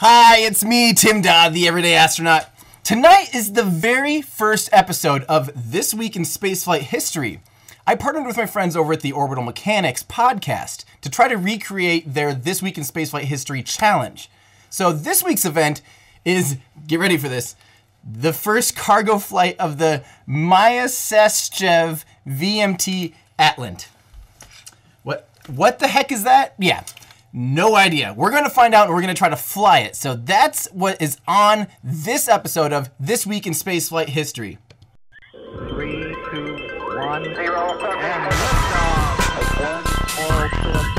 Hi, it's me, Tim Dodd, the Everyday Astronaut. Tonight is the very first episode of This Week in Spaceflight History. I partnered with my friends over at the Orbital Mechanics Podcast to try to recreate their This Week in Spaceflight History challenge. So this week's event is, get ready for this, the first cargo flight of the Myasishchev VM-T Atlant. What the heck is that? Yeah. No idea. We're going to find out and we're going to try to fly it. So that's what is on this episode of This Week in Spaceflight History. 3, 2, 1, 0, and liftoff.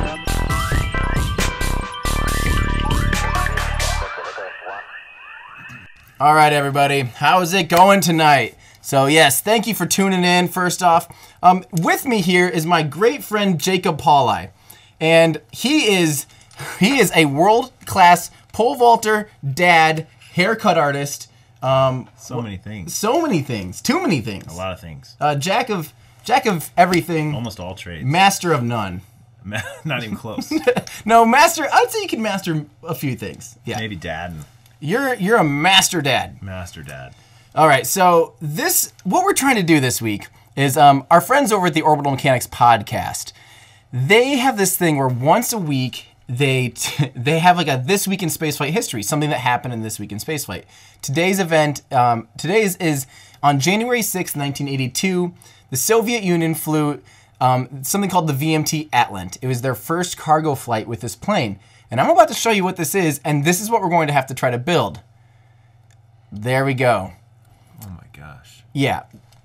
All right, everybody. How is it going tonight? So yes, thank you for tuning in, first off. With me here is my great friend, Jacob Pauli. And he is a world-class pole vaulter, dad, haircut artist. So many things. So many things. Too many things. A lot of things. Jack of everything. Almost all trades. Master of none. Not even close. No, master. I'd say you can master a few things. Yeah. Maybe dad. You're a master dad. Master dad. All right. So what we're trying to do this week is our friends over at the Orbital Mechanics Podcast. They have this thing where once a week they have like a This Week in Spaceflight History, something that happened in This Week in Spaceflight. Today's event, is on January 6th, 1982. The Soviet Union flew something called the VM-T Atlant. It was their first cargo flight with this plane. And I'm about to show you what this is, and this is what we're going to have to try to build. There we go. Oh my gosh. Yeah.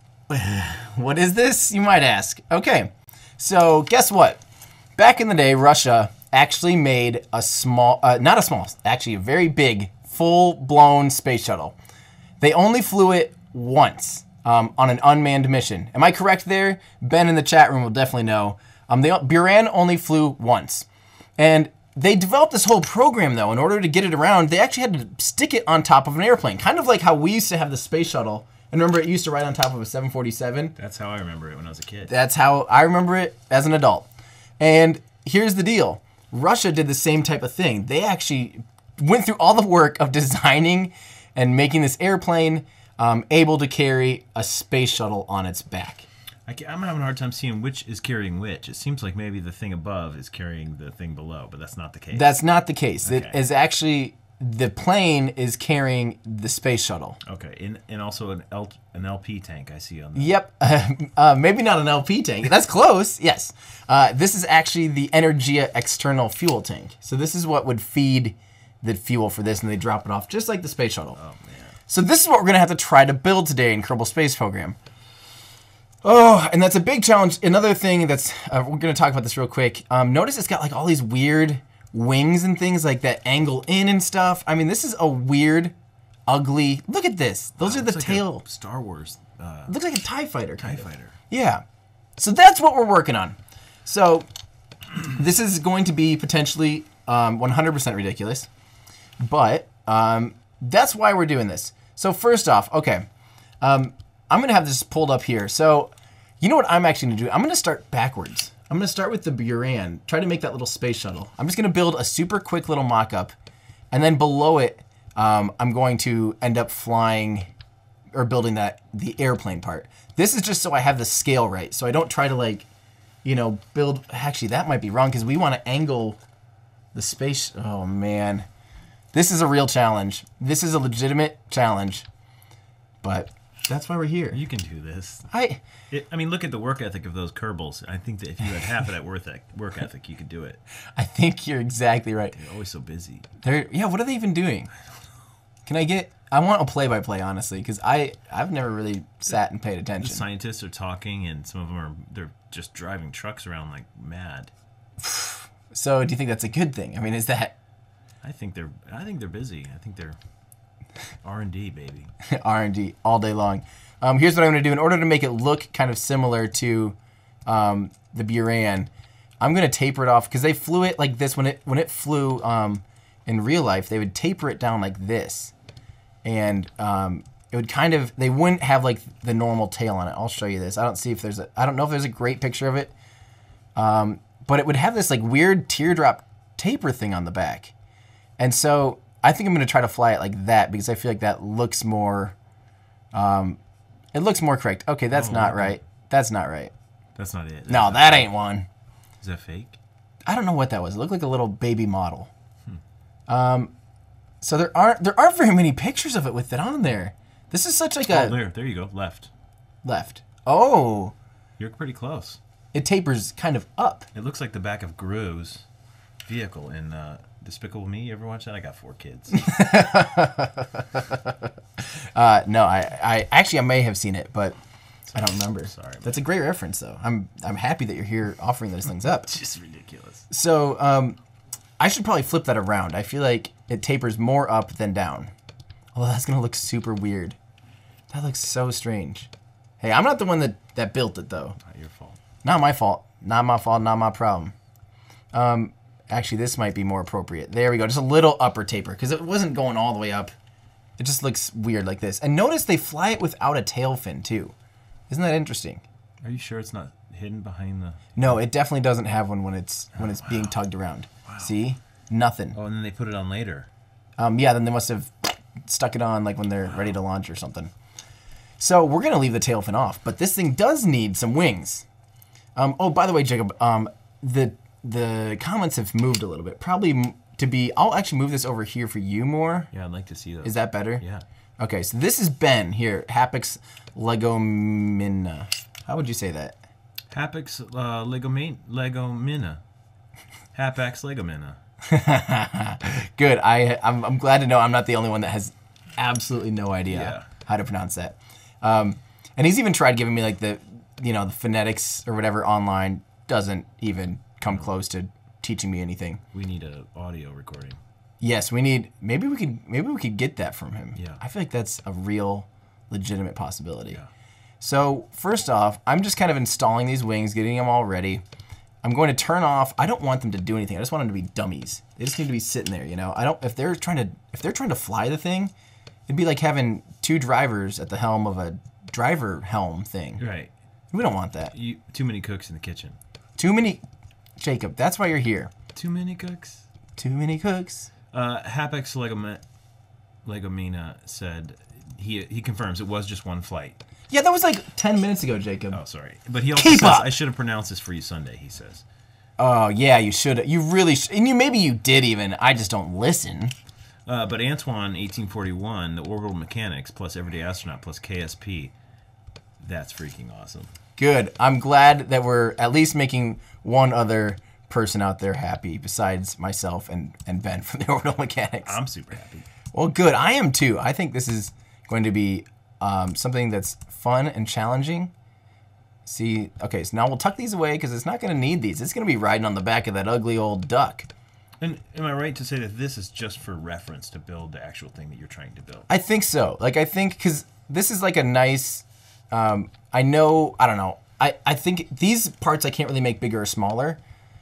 What is this, you might ask? Okay. So guess what? Back in the day, Russia actually made a actually a very big, full-blown space shuttle. They only flew it once on an unmanned mission. Am I correct there? Ben in the chat room will definitely know. Buran only flew once. And they developed this whole program, though. In order to get it around, they actually had to stick it on top of an airplane. Kind of like how we used to have the space shuttle. And remember, it used to ride on top of a 747? That's how I remember it when I was a kid. That's how I remember it as an adult. And here's the deal. Russia did the same type of thing. They actually went through all the work of designing and making this airplane able to carry a space shuttle on its back. I'm having a hard time seeing which is carrying which. It seems like maybe the thing above is carrying the thing below, but that's not the case. That's not the case. Okay. It is actually... The plane is carrying the space shuttle. Okay, and also an LP tank I see on there. Yep, maybe not an LP tank. That's close, yes. This is actually the Energia external fuel tank. So this is what would feed the fuel for this, and they drop it off just like the space shuttle. Oh, man. So this is what we're going to have to try to build today in Kerbal Space Program. Oh, and that's a big challenge. Another thing that's, we're going to talk about this real quick. Notice it's got like all these weird wings and things like that angle in and stuff. I mean, this is a weird, ugly. Look at this. Those are the like tail. Star Wars. Looks like a TIE fighter. TIE fighter. Yeah. So that's what we're working on. So this is going to be potentially 100% ridiculous, but that's why we're doing this. So first off, okay, I'm going to have this pulled up here. So you know what I'm actually going to do? I'm going to start backwards. I'm going to start with the Buran, try to make that little space shuttle. I'm just going to build a super quick little mock-up, and then below it, I'm going to end up flying or building the airplane part. This is just so I have the scale right, so I don't try to build. Actually, that might be wrong because we want to angle the space. Oh man, this is a real challenge. This is a legitimate challenge, but that's why we're here. You can do this. I mean, look at the work ethic of those Kerbals. I think that if you had half of that work ethic, you could do it. I think you're exactly right. They're always so busy. Yeah, what are they even doing? I want a play-by-play, honestly, because I've never really sat and paid attention. The scientists are talking, and some of them they're just driving trucks around like mad. So, do you think that's a good thing? I mean, is that? I think they're busy. I think they're R&D, baby. R&D all day long. Here's what I'm going to do. In order to make it look kind of similar to the Buran, I'm going to taper it off because they flew it like this when it flew in real life. They would taper it down like this, and it would they wouldn't have like the normal tail on it. I'll show you this. I don't know if there's a great picture of it, but it would have this like weird teardrop taper thing on the back, and so I think I'm going to try to fly it like that because I feel like that looks more, it looks more correct. Okay, that's not right. That's not right. That's not it. No, that ain't one. Is that fake? I don't know what that was. It looked like a little baby model. So there aren't very many pictures of it with it on there. This is such like a... Oh, there you go. Left. Left. Oh. You're pretty close. It tapers kind of up. It looks like the back of Gru's vehicle in Despicable Me. You ever watch that? I got 4 kids. No, I actually I may have seen it, but I don't remember. Sorry. That's a great reference, though. I'm happy that you're here offering those things up. It's just ridiculous. So I should probably flip that around. I feel like it tapers more up than down. Although that's going to look super weird. That looks so strange. Hey, I'm not the one that built it, though. Not your fault. Not my fault. Not my fault, not my problem. Actually, this might be more appropriate. There we go. Just a little upper taper, because it wasn't going all the way up. It just looks weird like this. And notice they fly it without a tail fin, too. Isn't that interesting? Are you sure it's not hidden behind the... No, it definitely doesn't have one when it's being tugged around. Wow. See? Nothing. Oh, and then they put it on later. Yeah, then they must have stuck it on like when they're ready to launch or something. So we're going to leave the tail fin off, but this thing does need some wings. Oh, by the way, Jacob, the comments have moved a little bit. Probably to be... I'll actually move this over here for you more. Yeah, I'd like to see those. Is that better? Yeah. Okay, so this is Ben here, Hapax Legomina. How would you say that? Hapax Legomina. Hapax Legomina. Good. I'm glad to know I'm not the only one that has absolutely no idea how to pronounce that. And he's even tried giving me like the phonetics or whatever online. Doesn't even come close to teaching me anything. We need an audio recording. Yes, we need. Maybe we could get that from him. Yeah. I feel like that's a real, legitimate possibility. Yeah. So first off, I'm just kind of installing these wings, getting them all ready. I'm going to turn off. I don't want them to do anything. I just want them to be dummies. They just need to be sitting there. I don't. If they're trying to fly the thing, it'd be like having 2 drivers at the helm of a driver helm thing. Right. We don't want that. Too many cooks in the kitchen. Too many, Jacob. That's why you're here. Too many cooks. Too many cooks. Hapax Legomina said he confirms it was just one flight. Yeah, that was like 10 minutes ago, Jacob. Oh, sorry. But he also says, I should have pronounced this for you Sunday, he says. Oh, yeah, you should. You really should. And maybe you did even. I just don't listen. But Antoine, 1841, the Orbital Mechanics, plus Everyday Astronaut, plus KSP, that's freaking awesome. Good. I'm glad that we're at least making one other person out there happy besides myself and Ben from the Orbital Mechanics. I'm super happy. Well, good. I am too. I think this is going to be something that's fun and challenging. See, okay, so now we'll tuck these away because it's not going to need these. It's going to be riding on the back of that ugly old duck. And am I right to say that this is just for reference to build the actual thing that you're trying to build? I think so. Like, I think because this is like a nice, I don't know. I think these parts I can't really make bigger or smaller.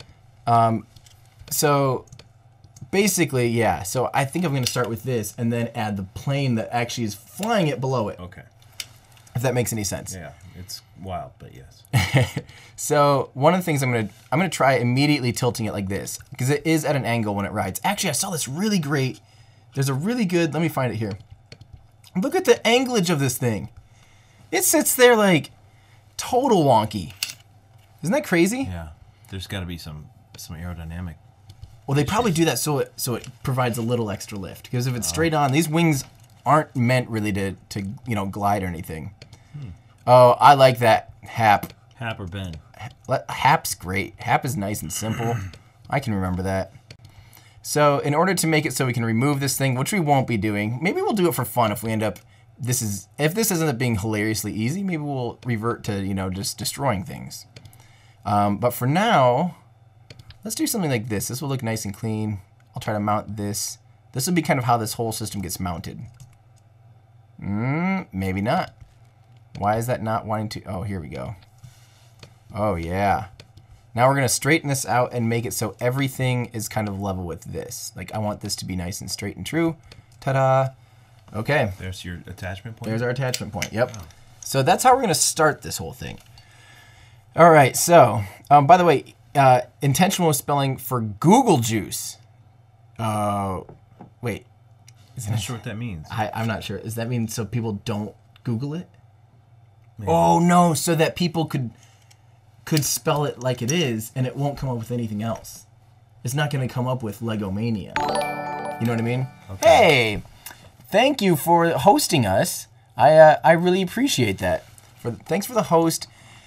So basically, yeah. So I think I'm going to start with this and then add the plane that actually is flying it below it. Okay. If that makes any sense. Yeah, it's wild, but yes. So one of the things I'm gonna try immediately tilting it like this because it is at an angle when it rides. Actually, I saw this really great. There's a really good. Let me find it here. Look at the anglage of this thing. It sits there like total wonky. Isn't that crazy? Yeah. There's got to be some aerodynamic. Well, they probably do that so it provides a little extra lift because if it's straight on, these wings aren't meant really to glide or anything. Oh, I like that Hap. Hap or Ben? Hap's great. Hap is nice and simple. I can remember that. So in order to make it so we can remove this thing, which we won't be doing, maybe we'll do it for fun if we end up, if this ends up being hilariously easy, maybe we'll revert to, just destroying things. But for now, let's do something like this. This will look nice and clean. I'll try to mount this. This will be kind of how this whole system gets mounted. Maybe not. Why is that not wanting to? Oh, here we go. Oh, yeah. Now we're going to straighten this out and make it so everything is kind of level with this. Like, I want this to be nice and straight and true. Ta-da. Okay. There's your attachment point? There's our attachment point. Yep. Oh. So that's how we're going to start this whole thing. All right. So, by the way, intentional spelling for Google Juice. Wait. I'm not sure what that means. I'm not sure. Does that mean so people don't Google it? Maybe. Oh no, so that people could spell it like it is, and it won't come up with anything else. It's not going to come up with Legomania. You know what I mean? Okay. Hey, thank you for hosting us. I really appreciate that. Thanks for the host,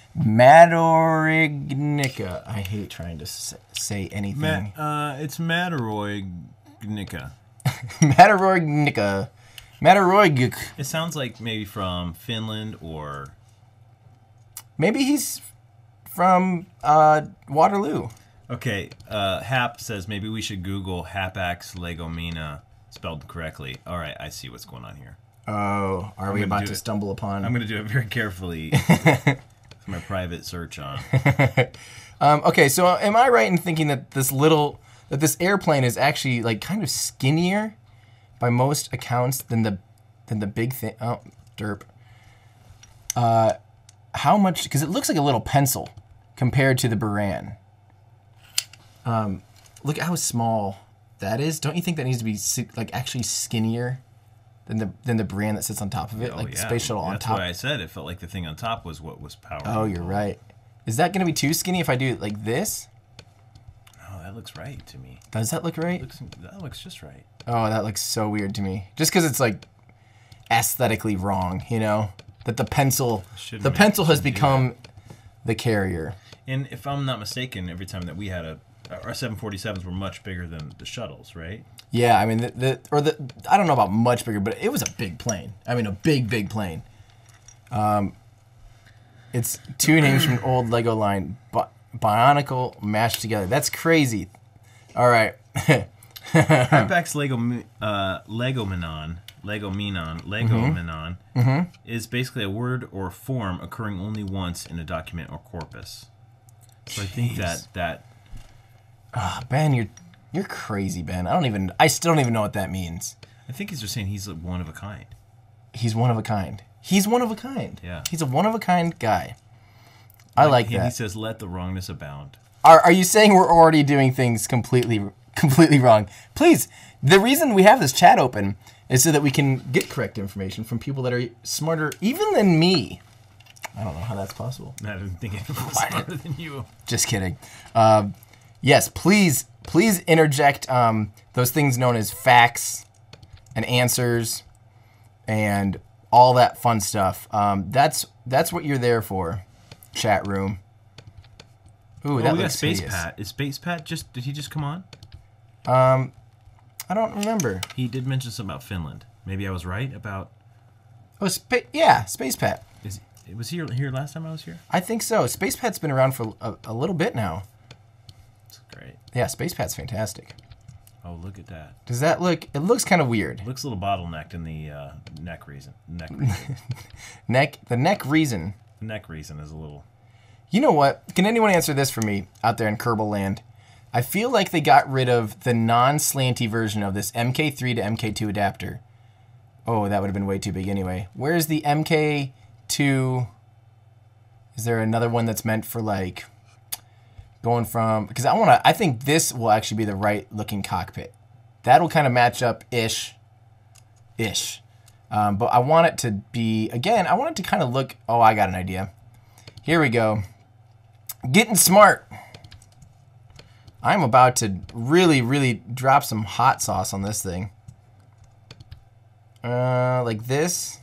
Matorignica. I hate trying to say anything. It's Matorignica. Matorignica. Matorignic. It sounds like maybe from Finland or... Maybe he's from Waterloo. Okay, Hap says maybe we should Google Hapax Legomena spelled correctly. All right, I see what's going on here. Oh, are we about to stumble upon? I'm going to do it very carefully. It's my private search on. Okay, so am I right in thinking that this airplane is actually like kind of skinnier by most accounts than the big thing? Oh, derp. How much? Because it looks like a little pencil compared to the Buran. Look at how small that is. Don't you think that needs to be like actually skinnier than the Buran that sits on top of it, like the space shuttle on top? That's why I said it felt like the thing on top was what was powerful. Oh, you're right. Is that going to be too skinny if I do it like this? Oh, that looks right to me. Does that look right? That looks just right. Oh, that looks so weird to me. Just because it's like aesthetically wrong, you know? That the pencil has become the carrier. And if I'm not mistaken, every time that we had our 747s were much bigger than the shuttles, right? Yeah, I mean I don't know about much bigger, but it was a big plane. I mean a big plane. It's two names from an old Lego line, Bionicle mashed together. That's crazy. All right. Hapax Legomenon is basically a word or form occurring only once in a document or corpus. So I think that. Ben, you're crazy, Ben. I still don't even know what that means. I think he's just saying he's one of a kind. He's one of a kind. He's one of a kind. Yeah. He's a one of a kind guy. I like that. He says, "Let the wrongness abound." Are you saying we're already doing things completely wrong? Please. The reason we have this chat open is so that we can get correct information from people that are smarter even than me. I don't know how that's possible. I didn't think anyone was smarter than you. Just kidding. Yes, please interject those things known as facts and answers and all that fun stuff. That's what you're there for, chat room. Ooh, that looks Space hideous. Pat. Is Space Pat did he just come on? I don't remember. He did mention something about Finland. Maybe I was right about... Oh, Space Pat. Was he here last time I was here? I think so. Space Pat's been around for a little bit now. That's great. Yeah, Space Pat's fantastic. Oh, look at that. Does that look... It looks kind of weird. It looks a little bottlenecked in the neck region. The neck reason. The neck region is a little... You know what? Can anyone answer this for me out there in Kerbal Land? I feel like they got rid of the non-slanty version of this MK3 to MK2 adapter. Oh, that would have been way too big anyway. Where's the MK2? Is there another one that's meant for like going from... Because I think this will actually be the right looking cockpit. That'll kind of match up ish. But I want it to be... Again, I want it to kind of look... Oh, I got an idea. Here we go. Getting smart. I'm about to really drop some hot sauce on this thing. Like this.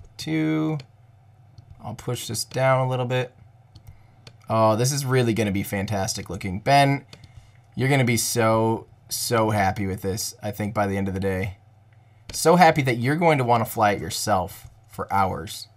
I'll push this down a little bit. Oh, this is really going to be fantastic looking. Ben, you're going to be so happy with this, I think, by the end of the day. So happy that you're going to want to fly it yourself for hours.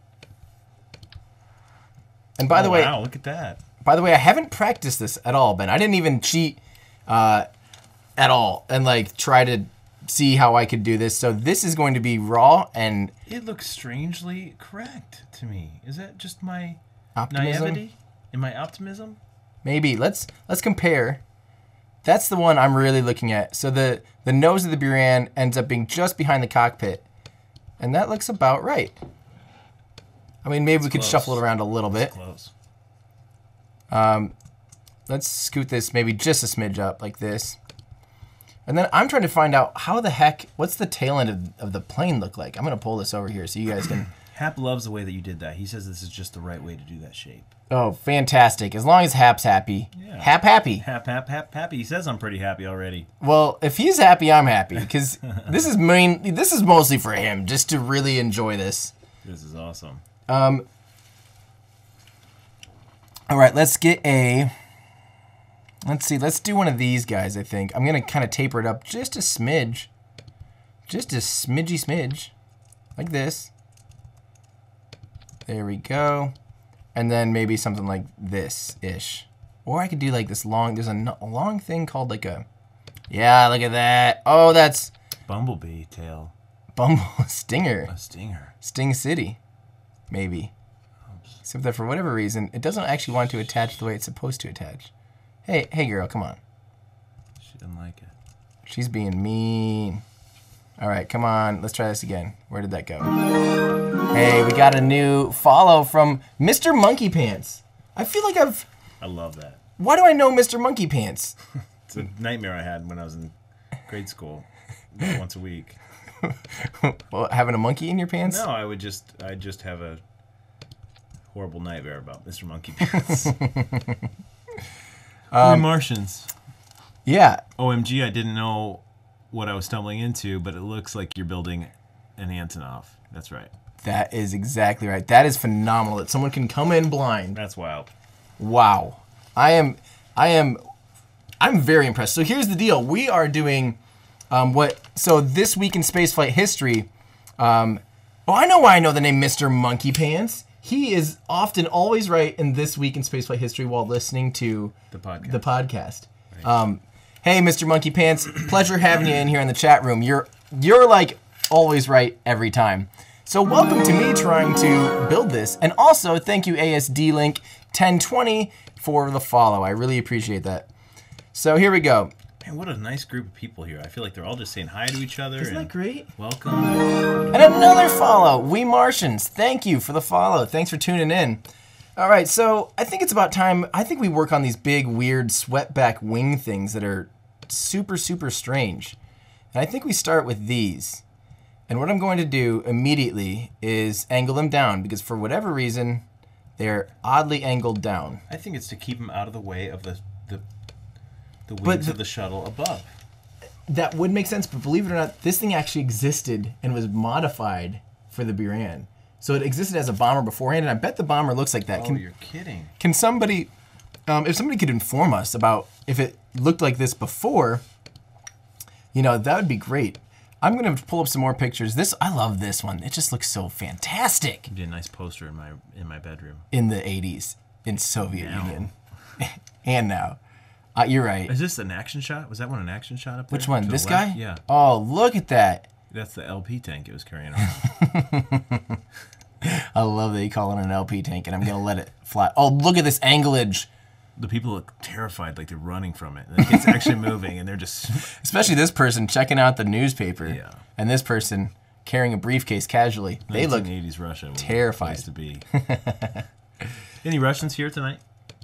And by the way... Wow, look at that. By the way, I haven't practiced this at all, Ben. I didn't even cheat at all and like try to see how I could do this. So this is going to be raw and... It looks strangely correct to me. Is that just my optimism? naivety? And my optimism? Maybe. Let's compare. That's the one I'm really looking at. So the nose of the Buran ends up being just behind the cockpit. And that looks about right. I mean, maybe we could shuffle it around a little bit. Close. Let's scoot this maybe just a smidge up like this. And then I'm trying to find out how the heck, what's the tail end of the plane look like? I'm going to pull this over here so you guys can... Hap loves the way that you did that. He says this is just the right way to do that shape. Oh, fantastic. As long as Hap's happy. Yeah. Hap happy. Hap, happy. He says I'm pretty happy already. Well, if he's happy, I'm happy. Because this is mostly for him, just to really enjoy this. This is awesome. All right, let's get a... Let's see. Let's do one of these guys, I think. I'm going to kind of taper it up just a smidge. Just a smidgy. Like this. There we go. And then maybe something like this-ish. Or I could do like this long... There's a long thing called like a... Yeah, look at that. Oh, that's... Bumblebee tail. Stinger. A stinger. Sting City. Maybe. Oops. Except that for whatever reason, it doesn't actually want to attach the way it's supposed to attach. Hey girl, come on. She didn't like it. She's being mean. All right, come on. Let's try this again. Where did that go? Hey, we got a new follow from Mr. Monkey Pants. I feel like I love that. Why do I know Mr. Monkey Pants? It's a nightmare I had when I was in grade school. Once a week. Well, having a monkey in your pants? No, I'd just have a horrible nightmare about Mr. Monkey Pants. We're Martians. Yeah. OMG, I didn't know what I was stumbling into, but it looks like you're building an Antonov. That's right. That is exactly right. That is phenomenal that someone can come in blind. That's wild. Wow. I'm very impressed. So here's the deal. We are doing so this week in spaceflight history, I know why I know the name Mr. Monkey Pants. He is often always right in This Week in Spaceflight History while listening to the podcast. Right. Hey, Mr. Monkey Pants, pleasure having you in here in the chat room. You're like always right every time. So welcome to me trying to build this, and also thank you ASD Link 1020 for the follow. I really appreciate that. So here we go. Man, what a nice group of people here. I feel like they're all just saying hi to each other. Isn't that great? Welcome. And another follow. We Martians. Thank you for the follow. Thanks for tuning in. All right, so I think it's about time. I think we work on these big, weird, swept-back wing things that are super, super strange. And I think we start with these. And what I'm going to do immediately is angle them down, because for whatever reason, they're oddly angled down. I think it's to keep them out of the way of the wings of the shuttle above. That would make sense, but believe it or not, this thing actually existed and was modified for the Buran. So it existed as a bomber beforehand, and I bet the bomber looks like that. Oh, you're kidding. Can somebody, if somebody could inform us about if it looked like this before, that would be great. I'm going to pull up some more pictures. I love this one. It just looks so fantastic. It'd be a nice poster in my bedroom. In the 80s, in Soviet Union. And now. You're right. Is this an action shot? Was that one an action shot up there? Which one? This left? guy? Yeah. Oh, look at that. That's the LP tank it was carrying around. I love that you call it an LP tank, and I'm going to let it fly. Oh, look at this anglage. The people look terrified, like they're running from it. Like it's actually moving, and they're just... Especially this person checking out the newspaper. Yeah. And this person carrying a briefcase casually. They look 1980s Russia terrified. To be. Any Russians here tonight?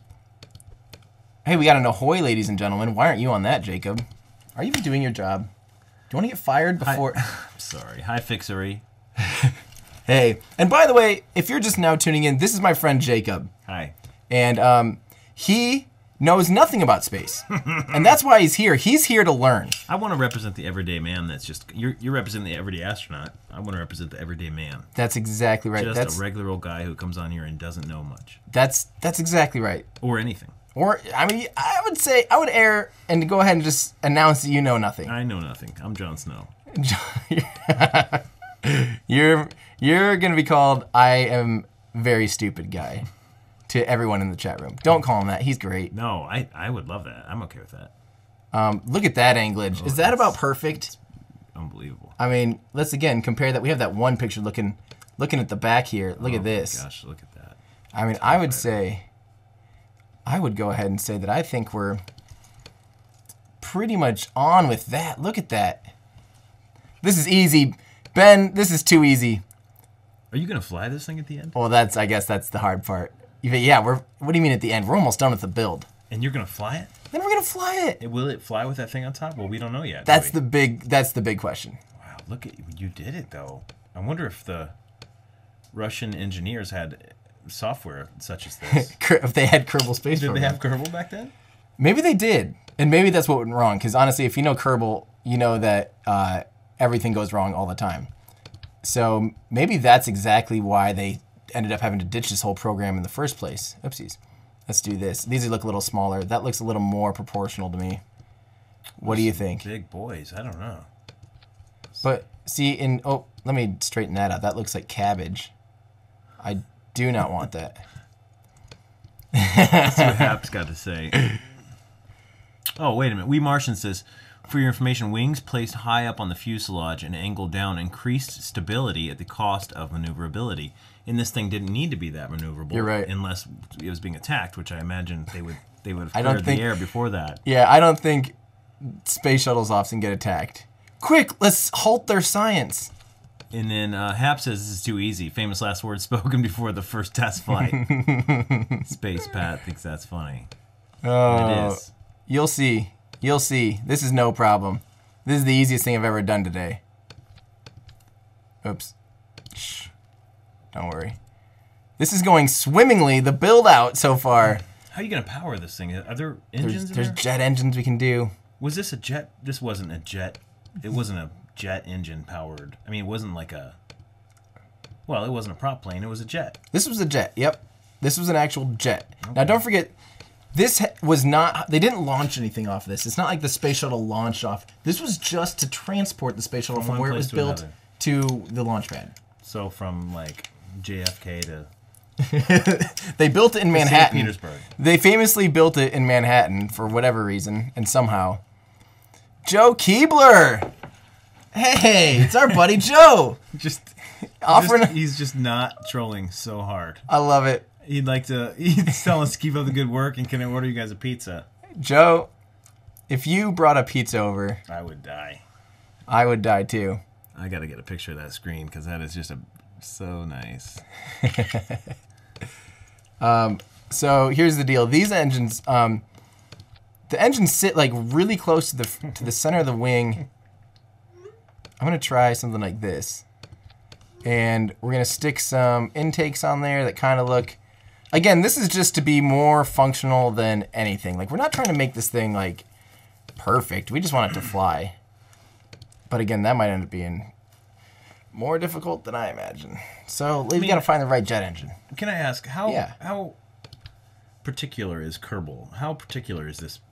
Hey, we got an ahoy, ladies and gentlemen. Why aren't you on that, Jacob? Are you even doing your job? Do you want to get fired before... I'm sorry. Hi, Fixery. Hey, and by the way, if you're just now tuning in, this is my friend Jacob. Hi. And he knows nothing about space. And that's why he's here. He's here to learn. I want to represent the everyday man that's just... You're representing the everyday astronaut. I want to represent the everyday man. That's exactly right. Just a regular old guy who comes on here and doesn't know much. That's exactly right. Or anything. Or, I mean, I would err and go ahead and just announce that you know nothing. I know nothing. I'm Jon Snow. You're going to be called I am very stupid guy to everyone in the chat room. Don't call him that. He's great. No, I would love that. I'm okay with that. Look at that anglage. Is that about perfect? Unbelievable. I mean, let's again compare that. We have that one picture looking at the back here. Look at this. Oh, gosh, look at that. I mean, I would go ahead and say that I think we're pretty much on with that. Look at that. This is easy. Ben, this is too easy. Are you going to fly this thing at the end? Well, I guess that's the hard part. Yeah, what do you mean at the end? We're almost done with the build. And you're gonna fly it? Then we're gonna fly it. Will it fly with that thing on top? Well, we don't know yet. That's the big question. Wow, look at you did it though. I wonder if the Russian engineers had software such as this. If they had Kerbal Space Program. Did they have Kerbal back then? Maybe they did, and maybe that's what went wrong. Because honestly, if you know Kerbal, you know that everything goes wrong all the time. So maybe that's exactly why they ended up having to ditch this whole program in the first place. Oopsies. Let's do this. These look a little smaller. That looks a little more proportional to me. What do you think? Big boys. I don't know. But see, let me straighten that out. That looks like cabbage. I do not want that. Let's see what Hap's got to say. Oh, wait a minute. We Martian says, for your information, wings placed high up on the fuselage and angled down increased stability at the cost of maneuverability. And this thing didn't need to be that maneuverable. You're right. Unless it was being attacked, which I imagine they would have cleared the air before that. Yeah, I don't think space shuttles often get attacked. Quick, let's halt their science. And then Hap says this is too easy. Famous last words spoken before the first test flight. Space Pat thinks that's funny. Oh, it is. You'll see. You'll see. This is no problem. This is the easiest thing I've ever done today. Oops. Shh. Don't worry. This is going swimmingly, the build out so far. How are you going to power this thing? Are there engines There's jet engines we can do. Was this a jet? This wasn't a jet. It wasn't a jet engine powered. I mean, it wasn't like a... Well, it wasn't a prop plane. It was a jet. This was a jet. Yep. This was an actual jet. Okay. Now, don't forget... This was not, they didn't launch anything off this. It's not like the space shuttle launched off. This was just to transport the space shuttle from where it was built to the launch pad. So from like JFK to... They built it in Manhattan. St. Petersburg. They famously built it in Manhattan for whatever reason, and somehow. Joe Keebler! Hey, it's our buddy Joe! He's just not trolling so hard. I love it. He'd tell us to keep up the good work, and can I order you guys a pizza? Joe, if you brought a pizza over... I would die. I would die too. I gotta get a picture of that screen, because that is just so nice. So here's the deal. These engines, the engines sit like really close to the center of the wing. I'm gonna try something like this. And we're gonna stick some intakes on there that kind of look... Again, this is just to be more functional than anything. Like, we're not trying to make this thing, like, perfect. We just want it to fly. But again, that might end up being more difficult than I imagine. So, we gotta find the right jet engine. Can I ask, how particular is Kerbal? How particular is this?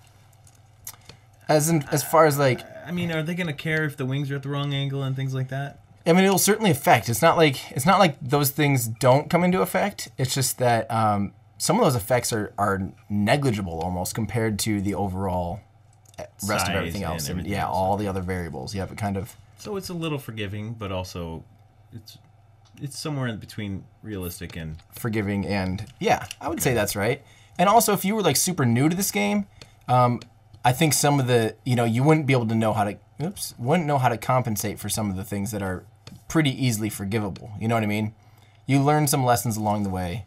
As far as, like... I mean, are they gonna care if the wings are at the wrong angle and things like that? I mean, it'll certainly affect. It's not like those things don't come into effect. It's just that some of those effects are negligible almost compared to the overall rest of everything else. And yeah, all the other variables. Yeah, but kind of. So it's a little forgiving, but also it's somewhere in between realistic and forgiving. And yeah, I would say that's right. And also, if you were like super new to this game, I think some of the you wouldn't be able to know how to compensate for some of the things that are pretty easily forgivable. You know what I mean? You learn some lessons along the way.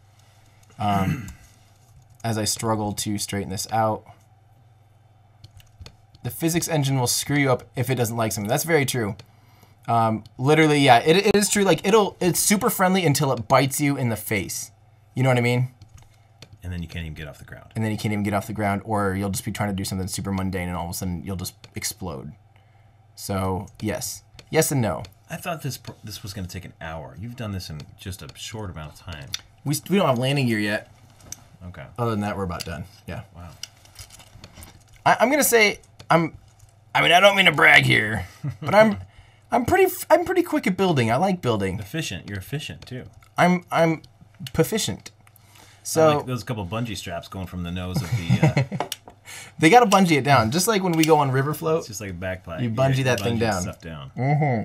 As I struggle to straighten this out. The physics engine will screw you up if it doesn't like something. That's very true. Literally, yeah, it is true. Like it's super friendly until it bites you in the face. You know what I mean? And then you can't even get off the ground. And then you can't even get off the ground, or you'll just be trying to do something super mundane, and all of a sudden you'll just explode. So yes, yes and no. I thought this was going to take an hour. You've done this in just a short amount of time. We don't have landing gear yet. Okay. Other than that, we're about done. Yeah. Wow. I'm gonna say I mean, I don't mean to brag here, but I'm pretty quick at building. I like building. Efficient. You're efficient too. I'm proficient. So like those couple bungee straps going from the nose of the. They gotta bungee it down, just like when we go on river float. It's just like a backpack. You bungee that thing down. Stuff down. Mm-hmm.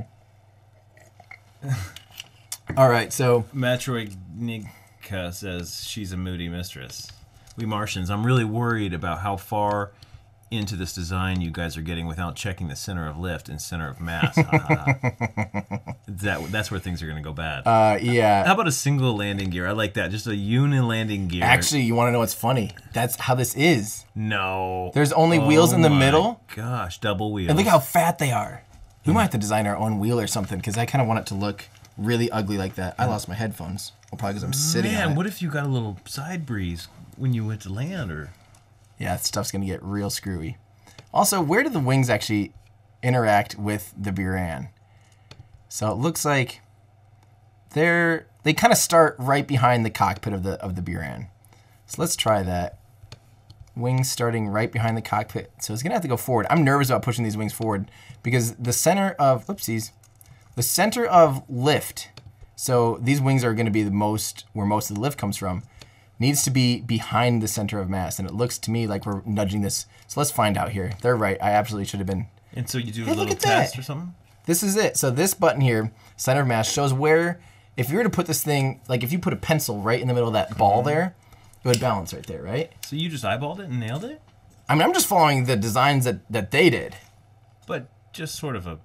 All right, so Matroignika says she's a moody mistress. We Martians, I'm really worried about how far into this design you guys are getting without checking the center of lift and center of mass. That's where things are going to go bad. Yeah. How about a single landing gear? I like that. Just a uni-landing gear. Actually, you want to know what's funny? That's how this is. No. There's only wheels in the middle. Gosh, double wheels. And look how fat they are. We might have to design our own wheel or something, because I kind of want it to look really ugly like that. I lost my headphones. Well, probably because I'm sitting on it. Man, what if you got a little side breeze when you went to land? Or yeah, that stuff's going to get real screwy. Also, where do the wings actually interact with the Buran? So it looks like they kind of start right behind the cockpit of the Buran. So let's try that. Wings starting right behind the cockpit. So it's going to have to go forward. I'm nervous about pushing these wings forward because the center of, the center of lift, so these wings are going to be where most of the lift comes from, needs to be behind the center of mass. And it looks to me like we're nudging this. So let's find out here. They're right. I absolutely should have been. And so you do a little test or something? This is it. So this button here, center of mass, shows where, if you were to put this thing, like if you put a pencil right in the middle of that ball there, it would balance right there, right? So you just eyeballed it and nailed it? I mean, I'm just following the designs that they did. But just sort of a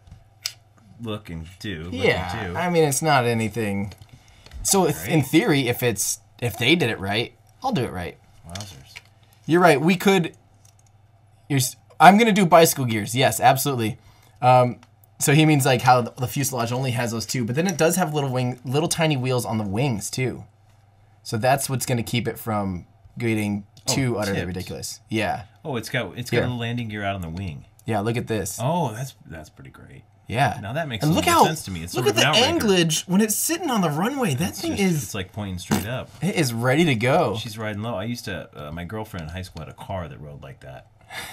look and do. Yeah, I mean, it's not anything. So in theory, if they did it right, I'll do it right. Wowzers. You're right. We could. I'm gonna do bicycle gears. Yes, absolutely. So he means like how the fuselage only has those two, but then it does have little tiny wheels on the wings too. So that's what's gonna keep it from getting too utterly ridiculous. Yeah. Oh, it's got a landing gear out on the wing. Yeah, look at this. Oh, that's pretty great. Yeah. Now that makes sense to me. It's look at the anglage when it's sitting on the runway. It's like pointing straight up. It is ready to go. She's riding low. I used to, my girlfriend in high school had a car that rode like that.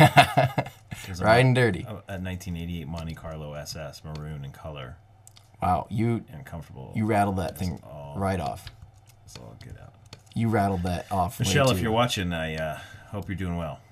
Riding dirty. A 1988 Monte Carlo SS, maroon in color. Wow, and comfortable. You rattled that thing right off. It's all good out. You rattled that off. Michelle, if you're watching, I hope you're doing well.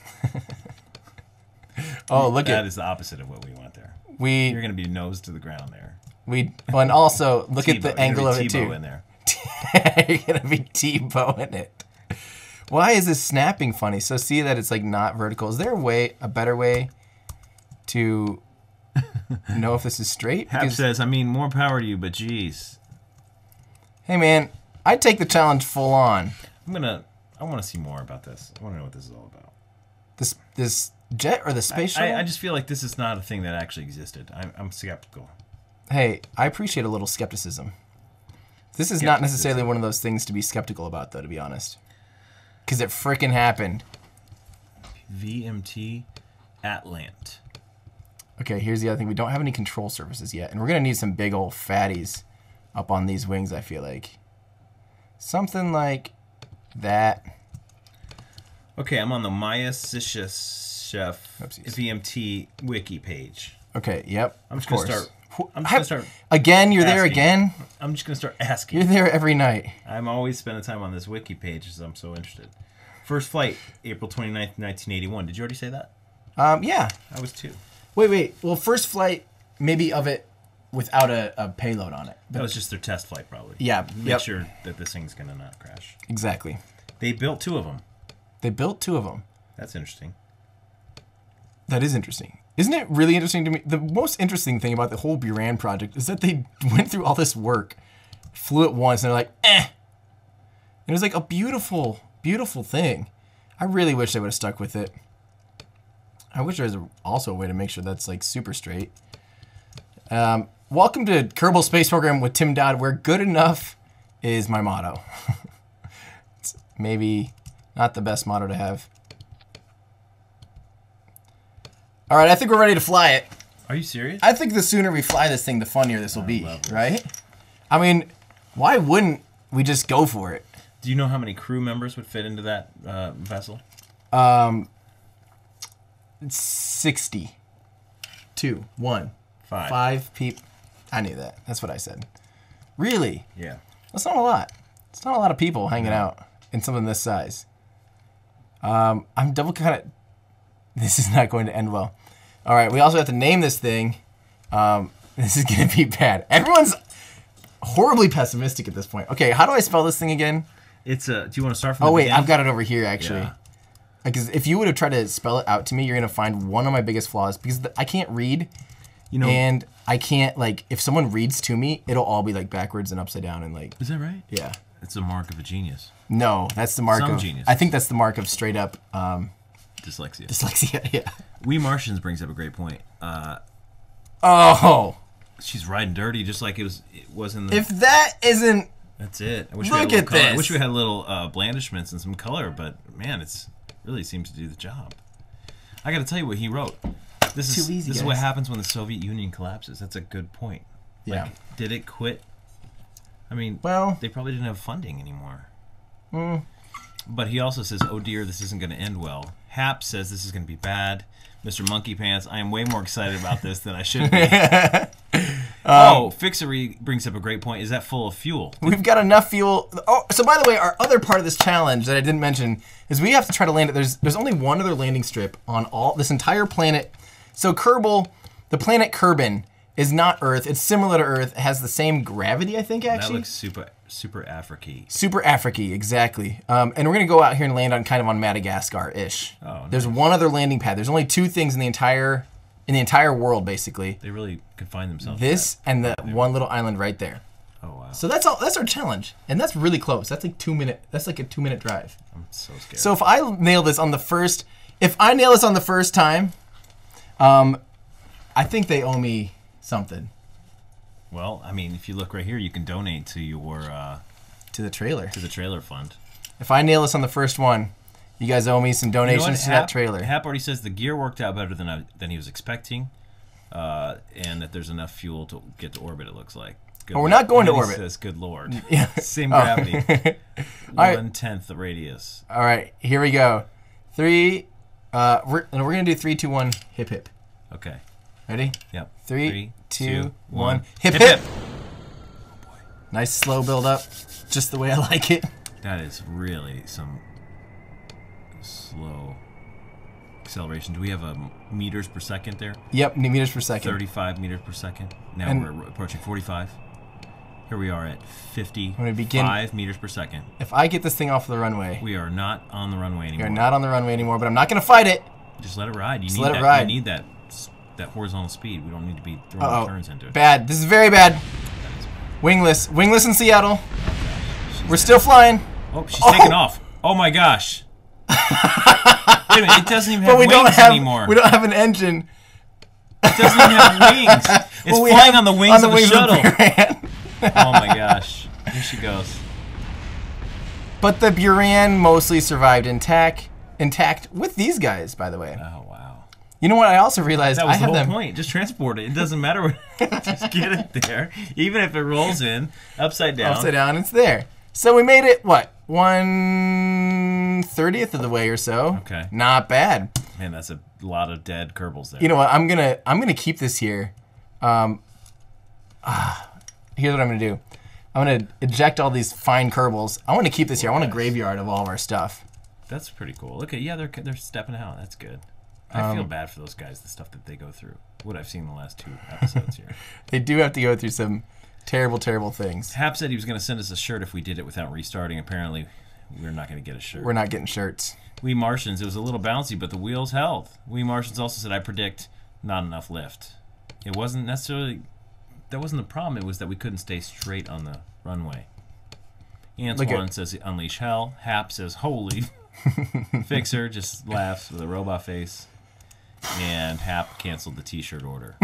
Oh, that is the opposite of what we want there. You're going to be nose to the ground there. And also look at the angle of it too. In there. You're going to be T-bowing it. Why is this snapping funny? So see that it's like not vertical. Is there a better way to know if this is straight? Hap says, I mean, more power to you, but geez. Hey man, I'd take the challenge full on. I want to see more about this. I want to know what this is all about. This jet or the space shuttle? I just feel like this is not a thing that actually existed. I'm skeptical. Hey, I appreciate a little skepticism. This is not necessarily one of those things to be skeptical about, though, to be honest. Because it frickin' happened. VM-T Atlant. Okay, here's the other thing. We don't have any control surfaces yet. And we're going to need some big old fatties up on these wings, I feel like. Something like that. Okay, I'm on the Myasishchev VM-T wiki page. Okay, yep. I'm just going to start. Again, you're there again? I'm just going to start asking. You're there every night. I'm always spending time on this wiki page because I'm so interested. First flight, April 29th, 1981. Did you already say that? Yeah. I was too. Wait. Well, first flight, maybe of it without a payload on it. That was just their test flight, probably. Yeah. Make sure that this thing's going to not crash. Exactly. They built 2 of them. They built 2 of them. That's interesting. That is interesting. Isn't it really interesting to me? The most interesting thing about the whole Buran project is that they went through all this work, flew it once, and they're like, eh. And it was like a beautiful, beautiful thing. I really wish they would have stuck with it. I wish there was also a way to make sure that's like super straight. Welcome to Kerbal Space Program with Tim Dodd, where good enough is my motto. It's maybe not the best motto to have. All right, I think we're ready to fly it. Are you serious? I think the sooner we fly this thing, the funnier this will be, right? I mean, why wouldn't we just go for it? Do you know how many crew members would fit into that vessel? 60. 2, 1. 5. 5 people. I knew that. That's what I said. Really? Yeah. That's not a lot. It's not a lot of people hanging out in something this size. I'm double kind of... This is not going to end well. All right, we also have to name this thing. This is going to be bad. Everyone's horribly pessimistic at this point. Okay, how do I spell this thing again? It's do you want to start from the beginning? I've got it over here, actually. Because if you would have tried to spell it out to me, you're going to find one of my biggest flaws. Because I can't read. You know, and I can't, like, if someone reads to me, it'll all be, like, backwards and upside down and, like... Is that right? Yeah. It's a mark of a genius. No, that's the mark Some of... genius. I think that's the mark of straight up... Dyslexia. dyslexia, yeah. We Martians brings up a great point. Oh! She's riding dirty just like it was in the... If that isn't... That's it. I wish Look we had a little at color. this. I wish we had little blandishments and some color, but, man, it's really seems to do the job. I got to tell you what he wrote. This is what happens when the Soviet Union collapses. That's a good point. Yeah. Like, did it quit? I mean, Well... they probably didn't have funding anymore. But he also says, oh dear, this isn't going to end well. Hap says this is going to be bad. Mr. Monkey Pants, I am way more excited about this than I should be. Fixery brings up a great point. Is that full of fuel? We've got enough fuel. Oh, so by the way, our other part of this challenge that I didn't mention is we have to try to land it. There's only one other landing strip on this entire planet. So Kerbal, the planet Kerbin, is not Earth. It's similar to Earth. It has the same gravity, I think, actually. That looks super Africa-y. Super Africa-y, exactly. And we're going to go out here and land on kind of on Madagascar-ish. Oh, nice. There's one other landing pad. There's only two things in the entire world, basically. They really confine themselves This to and the one little island right there. Oh, wow. So that's all. That's our challenge. And that's really close. That's like 2 minute. That's like a 2 minute drive. I'm so scared. So if I nail this on the first time, I think they owe me something. Well, I mean, if you look right here, you can donate to your To the trailer. to the trailer fund. If I nail this on the first one, you guys owe me some donations to that trailer. Hap already says the gear worked out better than he was expecting, and that there's enough fuel to get to orbit. It looks like. Good But we're not going to He orbit. says, "Good Lord." Yeah. Same gravity. right. 1/10 the radius. All right, here we go. We're gonna do 3, 2, 1. Hip hip. Okay. Ready? Yep. 3, 2, 1. 1. Hip hip. Nice slow build up, just the way I like it. That is really some slow acceleration. Do we have meters per second there? Yep, meters per second. 35 meters per second. Now And- we're approaching 45. Here we are at 55 When we begin- meters per second. If I get this thing off the runway, We are not on the runway we anymore. are not on the runway anymore, but I'm not gonna fight it. Just let it ride. You Just need let it that. ride. You need that horizontal speed. We don't need to be throwing turns into it. Bad. This is very bad. Wingless. Wingless in Seattle. We're still flying. Oh, she's taking off. Oh my gosh. Wait a minute. It doesn't even have But we wings don't have anymore. We don't have an engine. It doesn't even have wings. It's Well, we flying have- on the wings of the shuttle. Buran. Oh my gosh. Here she goes. But the Buran mostly survived intact with these guys, by the way. Oh wow. You know what? I also realized That was I the have whole them. point. Just transport it. It doesn't matter what. Just get it there. Even if it rolls in upside down. Upside down, it's there. So we made it, what, 1/30th of the way or so. Okay. Not bad. Man, that's a lot of dead Kerbals there. You know what? I'm gonna keep this here. Here's what I'm gonna do. I'm gonna eject all these fine Kerbals. I want to keep this here. I want a graveyard of all of our stuff. That's pretty cool. Okay, yeah, they're stepping out. That's good. I feel bad for those guys, the stuff that they go through. What I've seen in the last 2 episodes here. They do have to go through some terrible, terrible things. Hap said he was going to send us a shirt if we did it without restarting. Apparently, we're not going to get a shirt. We're not getting shirts. We Martians, it was a little bouncy, but the wheels held. We Martians also said, I predict not enough lift. It wasn't necessarily... That wasn't the problem. It was that we couldn't stay straight on the runway. Antoine says, unleash hell. Hap says, holy. Fixer just laughs with a robot face. And Hap canceled the t-shirt order.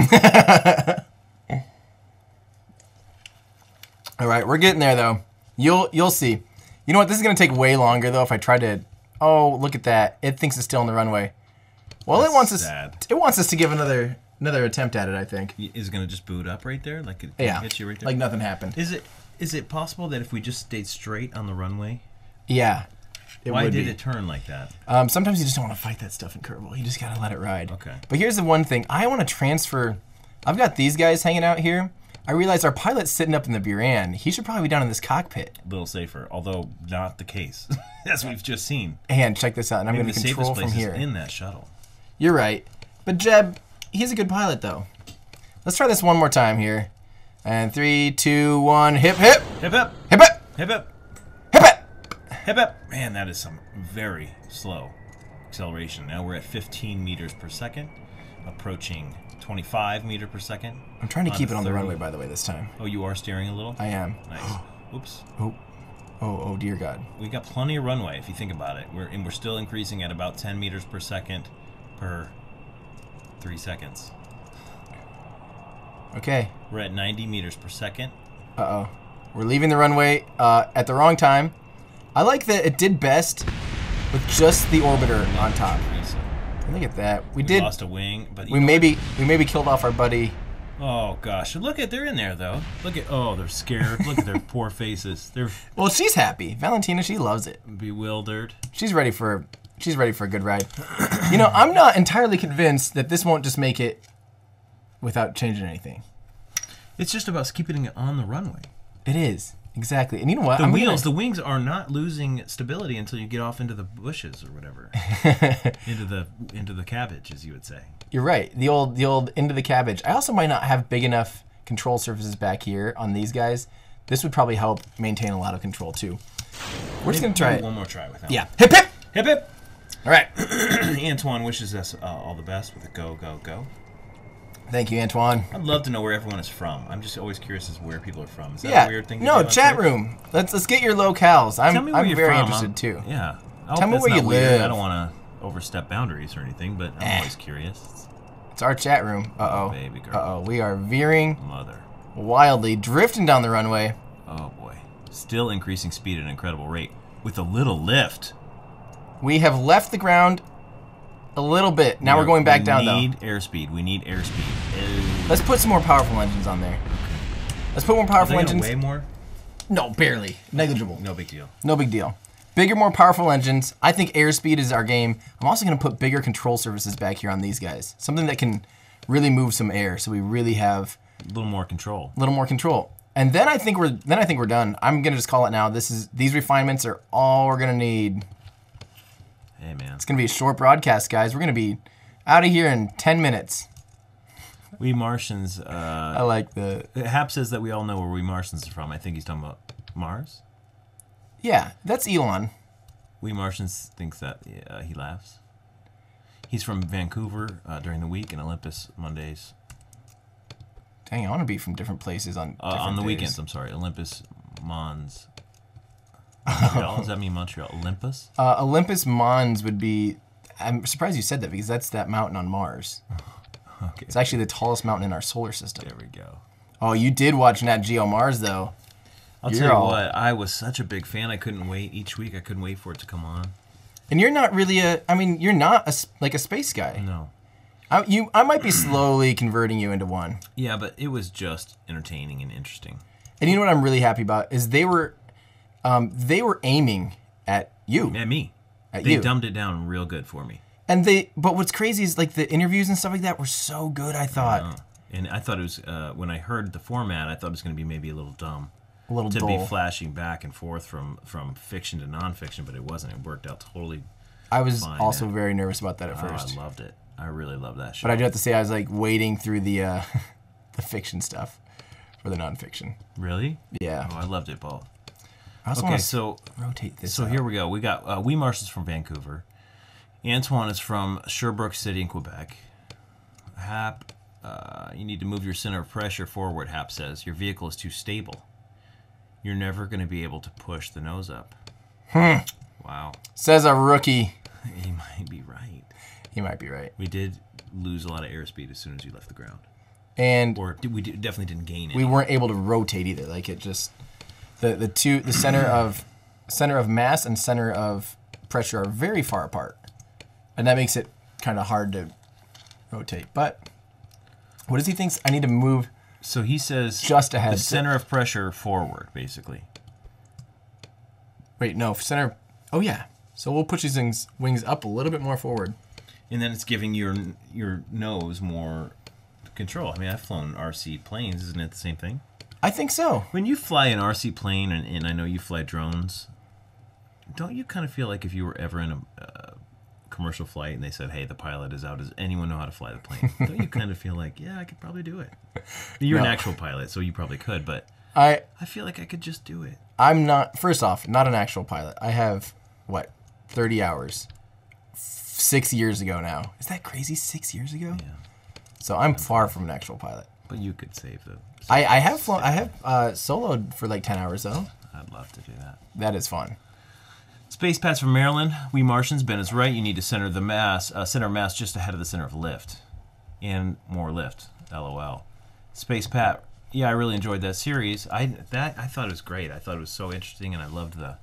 All right, we're getting there though. You'll see. You know what? This is gonna take way longer though. If I try to, oh look at that! It thinks it's still on the runway. Well, That's it wants us. sad. It wants us to give another attempt at it. I think. Is it going to just boot up right there? Like it Yeah. hits you right there? Like nothing happened. Is it possible that if we just stayed straight on the runway? Yeah. Why did it turn like that? Sometimes you just don't want to fight that stuff in Kerbal. You just gotta let it ride. Okay. But here's the one thing. I want to transfer. I've got these guys hanging out here. I realize our pilot's sitting up in the Buran. He should probably be down in this cockpit. A little safer, although not the case, as we've just seen. And check this out. And I'm Maybe going to the control safest from place here. is in that shuttle. You're right. But Jeb, he's a good pilot though. Let's try this one more time here. And 3, 2, 1, hip hip. Hip hip. Hip hip. Hip hip. Hip hip. Hip hip. Man, that is some very slow acceleration. Now we're at 15 meters per second. approaching 25 meters per second. I'm trying to keep it on the 30. runway, by the way, this time. Oh, you are steering a little? I am. Nice. Oops. Oh, dear God. We got plenty of runway if you think about it. We're still increasing at about 10 meters per second per 3 seconds. Okay. We're at 90 meters per second. Uh-oh. We're leaving the runway at the wrong time. I like that it did best with just the orbiter on top. Look at that. We did lost a wing, but we maybe killed off our buddy. Oh gosh, look at they're in there though. Look at they're scared. Look at their poor faces. They're Well, she's happy. Valentina, she loves it. bewildered. She's ready for a good ride. You know, I'm not entirely convinced that this won't just make it without changing anything. It's just about keeping it on the runway. It is. Exactly. And you know what? The wings are not losing stability until you get off into the bushes or whatever. into the cabbage, as you would say. You're right. The old into the cabbage. I also might not have big enough control surfaces back here on these guys. This would probably help maintain a lot of control too. We're just gonna try it. One more try with that. Yeah. Hip hip. Hip hip. All right. Antoine wishes us all the best with a go, go, go. Thank you, Antoine. I'd love to know where everyone is from. I'm just always curious as to where people are from. Is that Yeah. a weird thing to No, do on chat Twitch? room. Let's get your locales. Tell me where I'm you're very from. interested too. Yeah. Tell me where you live. I don't want to overstep boundaries or anything, but I'm always curious. It's our chat room. Uh-oh. Baby girl. Uh-oh. We are veering Mother. wildly, drifting down the runway. Oh boy. Still increasing speed at an incredible rate with a little lift. We have left the ground a little bit. Now we're going back down, though. We need airspeed. We need airspeed. Let's put some more powerful engines on there. Let's put more powerful Are they engines. gonna weigh more? No, barely. Negligible. No big deal. No big deal. Bigger, more powerful engines. I think airspeed is our game. I'm also going to put bigger control surfaces back here on these guys. Something that can really move some air, so we really have A little more control. a little more control. And then I think we're done. I'm going to just call it now. These refinements are all we're going to need. Hey man. It's going to be a short broadcast, guys. We're going to be out of here in 10 minutes. We Martians. I like the... Hap says that we all know where we Martians are from. I think he's talking about Mars. Yeah, that's Elon. We Martians thinks that he laughs. He's from Vancouver during the week and Olympus Mondays. Dang, I want to be from different places on On the days. weekends, I'm sorry. Olympus Mons. Montreal? Does that mean Montreal? Olympus? Olympus Mons would be... I'm surprised you said that because that's that mountain on Mars. Okay. It's actually the tallest mountain in our solar system. There we go. Oh, you did watch Nat Geo Mars, though. I'll tell you what, I was such a big fan. I couldn't wait. Each week, I couldn't wait for it to come on. And you're not really you're not a space guy. No. I might be slowly converting you into one. Yeah, but it was just entertaining and interesting. And you know what I'm really happy about is they were aiming at you. At me. At They you. dumbed it down real good for me. And but what's crazy is like the interviews and stuff like that were so good, I thought. And I thought it was, when I heard the format, I thought it was going to be maybe a little dumb. A little to dull. be flashing back and forth from fiction to nonfiction, but it wasn't. It worked out totally. I was fine, also man. very nervous about that at first. I loved it. I really loved that show. But I do have to say, I was like wading through the the fiction stuff for the nonfiction. Really? Yeah. Oh, I loved it both. I also Okay, want to so rotate this. so up. here we go. We got We Martians from Vancouver. Antoine is from Sherbrooke City in Quebec. Hap, you need to move your center of pressure forward. Hap says your vehicle is too stable. You're never going to be able to push the nose up. Wow. Says a rookie. He might be right. He might be right. We did lose a lot of airspeed as soon as you left the ground. And Or definitely didn't gain it. we weren't able to rotate either. Like it just the center of mass and center of pressure are very far apart. And that makes it kind of hard to rotate. But what does he think? I need to move So he says just ahead. the center of pressure forward, basically. Wait, no, center. Oh yeah. So we'll push these wings up a little bit more forward. And then it's giving your nose more control. I mean, I've flown RC planes. Isn't it the same thing? I think so. When you fly an RC plane, and I know you fly drones, don't you kind of feel like if you were ever in a commercial flight and they said, hey, the pilot is out, does anyone know how to fly the plane? Don't you kind of feel like, yeah, I could probably do it? You're an No. actual pilot, so you probably could, but I feel like I could just do it. I'm not. First off, not an actual pilot. I have 30 hours. 6 years ago now. Is that crazy? 6 years ago? Yeah. So I'm far from an actual pilot. But you could save the... I have flown. I have soloed for like 10 hours though. I'd love to do that. That is fun. Space Pat's from Maryland. We Martians, Ben is right. You need to center the mass, center of mass just ahead of the center of lift. And more lift. LOL. Space Pat. Yeah, I really enjoyed that series. I thought it was great. I thought it was so interesting, and I loved the...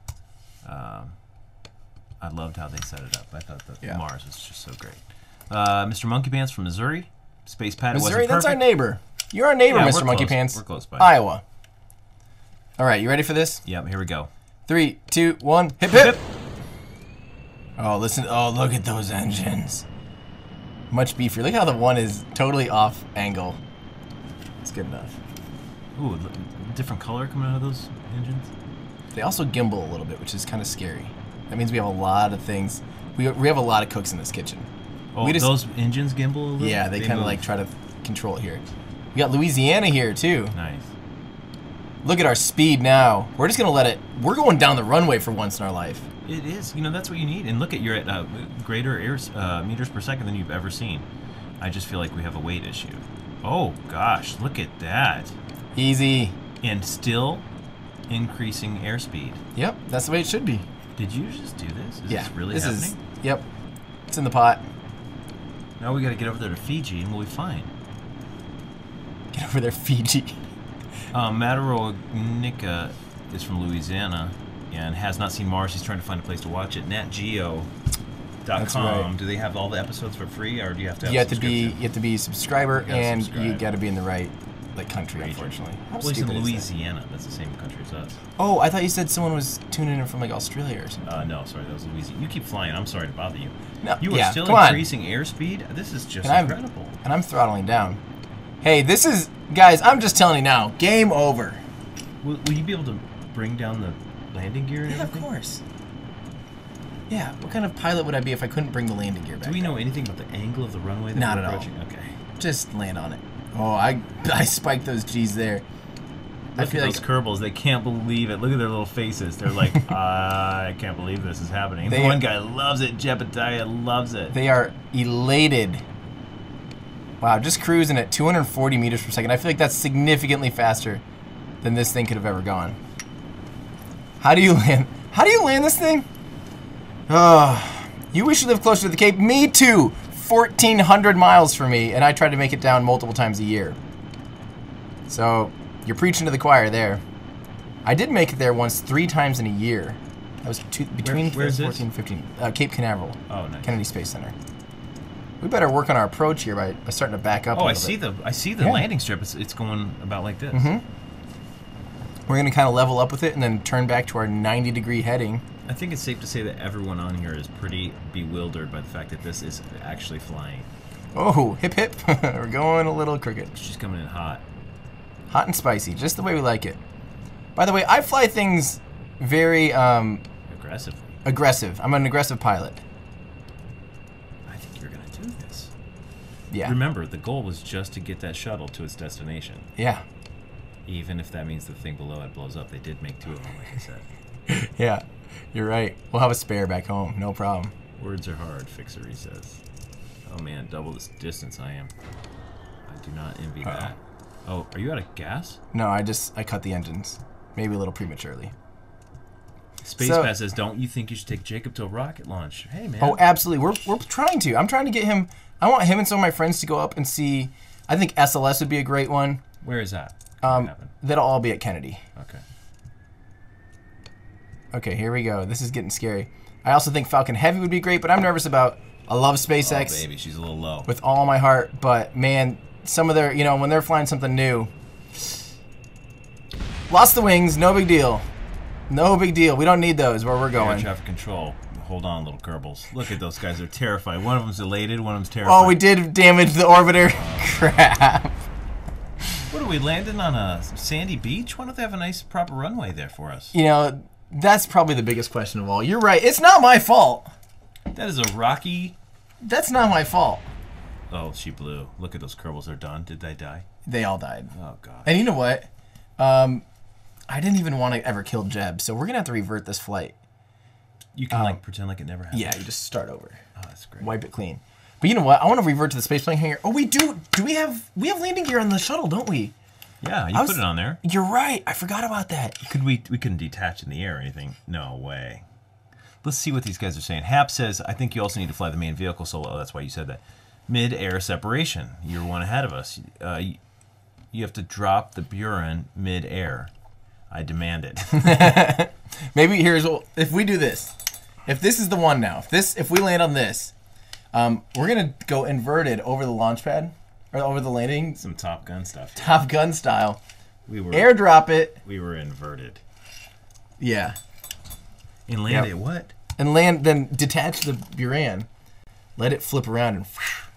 I loved how they set it up. I thought that Mars was just so great. Mr. Monkey Pants from Missouri. Space Pat. Missouri, that's our neighbor. You're our neighbor, Mr. Monkey Pants. We're close by. Iowa. All right, you ready for this? Yep, here we go. 3, 2, 1, hip hip. Oh, listen. Oh, look at those engines. Much beefier. Look how the one is totally off angle. It's good enough. Ooh, different color coming out of those engines. They also gimbal a little bit, which is kind of scary. That means we have a lot of things. We have a lot of cooks in this kitchen. Oh, those engines gimbal a little? Yeah, they kind of like try to control it here. We got Louisiana here too. Nice. Look at our speed now. We're just gonna let it. We're going down the runway for once in our life. It is. You know, that's what you need. And look at, you're at greater meters per second than you've ever seen. I just feel like we have a weight issue. Oh gosh, look at that. Easy. And still increasing airspeed. Yep, that's the way it should be. Did you just do this? Is yeah, this really happening? Yep. It's in the pot. Now we got to get over there to Fiji and we'll be fine. Get over there, Fiji. Mataronica is from Louisiana and has not seen Mars. He's trying to find a place to watch it. NatGeo.com. Right. Do they have all the episodes for free, or do you have to have you have to be a subscriber, and you got to be in the right country, region. Unfortunately. Well, he's in Louisiana. That's the same country as us. Oh, I thought you said someone was tuning in from like Australia or something. No, sorry, that was Louisiana. You keep flying. I'm sorry to bother you. No, you are still increasing airspeed? This is just incredible. And I'm throttling down. Hey, this is... Guys, I'm just telling you now. Game over. Will you be able to bring down the landing gear and everything? Of course. Yeah, what kind of pilot would I be if I couldn't bring the landing gear back? Do we know anything about the angle of the runway that Not we're at approaching? all. Okay. Just land on it. Oh, I spiked those G's there. Look at those Kerbals. They can't believe it. Look at their little faces. They're like, I can't believe this is happening. The one guy loves it. Jebediah loves it. They are elated. Wow, just cruising at 240 meters per second. I feel like that's significantly faster than this thing could have ever gone. How do you land? How do you land this thing? Oh, you wish you lived closer to the Cape. Me too. 1,400 miles for me, and I tried to make it down multiple times a year. So you're preaching to the choir there. I did make it there once 3 times in a year. That was between 2014 and 15. Cape Canaveral. Oh, nice. Kennedy Space Center. We better work on our approach here by starting to back up. Oh, I see the landing strip. It's going about like this. Mm-hmm. We're gonna kind of level up with it and then turn back to our 90-degree heading. I think it's safe to say that everyone on here is pretty bewildered by the fact that this is actually flying. Oh, hip hip. We're going a little crooked. She's coming in hot. Hot and spicy, just the way we like it. By the way, I fly things very aggressively. Aggressive. I'm an aggressive pilot. I think you're gonna do this. Yeah. Remember, the goal was just to get that shuttle to its destination. Yeah. Even if that means the thing below it blows up, they did make 2 of them, like I said. Yeah, you're right. We'll have a spare back home, no problem. Words are hard, Fixery says. Oh man, double the distance I am. I do not envy that. Oh, are you out of gas? No, I cut the engines. Maybe a little prematurely. Space Pass says, don't you think you should take Jacob to a rocket launch? Hey man. Oh, absolutely. We're trying to. I'm trying to get him. I want him and some of my friends to go up and see. I think SLS would be a great one. Where is that? That'll all be at Kennedy. Okay. Okay, here we go. This is getting scary. I also think Falcon Heavy would be great, but I'm nervous about. I love SpaceX. Oh, baby, she's a little low. With all my heart, but man, some of their, when they're flying something new. Lost the wings, no big deal. No big deal. We don't need those where we're going. Air traffic control. Hold on, little Kerbals. Look at those guys. They're terrified. One of them's elated, one of them's terrified. Oh, we did damage the orbiter. Crap. What are we landing on a sandy beach? Why don't they have a nice proper runway there for us? That's probably the biggest question of all. You're right. It's not my fault. That is a rocky... That's not my fault. Oh, she blew. Look at those Kerbals. They're done. Did they die? They all died. Oh, God. And you know what? I didn't even want to ever kill Jeb, so we're going to have to revert this flight. You can, pretend like it never happened. Yeah, you just start over. Oh, that's great. Wipe it clean. But you know what? I want to revert to the spaceflight hangar. Oh, we do. Do we have landing gear on the shuttle, don't we? Yeah, you put it on there. You're right. I forgot about that. We couldn't detach in the air or anything. No way. Let's see what these guys are saying. Hap says, I think you also need to fly the main vehicle solo. Oh, that's why you said that. Mid-air separation. You're one ahead of us. You have to drop the Buran mid-air. I demand it. Maybe if we do this. If this is the one now. If we land on this, we're gonna go inverted over the launch pad or over the landing. Some Top Gun stuff. Top Gun style. We were airdrop it. We were inverted. Yeah. And land it what? And then detach the Buran, let it flip around and.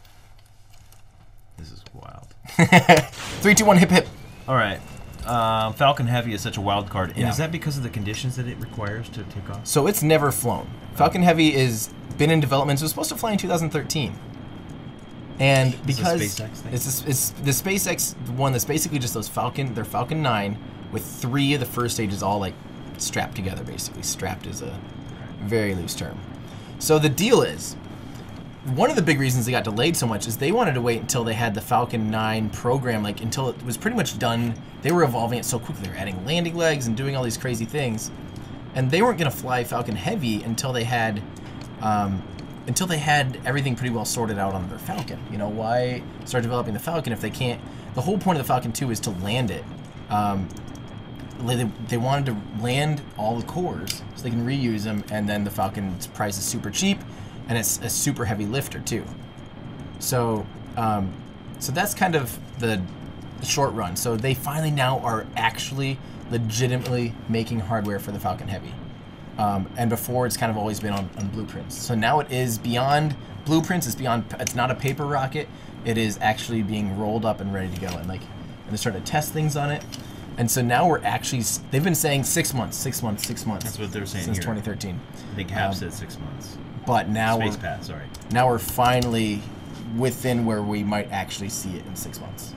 This is wild. 3, 2, 1, hip hip. All right. Falcon Heavy is such a wild card. And Yeah. is that because of the conditions that it requires to take off? So it's never flown. Falcon Heavy is been in development. So it was supposed to fly in 2013. And because It's a SpaceX thing? it's the SpaceX one that's basically just those Falcon 9 with 3 of the first stages all like strapped together basically. Strapped is a very loose term. So the deal is, one of the big reasons they got delayed so much is they wanted to wait until they had the Falcon 9 program, like until it was pretty much done. They were evolving it so quickly. They were adding landing legs and doing all these crazy things. And they weren't going to fly Falcon Heavy until they had everything pretty well sorted out on their Falcon. You know, why start developing the Falcon if they can't? The whole point of the Falcon 2 is to land it. They wanted to land all the cores so they can reuse them, and then the Falcon's price is super cheap, and it's a super heavy lifter too. So, so that's kind of the short run. So they finally now are actually legitimately making hardware for the Falcon Heavy. And before it's kind of always been on blueprints. So now it is beyond blueprints. It's not a paper rocket. It is actually being rolled up and ready to go. And they're starting to test things on it. And so now we're actually, they've been saying 6 months, 6 months, 6 months. That's what they're saying since here. 2013. I think Hap said 6 months. But now now we're finally within where we might actually see it in 6 months.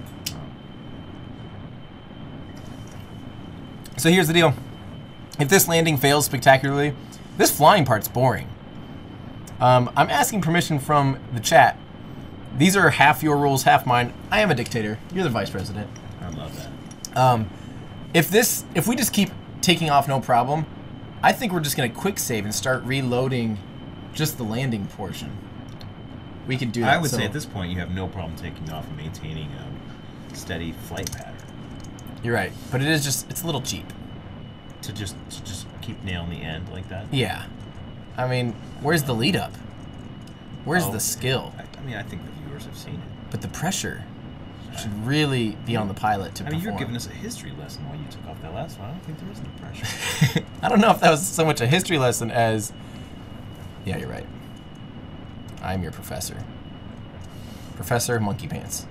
So here's the deal. If this landing fails spectacularly, this flying part's boring. I'm asking permission from the chat. These are half your rules, half mine. I am a dictator. You're the vice president. I love that. If we just keep taking off no problem, I think we're just gonna quick save and start reloading just the landing portion. We could do that. I would say at this point you have no problem taking off and maintaining a steady flight pattern. You're right, but it's a little cheap. To just keep nailing the end like that? Yeah. I mean, where's the lead up? Where's the skill? I mean, I think the viewers have seen it. But the pressure should really be on the pilot to perform. You're giving us a history lesson while you took off that last one. I don't think there was any pressure. I don't know if that was so much a history lesson as... Yeah, you're right. I'm your professor. Professor Monkey Pants.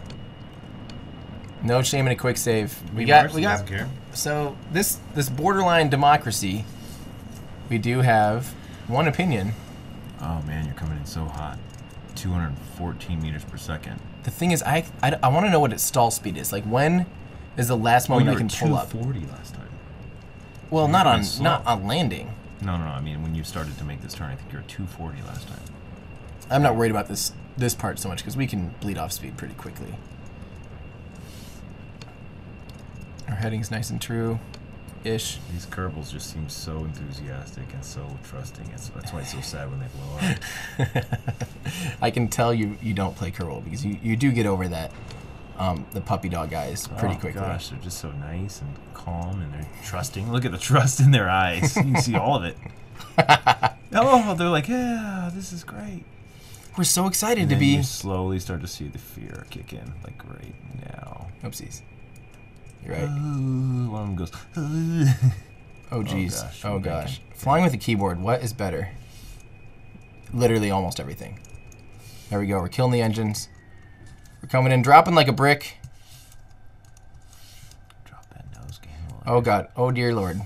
No shame in a quick save. We got. Care. So this borderline democracy, we do have one opinion. Oh man, you're coming in so hot. 214 meters per second. The thing is, I want to know what its stall speed is. Like, when is the last moment I can pull up? 240 last time. Well, not on landing. No. I mean, when you started to make this turn, I think you were 240 last time. I'm not worried about this part so much because we can bleed off speed pretty quickly. Our heading's nice and true-ish. These Kerbals just seem so enthusiastic and so trusting. That's why it's so sad when they blow up. I can tell you don't play Kerbal because you do get over that, the puppy dog eyes pretty quickly. Oh gosh, they're just so nice and calm and they're trusting. Look at the trust in their eyes. You can see all of it. Oh, they're like, yeah, this is great. We're so excited and to then be... You slowly start to see the fear kick in, like right now. Oopsies. You're right. One of them goes, oh, jeez. Oh, gosh. Flying with a keyboard, what is better? Literally almost everything. There we go. We're killing the engines. We're coming in, dropping like a brick. Drop that nose game. Oh, God. Oh, dear Lord.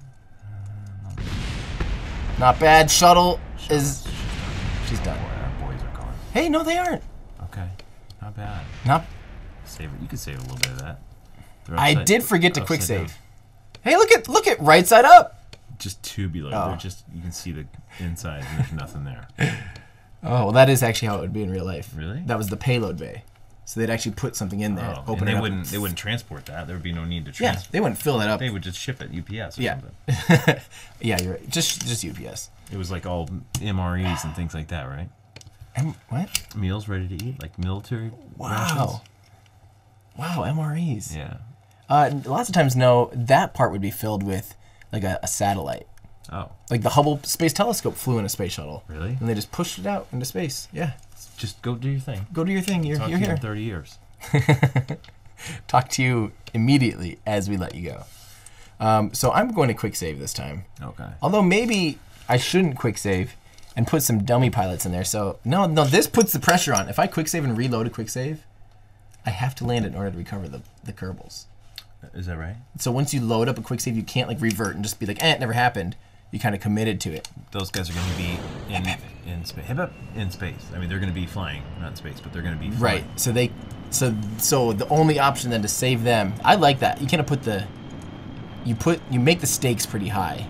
Not bad. Shuttle is... She's done. Our boys are gone. Hey, no, they aren't. Okay. Not bad. Not... Save it. You could save a little bit of that. I did forget to quick save. Hey, look at right side up. Just tubular. Oh. They're just, you can see the inside and there's nothing there. Oh, well, that is actually how it would be in real life. Really? That was the payload bay. So they'd actually put something in there, open it up. They wouldn't transport that. There would be no need to Yeah, transport. they wouldn't fill that up. They would just ship it UPS or Yeah. something. Yeah, you're right. Just UPS. It was like all MREs and things like that, right? What? Meals ready to eat, like military Wow. rations. Wow, MREs. Yeah. Lots of times, no, that part would be filled with like a satellite. Oh, Like the Hubble Space Telescope flew in a space shuttle. really? And they just pushed it out into space. Yeah. Just go do your thing. Go do your thing. You're Talk to you here. in 30 years. Talk to you immediately as we let you go. So I'm going to quick save this time. Okay. Although maybe I shouldn't quick save and put some dummy pilots in there. So no, this puts the pressure on. If I quick save and reload a quick save, I have to land it in order to recover the Kerbals. Is that right? So once you load up a quick save, you can't like revert and just be like, it never happened. You kind of committed to it. Those guys are going to be in space. In space. I mean, they're going to be flying, not in space, but they're going to be flying. Right. So the only option then to save them, I like that. You kind of put you make the stakes pretty high.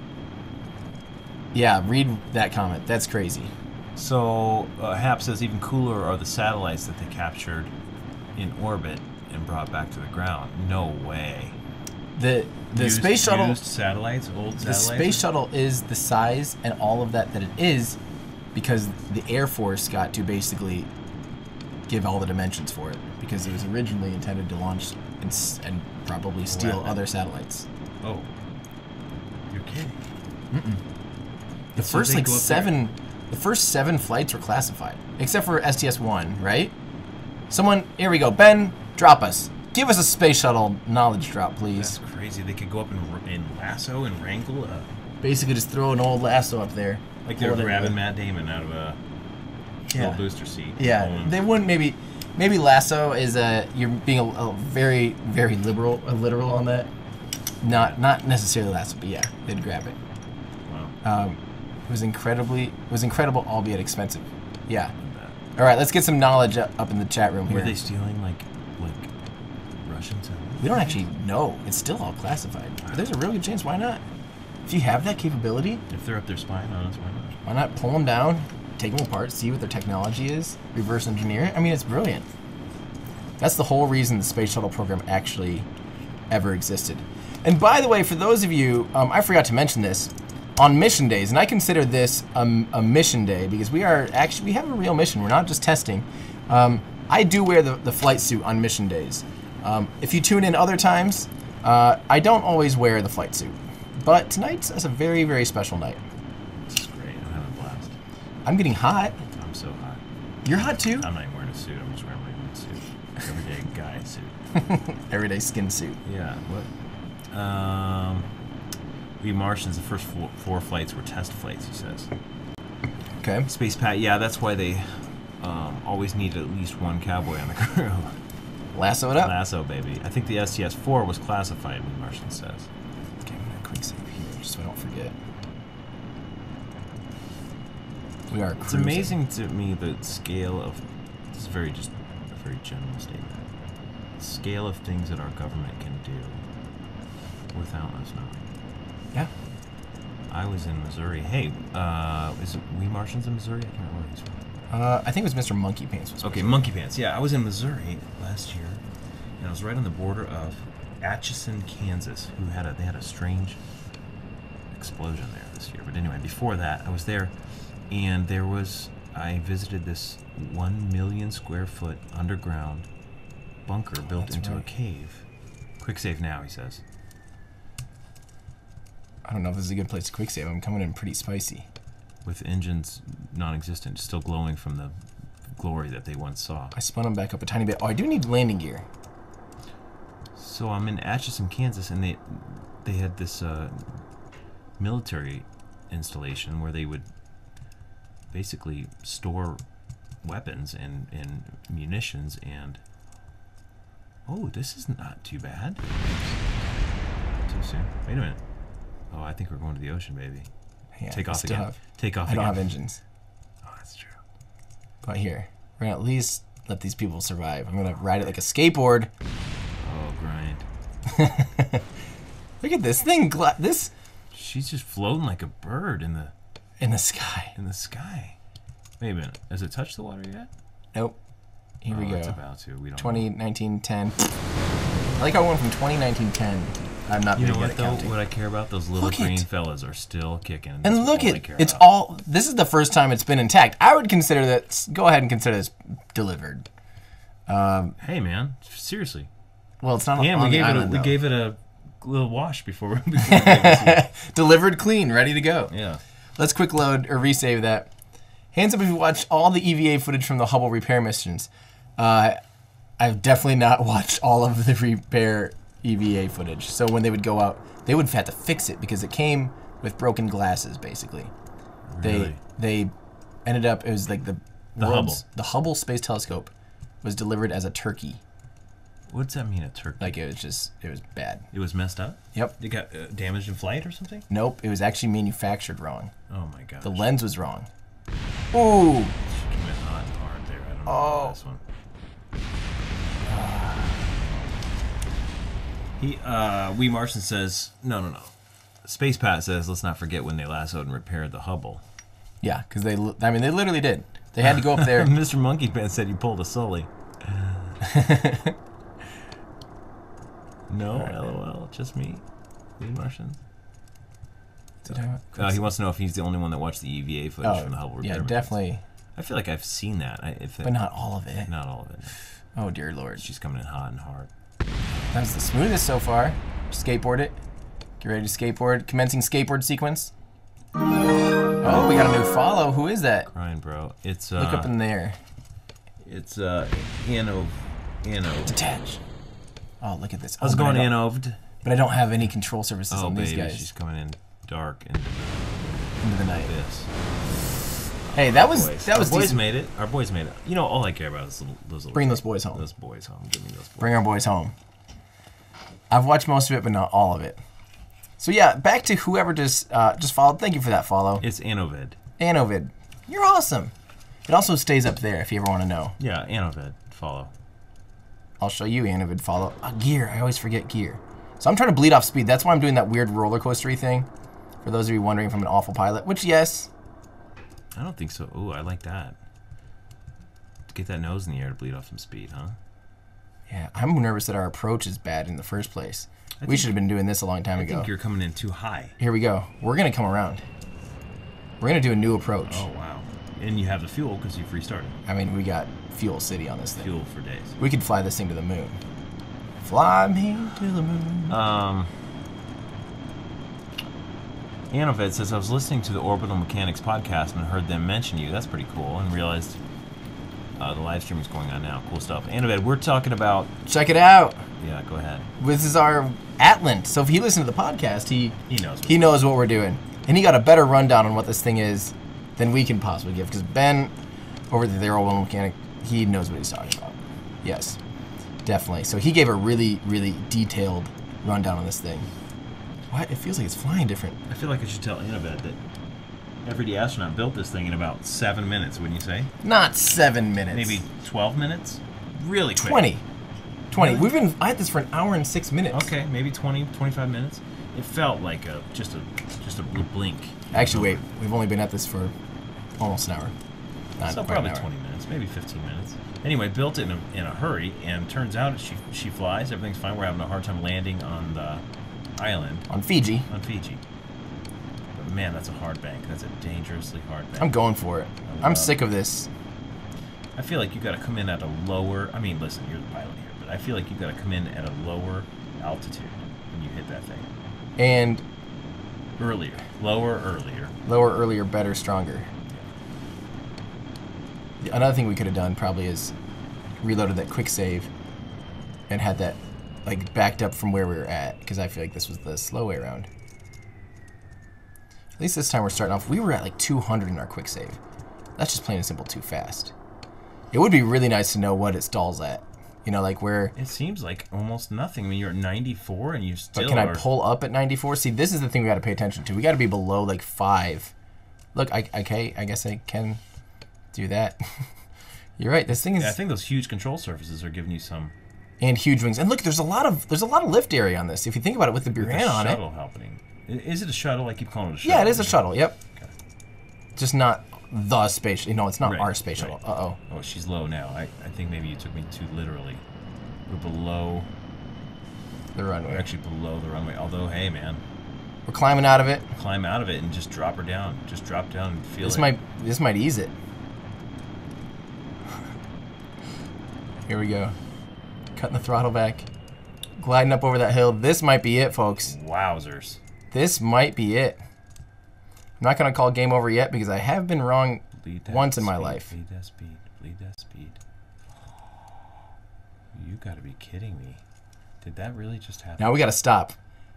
Yeah, read that comment. That's crazy. So Hap says even cooler are the satellites that they captured in orbit and brought back to the ground. No way. The space shuttle. Used satellites, old The satellites. space shuttle is the size and all of that it is because the Air Force got to basically give all the dimensions for it because it was originally intended to launch and probably steal Weapon. other satellites. Oh, you're kidding. The So first they like go up seven, the first 7 flights were classified, except for STS-1, right? Someone, here we go, Ben, drop us. Give us a space shuttle knowledge drop, please. That's crazy. They could go up and lasso and wrangle a... Basically, just throw an old lasso up there. Like they're Hold it grabbing with- Matt Damon out of a little booster seat. Yeah, they wouldn't maybe lasso is you're being a very very literal on that. Not necessarily lasso, but yeah, they'd grab it. Wow. It was incredible, albeit expensive. Yeah. All right, let's get some knowledge up in the chat room here. Were they stealing like Russians? We don't actually know. It's still all classified. But there's a real good chance. Why not? If you have that capability, If they're up there spying on us, why not? why not pull them down, take them apart, see what their technology is, reverse engineer it? I mean, it's brilliant. That's the whole reason the space shuttle program actually ever existed. And by the way, for those of you, I forgot to mention this, on mission days, and I consider this a mission day because we have a real mission. We're not just testing. I do wear the flight suit on mission days. If you tune in other times, I don't always wear the flight suit. But tonight's a very, very special night. This is great. I'm having a blast. I'm getting hot. I'm so hot. You're hot too? I'm not even wearing a suit. I'm just wearing my own suit. Everyday guy suit. Everyday skin suit. Yeah. What? We Martians, the first 4 flights were test flights, he says. Okay. Space Pat, yeah, that's why they always need at least one cowboy on the crew. Lasso it up. Lasso, baby. I think the STS-4 was classified, we Martian says. Okay, I'm gonna quick save here just so I don't forget. We are cruising. It's amazing to me the scale of, this is a very general statement, the scale of things that our government can do without us knowing. Yeah. I was in Missouri. Hey, is it We Martians in Missouri? I can't remember where he's from. I think it was Mr. Monkey Pants. Was Okay, Monkey Pants. Yeah, I was in Missouri last year, and I was right on the border of Atchison, Kansas, they had a strange explosion there this year. But anyway, before that, I was there, and I visited this 1 million square foot underground bunker built into a cave. Quick save now, he says. I don't know if this is a good place to quick save. I'm coming in pretty spicy. With engines non-existent, still glowing from the glory that they once saw. I spun them back up a tiny bit. Oh, I do need landing gear. So I'm in Atchison, Kansas, and they had this military installation where they would basically store weapons and munitions and... Oh, this is not too bad. Too soon. Wait a minute. Oh, I think we're going to the ocean, baby. Yeah, Take I off still again. have- Take off I again. don't have engines. Oh, that's true. But here, we're gonna at least let these people survive. I'm gonna ride it like a skateboard. Oh, grind. Look at this thing. This She's just floating like a bird in the in the sky. sky. Wait a minute. Has it touched the water yet? Nope. Here we go. It's about to. We don't 2019 10. I like how I went from 2019 10. I'm not very good at counting. What I care about, those little green fellas are still kicking. And look at it's all. This is the first time it's been intact. I would consider that. Go ahead and consider this delivered. Hey man, seriously. Well, it's not. And on the island, we gave it a little wash before. Delivered clean, ready to go. Yeah. Let's quick load or resave that. Hands up if you watched all the EVA footage from the Hubble repair missions. I've definitely not watched all of the repair EVA footage. So when they would go out, they would have to fix it because it came with broken glasses, basically. Really? They ended up, it was like the Hubble Space Telescope was delivered as a turkey. What's that mean, a turkey? Like it was bad. It was messed up? Yep. It got damaged in flight or something? Nope, it was actually manufactured wrong. Oh my gosh. The lens was wrong. Ooh. She came in hot and hard there. I don't know about this one. Wee Martian says, no. Space Pat says, let's not forget when they lassoed and repaired the Hubble. Yeah, because they literally did. They had to go up there. Mr. Monkey Man said you pulled a Sully. No, right, LOL, just me. Wee Martian. He wants to know if he's the only one that watched the EVA footage from the Hubble repair. Yeah, definitely. I feel like I've seen that. But not all of it. Not all of it. Oh, dear Lord. She's coming in hot and hard. That's the smoothest so far. Skateboard it. Get ready to skateboard. Commencing skateboard sequence. Oh, we got a new follow. Who is that? Crying, bro. It's look up in there. It's Anov. Detach. Oh, look at this. How's it going, Anoved? But I don't have any control surfaces on these guys. She's coming in dark into the night. This. Hey, that was Our boys made it. Our boys made it. You know, all I care about is those little. Bring those boys home. Those boys home. Give me those boys. Bring our boys home. I've watched most of it, but not all of it. So yeah, back to whoever just followed. Thank you for that follow. It's Anovid. Anovid. You're awesome. It also stays up there if you ever want to know. Yeah, Anovid. Follow. I'll show you Anovid follow. Gear. I always forget gear. So I'm trying to bleed off speed. That's why I'm doing that weird roller coastery thing. For those of you wondering if I'm an awful pilot, which yes. I don't think so. Ooh, I like that. Get that nose in the air to bleed off some speed, huh? Yeah, I'm nervous that our approach is bad in the first place. We should have been doing this a long time ago. I think you're coming in too high. Here we go. We're going to come around. We're going to do a new approach. Oh, wow. And you have the fuel because you've restarted. I mean, we got Fuel City on this thing. Fuel for days. We could fly this thing to the moon. Fly me to the moon. Anoved says, I was listening to the Orbital Mechanics Podcast and heard them mention you. That's pretty cool. And realized the live stream is going on now. Cool stuff. Anoved, we're talking about... Check it out. Yeah, go ahead. This is our Atlant. So if he listened to the podcast, he knows what we're doing. And he got a better rundown on what this thing is than we can possibly give. Because Ben, over at the Orbital Mechanic, he knows what he's talking about. Yes, definitely. So he gave a really, really detailed rundown on this thing. What? It feels like it's flying different. I feel like I should tell Anoved that Everyday Astronaut built this thing in about 7 minutes, wouldn't you say? Not 7 minutes. Maybe 12 minutes? Really quick. 20. Really? I had this for an hour and 6 minutes. Okay, maybe 20, 25 minutes. It felt like just a blink. Actually, wait. We've only been at this for almost an hour. So probably 20 minutes, maybe 15 minutes. Anyway, built it in a hurry, and turns out she flies. Everything's fine. We're having a hard time landing on the island. On Fiji. But man, that's a hard bank. That's a dangerously hard bank. I'm going for it. I'm sick of this. I feel like you got to come in at a lower... I mean, listen, you're the pilot here, but I feel like you got to come in at a lower altitude when you hit that thing. And... Earlier. Lower, earlier. Lower, earlier, better, stronger. Yeah. Another thing we could have done probably is reloaded that quick save and had that like backed up from where we were at, because I feel like this was the slow way around. At least this time we're starting off. We were at like 200 in our quick save. That's just plain and simple too fast. It would be really nice to know what it stalls at. You know, like where... It seems like almost nothing. I mean, you're at 94 and you still But can I pull up at 94? See, this is the thing we got to pay attention to. We got to be below like 5. Look, I guess I can do that. You're right. This thing is... Yeah, I think those huge control surfaces are giving you some... And huge wings. And look, there's a lot of lift area on this. If you think about it, with the Buran on it. Shuttle happening. Is it a shuttle? I keep calling it a shuttle. Yeah, it is a shuttle. Yep. Okay. Just not the space. No, it's not Right, our space shuttle. right. Uh-oh. Oh, she's low now. I think maybe you took me too literally. We're below. The We're runway. actually below the runway. Although, hey, man, We're climbing out of it. climb out of it and just drop her down. Just drop down and feel it. This might ease it. Here we go. Cutting the throttle back. Gliding up over that hill. This might be it, folks. Wowzers. This might be it. I'm not going to call game over yet because I have been wrong Bleed that once in my speed, life. Bleed that speed. Bleed that speed. You gotta be kidding me. Did that really just happen? Now we got to stop.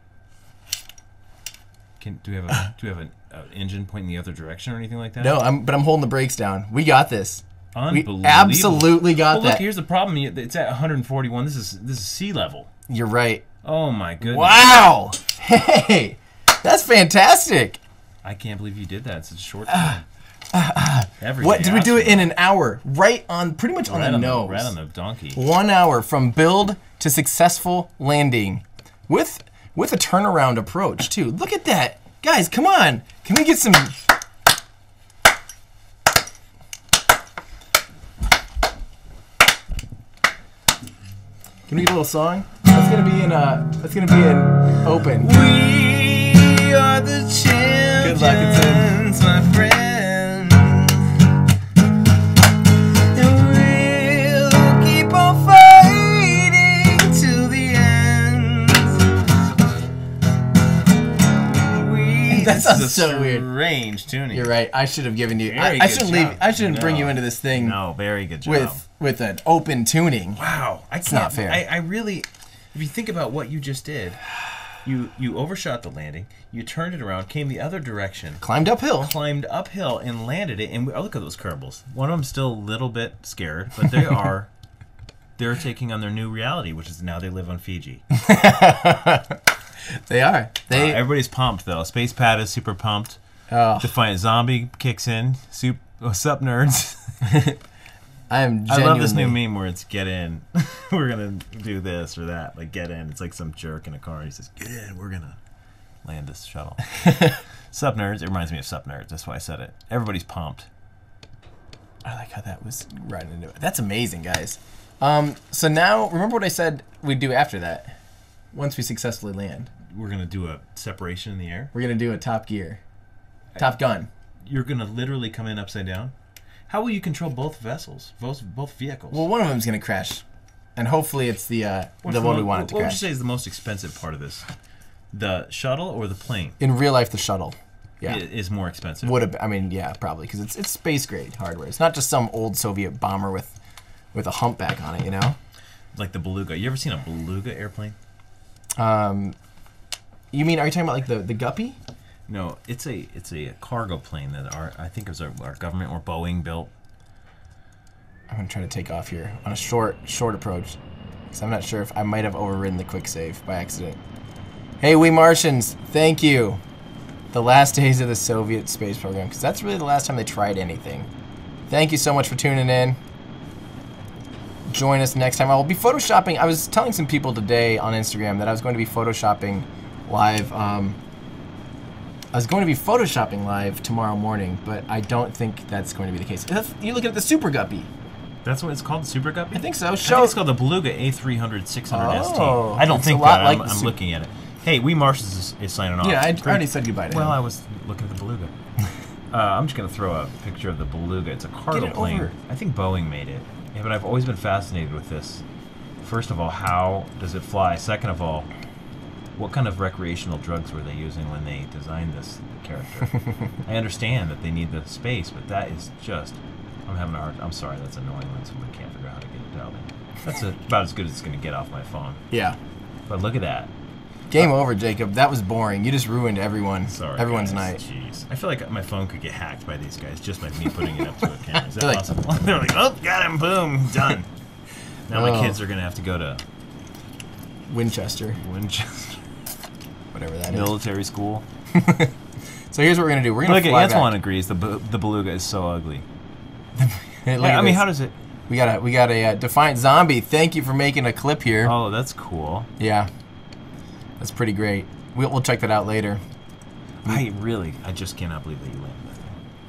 Do we have an engine pointing the other direction or anything like that? No, but I'm holding the brakes down. We got this. We Unbelievable. absolutely got Well, that. look, here's the problem. It's at 141. This is sea level. You're right. Oh my goodness. Wow. Hey, that's fantastic. I can't believe you did that in such a short time. What did we do it in an hour? Right on, pretty much on the nose. Right on the donkey. 1 hour from build to successful landing, with a turnaround approach too. Look at that, guys! Come on, can we get some? Can we get a little song? That's gonna be in. That's gonna be in open. We are the champions, Good luck, it's in. my friend. And we'll keep on fighting till the end. That sounds so weird. Strange tuning. You're right. I should have given you. Very I good shouldn't job. leave. I shouldn't bring No. you into this thing No, very good job. with an open tuning. Wow, It's not fair. I really, if you think about what you just did, you overshot the landing, you turned it around, came the other direction, Climbed uphill. climbed uphill, and landed it. And oh, look at those Kerbals. One of them's still a little bit scared, but they're taking on their new reality, which is now they live on Fiji. They are. Everybody's pumped though. Space Pad is super pumped. Oh, Defiant Zombie kicks in. What's up, nerds? I am. I love this new genuinely- meme where it's get in. We're gonna do this or that. Like get in. It's like some jerk in a car. He says, "Get in. We're gonna land this shuttle." Sup nerds. It reminds me of Sup nerds. That's why I said it. Everybody's pumped. I like how that was right into it. That's amazing, guys. So now, remember what I said we'd do after that? Once we successfully land, We're gonna do a separation in the air. we're gonna do a Top Gear, Top Gun. You're gonna literally come in upside down. How will you control both vessels, both vehicles? Well, one of them's gonna crash, and hopefully it's the one we want it to What would you crash. say is the most expensive part of this? The shuttle or the plane? In real life, the shuttle, yeah, Is more expensive. would have. I mean, yeah, probably because it's space grade hardware. It's not just some old Soviet bomber with a humpback on it, you know. Like the Beluga. You ever seen a Beluga airplane? You mean, are you talking about like the Guppy? No, it's a cargo plane that I think it was our government or Boeing built. I'm gonna try to take off here on a short approach, because I'm not sure if I might have overridden the quick save by accident. Hey, we Martians, thank you. The last days of the Soviet space program, because that's really the last time they tried anything. Thank you so much for tuning in. Join us next time. I will be photoshopping. I was telling some people today on Instagram that I was going to be photoshopping live. I was going to be photoshopping live tomorrow morning, but I don't think that's going to be the case. You look at the Super Guppy. That's what it's called, the Super Guppy? I think so. I think it's called the Beluga A300 600 ST. Oh, I don't it's think a lot that. like the I'm Super- looking at it. Hey, We Martians is signing off. Yeah, I Great. already said goodbye to Well, him. I was looking at the Beluga. I'm just going to throw a picture of the Beluga. It's a cargo Get it plane. over. I think Boeing made it. Yeah, but I've always been fascinated with this. First of all, how does it fly? Second of all, what kind of recreational drugs were they using when they designed this character? I understand that they need the space, but that is just... I'm having a hard... I'm sorry, that's annoying when someone can't figure out how to get it dialed in. That's about as good as it's going to get off my phone. Yeah. But look at that. Game over, Jacob. That was boring. You just ruined everyone's Guys. night. Jeez. I feel like my phone could get hacked by these guys just by me putting it up to a camera. Is that They're like- possible? They're like, oh, got him, boom, done. Now my Oh. kids are going to have to go to Winchester, Winchester whatever that is. Military School. So here's what we're gonna do. We're gonna Look at fly Antoine back. agrees the Beluga is so ugly. Hey, look Yeah, at I mean, this. how does it... We got a Defiant Zombie. Thank you for making a clip here. Oh, that's cool. Yeah, that's pretty great. We'll check that out later. I just cannot believe that you landed that thing.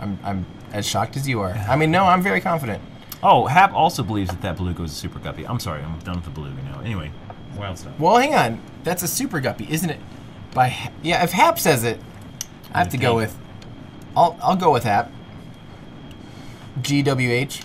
I'm as shocked as you are. I mean, no, I'm very confident. Oh, Hap also believes that beluga is a super guppy. I'm sorry, I'm done with the beluga now. Anyway, wild stuff. Well, hang on. That's a super guppy, isn't it? Yeah, if Hap says it, I have to go with. I'll go with Hap. GWH.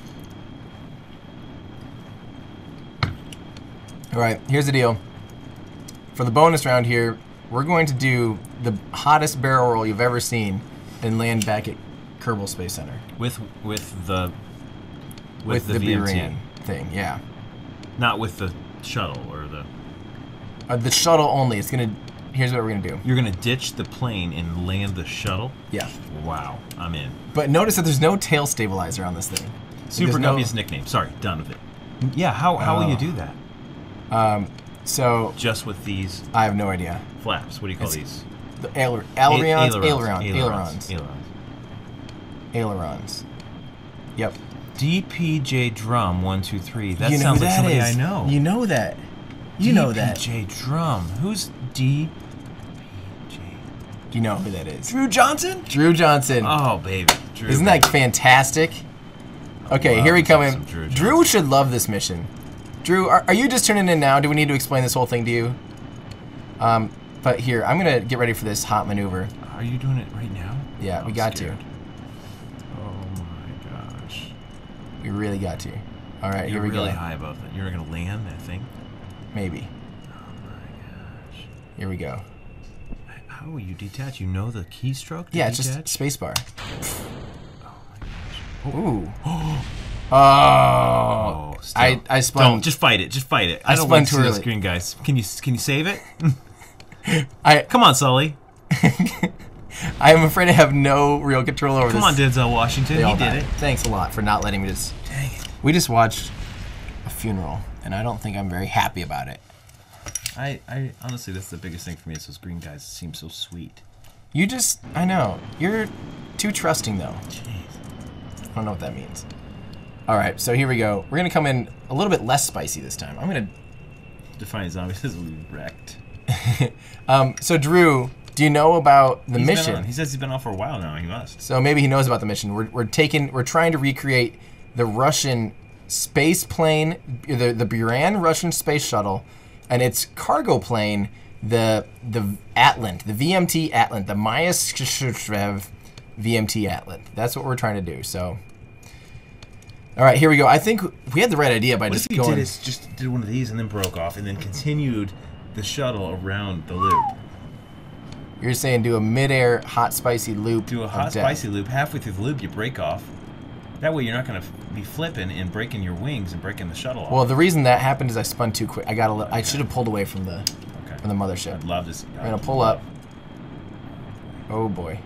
All right, here's the deal. For the bonus round here, we're going to do the hottest barrel roll you've ever seen and land back at Kerbal Space Center. With the VMT thing, yeah. Not with the shuttle or the shuttle only. It's gonna. Here's what we're gonna do. You're gonna ditch the plane and land the shuttle? Yeah. Wow, I'm in. But notice that there's no tail stabilizer on this thing. Super Guppy's nickname. Sorry, done with it. Yeah, how will you do that? So just with these. I have no idea. Flaps. What do you call these? The ailerons. Yep. DPJ Drum 123. That you know sounds who like that somebody is. I know. You know that. You know that. DPJ Drum. Who's DPJ? You know who that is. Drew Johnson? Drew Johnson. Oh, baby. Drew, isn't that fantastic? Okay, here we come in. Drew should love this mission. Drew, are you just tuning in now? Do we need to explain this whole thing to you? But here, I'm going to get ready for this hot maneuver. Are you doing it right now? Yeah, we got to. Oh my gosh. We really got to. All right, here we go. You're really high above it. You're going to land that thing? Maybe. Oh my gosh. Here we go. How will you detach? You know the keystroke? Yeah, it's just spacebar. Oh my gosh. Ooh. Oh. I spun. Don't just fight it. Just fight it. I don't want to see the screen, guys. Can you save it? Come on, Sully. I am afraid I have no real control over this. Come on, Denzel Washington. He did it. Thanks a lot for not letting me just. Dang it. We just watched a funeral, and I don't think I'm very happy about it. I honestly, that's the biggest thing for me is those green guys seem so sweet. I know. You're too trusting, though. Jeez. I don't know what that means. All right, so here we go. We're going to come in a little bit less spicy this time. I'm going to... Define zombies as wrecked. So, Drew, do you know about the mission? He says he's been on for a while now. He must. So maybe he knows about the mission. We're trying to recreate the Russian space plane, the Buran Russian space shuttle, and its cargo plane, the Atlant, the VM-T Atlant, the Myasishchev VM-T Atlant. That's what we're trying to do. So, all right, here we go. I think we had the right idea by just going. Just did one of these and then broke off and then continued the shuttle around the loop. You're saying do a mid-air hot spicy loop. Do a hot spicy loop. Halfway through the loop, you break off. That way, you're not going to be flipping and breaking your wings and breaking the shuttle off. Well, the reason that happened is I spun too quick. I should have pulled away from the mothership. I'd love to see. We're gonna pull up. Oh boy.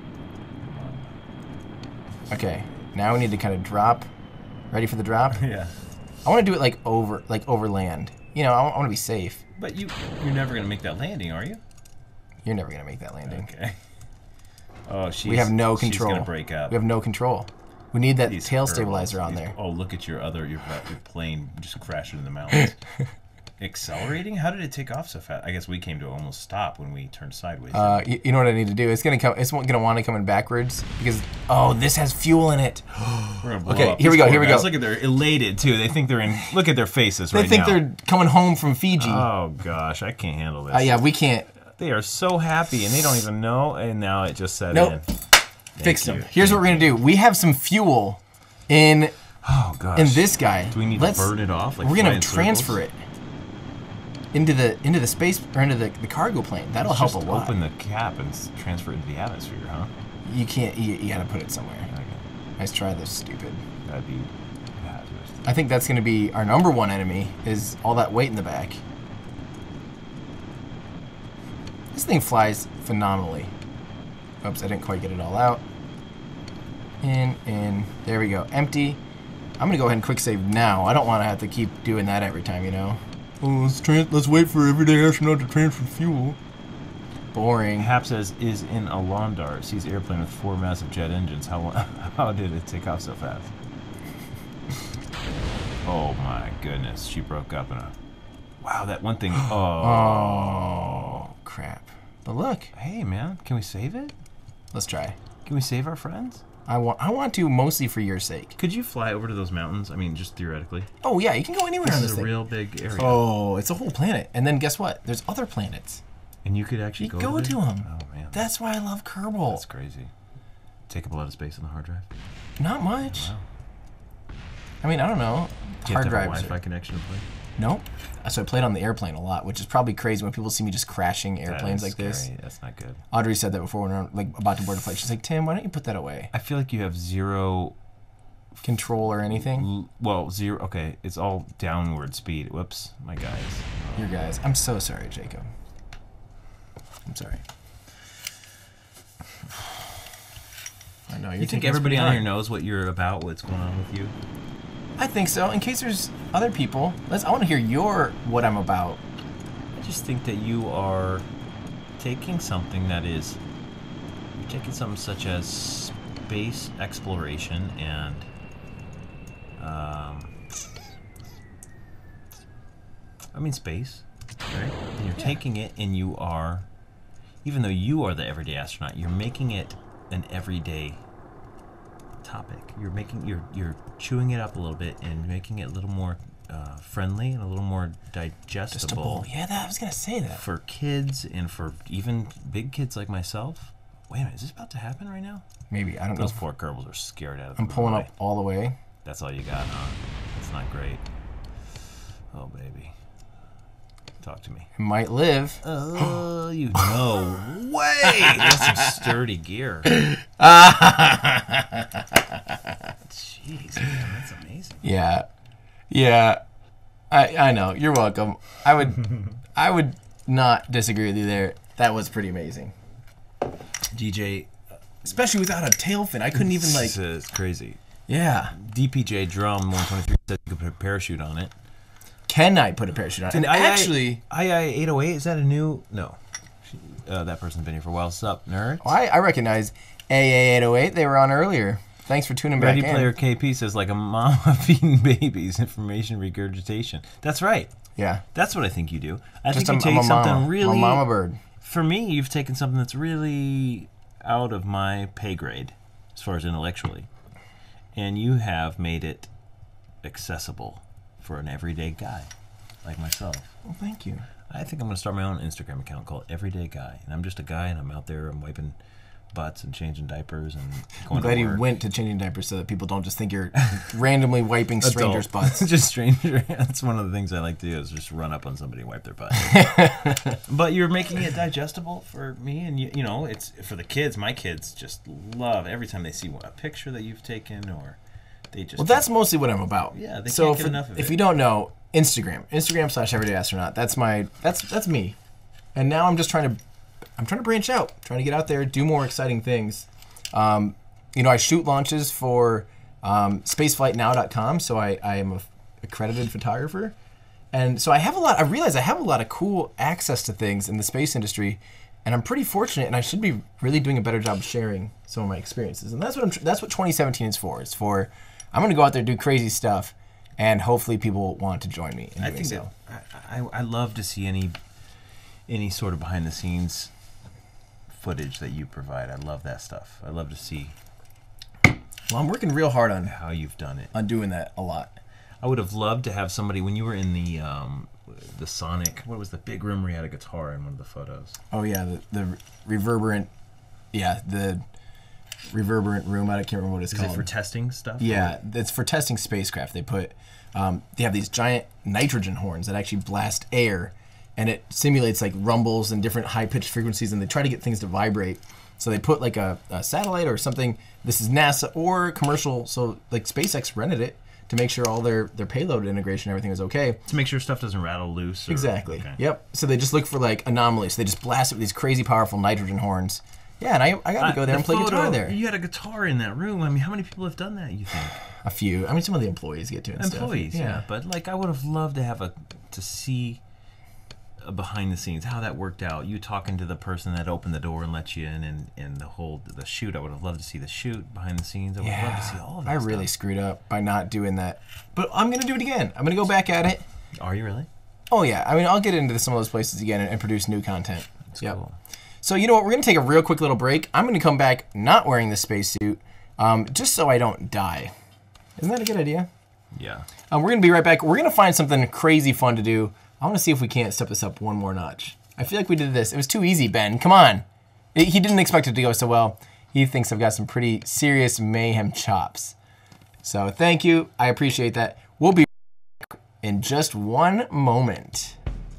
Okay, now we need to kind of drop. Ready for the drop? Yeah. I want to do it like over land. You know, I want to be safe. But you're never gonna make that landing, are you? You're never gonna make that landing. Okay. Oh, we have no control. She's gonna break up. We have no control. We need that tail stabilizer on there. Oh, look at your plane just crashing in the mountains. Accelerating? How did it take off so fast? I guess we came to almost stop when we turned sideways. You know what I need to do? It's gonna want to come in backwards because this has fuel in it. We're gonna blow up. Here we go. Here we go. Look at they're elated too. They think they're in. Look at their faces right now. They think they're coming home from Fiji. Oh gosh, I can't handle this. Yeah, we can't. They are so happy and they don't even know. And now it just set in. Fix them. Here's what we're gonna do. We have some fuel in. Oh gosh. In this guy. Do we need to burn it off? Like we're gonna transfer it into the space or into the cargo plane. That'll help a lot. Open the cap and transfer it into the atmosphere, huh? You can't. You gotta put it somewhere. Okay. Let's try this. Stupid. That'd be hazardous. I think that's gonna be our #1 enemy. Is all that weight in the back. This thing flies phenomenally. Oops, I didn't quite get it all out. In. There we go. Empty. I'm gonna go ahead and quick save now. I don't want to have to keep doing that every time, you know. Oh, let's wait for everyday astronaut to transfer fuel. Boring. Hap says is in a lawn dart. Sees airplane with 4 massive jet engines. How did it take off so fast? Oh my goodness, she broke up in a. Wow, that one thing. Oh crap. But look. Hey man, can we save it? Let's try. Can we save our friends? I want to mostly for your sake. Could you fly over to those mountains? I mean, just theoretically. Oh yeah, you can go anywhere on this This is a thing. real big area. Oh, it's a whole planet. And then guess what? There's other planets. And you could actually You go go to them. Oh man, That's why I love Kerbal. that's crazy. Take up a lot of space on the hard drive. Not much. Wow. I mean, I don't know. Do you Hard have to have a drives. Wi-Fi connection to play? Nope. So I played on the airplane a lot, which is probably crazy when people see me just crashing airplanes That like is this. scary. That's not good. Audrey said that before when we were like about to board a flight. She's like, Tim, why don't you put that away? I feel like you have zero. Control or anything? Well, zero. Okay, it's all downward speed. Whoops, my guys. You guys. I'm so sorry, Jacob. I'm sorry. I know. You think everybody on here knows what you're about? What's going on with you? I think so. In case there's other people, I want to hear what I'm about. I just think that you are taking something that is. You're taking something such as space exploration and. I mean space, right? And you're taking it, and you are, even though you are the everyday astronaut, you're making it an everyday topic. You're chewing it up a little bit and making it a little more friendly and a little more digestible. Yeah, I was gonna say that. For kids and for even big kids like myself. Wait a minute, is this about to happen right now? Maybe, I don't know. Those poor Kerbals are scared out of I'm pulling up all the way. That's all you got, huh? That's not great. Oh, baby. Talk to me. It might live. Oh, you no way! That's some sturdy gear. Jeez, man, that's amazing. Yeah. I know. You're welcome. I would not disagree with you there. That was pretty amazing. DJ, Especially without a tail fin. I couldn't even like. It's crazy. Yeah. DPJ Drum 123 said you could put a parachute on it. Can I put a parachute on? And actually, II-808, is that a new? No. That person's been here for a while. What's up, nerds? I recognize AA808. They were on earlier. Thanks for tuning back Ready in. Player KP says, like a mama feeding babies, information regurgitation. That's right. Yeah. That's what I think you do. I Just think you I'm take a something mama. really. I'm a mama bird. For me, you've taken something that's really out of my pay grade, as far as intellectually, and you have made it accessible for an everyday guy like myself. Well, thank you. I think I'm going to start my own Instagram account called Everyday Guy, and I'm just a guy, and I'm out there, I'm wiping butts and changing diapers and going I'm glad to you work. went to changing diapers so that people don't just think you're randomly wiping strangers' Adult. butts. Just stranger. That's one of the things I like to do is just run up on somebody and wipe their butt. But you're making it digestible for me, and you know, it's for the kids. My kids just love every time they see a picture that you've taken, or they just. Well, that's mostly what I'm about. Yeah, they so can't get enough of it. If you don't know, Instagram/everydayastronaut. That's me. And now I'm trying to branch out, trying to get out there, do more exciting things. You know, I shoot launches for spaceflightnow.com, so I am a accredited photographer. And so I realize I have a lot of cool access to things in the space industry, and I'm pretty fortunate, and I should be really doing a better job of sharing some of my experiences. And that's what 2017 is for. It's for I'm going to go out there, do crazy stuff, and hopefully people want to join me in doing so. I love to see any sort of behind the scenes footage that you provide. I love that stuff. I love to see. Well, I'm working real hard on how you've done it. On doing that a lot. I would have loved to have somebody when you were in the Sonic. What was the big room where you had a guitar in one of the photos? Oh yeah, the reverberant. Yeah, the reverberant room. I can't remember what it's called. Is it for testing stuff? Yeah, it's for testing spacecraft. They have these giant nitrogen horns that actually blast air, and it simulates like rumbles and different high pitched frequencies, and they try to get things to vibrate. So they put like a satellite or something. This is NASA or commercial. So like SpaceX rented it to make sure all their payload integration, everything was okay. To make sure stuff doesn't rattle loose. Exactly. Okay. Yep. So they just look for like anomalies. They just blast it with these crazy powerful nitrogen horns. Yeah, and I got to go there and play guitar there. You had a guitar in that room. I mean, how many people have done that, you think? A few. I mean, some of the employees get to it and employees, stuff. yeah. But like, I would have loved to to see behind the scenes how that worked out. You talking to the person that opened the door and let you in, and the shoot. I would have loved to see the shoot behind the scenes. I would have loved to see all of that. I really screwed up by not doing that, but I'm gonna do it again. I'm gonna go back at it. Are you really? Oh yeah. I mean, I'll get into some of those places again and produce new content. That's cool. So you know what? We're gonna take a real quick little break. I'm gonna come back not wearing the spacesuit, just so I don't die. Isn't that a good idea? Yeah. We're going to be right back. We're going to find something crazy fun to do. I want to see if we can't step this up one more notch. I feel like we did this. It was too easy, Ben. Come on. He didn't expect it to go so well. He thinks I've got some pretty serious mayhem chops. So thank you. I appreciate that. We'll be back in just one moment.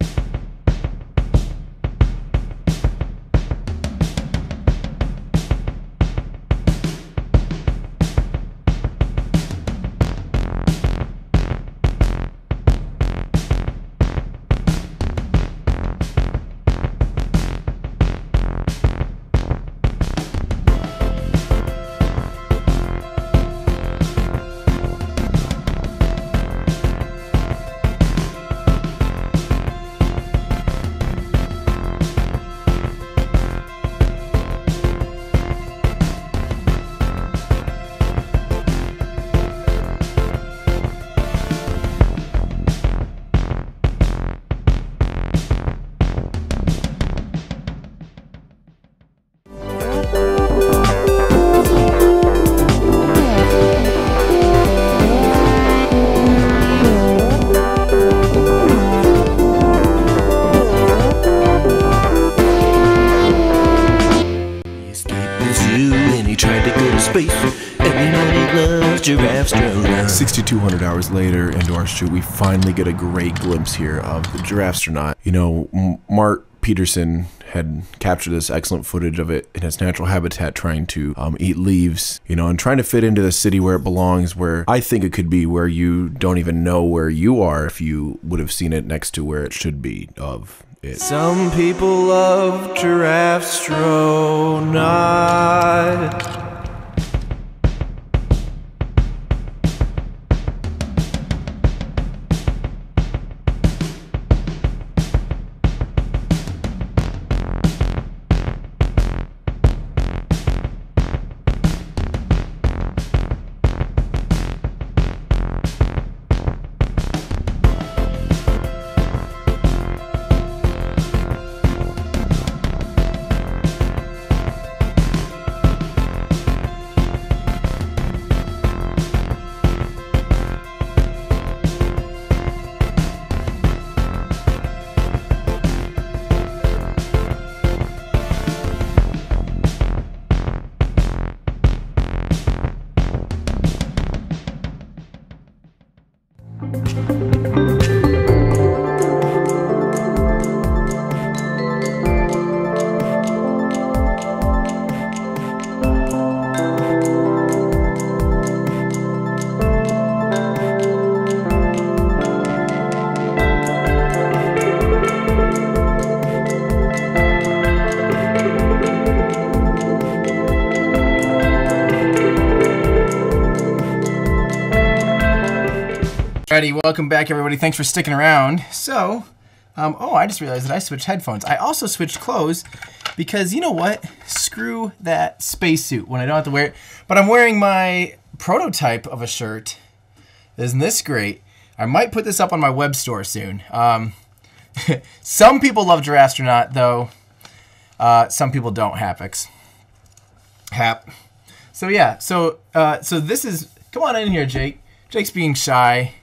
Astronaut. 6,200 hours later into our shoot, we finally get a great glimpse here of the Astronaut. You know, Mark Peterson had captured this excellent footage of it in its natural habitat trying to eat leaves, you know, and trying to fit into the city where it belongs, where I think it could be where you don't even know where you are if you would have seen it next to where it should be of it. Some people love Astronaut. Alrighty, welcome back everybody. Thanks for sticking around. So, oh, I just realized that I switched headphones. I also switched clothes because, you know what? Screw that spacesuit when I don't have to wear it. But I'm wearing my prototype of a shirt. Isn't this great? I might put this up on my web store soon. Some people love Astronaut, though. Some people don't, Hapix. Hap. So yeah, so this is, come on in here, Jake. Jake's being shy.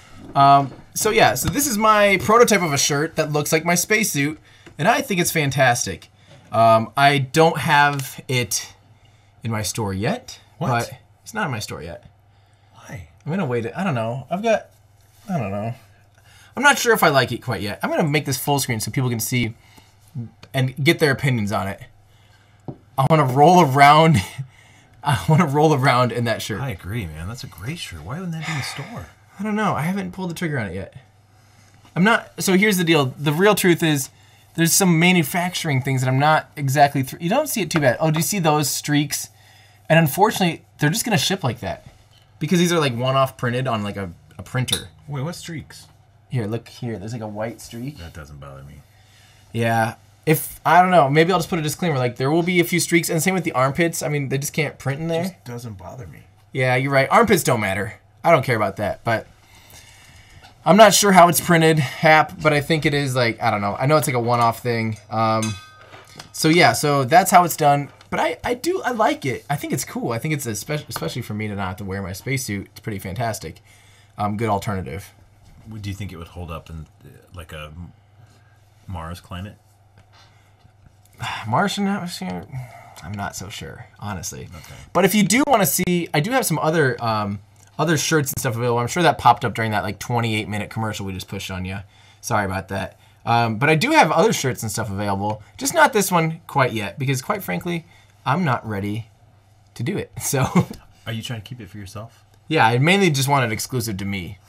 So yeah, so this is my prototype of a shirt that looks like my spacesuit, and I think it's fantastic. I don't have it in my store yet. What? But it's not in my store yet. Why? I'm gonna wait. I don't know. I don't know. I'm not sure if I like it quite yet. I'm gonna make this full screen so people can see and get their opinions on it. I want to roll around. I want to roll around in that shirt. I agree, man. That's a great shirt. Why wouldn't that be in the store? I don't know. I haven't pulled the trigger on it yet. I'm not. So here's the deal. The real truth is there's some manufacturing things that I'm not exactly through. You don't see it too bad. Oh, do you see those streaks? And unfortunately, they're just going to ship like that. Because these are like one-off printed on like a printer. Wait, what streaks? Here, look here. There's like a white streak. That doesn't bother me. Yeah. If, I don't know, maybe I'll just put a disclaimer. Like, there will be a few streaks. And same with the armpits. I mean, they just can't print in there. It just doesn't bother me. Yeah, you're right. Armpits don't matter. I don't care about that. But I'm not sure how it's printed, Hap, but I think it is like, I don't know. I know it's like a one-off thing. So yeah, so that's how it's done. But I like it. I think it's cool. I think it's especially for me to not have to wear my spacesuit. It's pretty fantastic. Good alternative. Do you think it would hold up in like a Mars climate? Martian atmosphere? I'm not so sure, honestly. Okay. But if you do want to see, I do have some other shirts and stuff available. I'm sure that popped up during that like 28-minute commercial we just pushed on you. Sorry about that. But I do have other shirts and stuff available. Just not this one quite yet, because quite frankly, I'm not ready to do it. So. Are you trying to keep it for yourself? Yeah, I mainly just want it exclusive to me.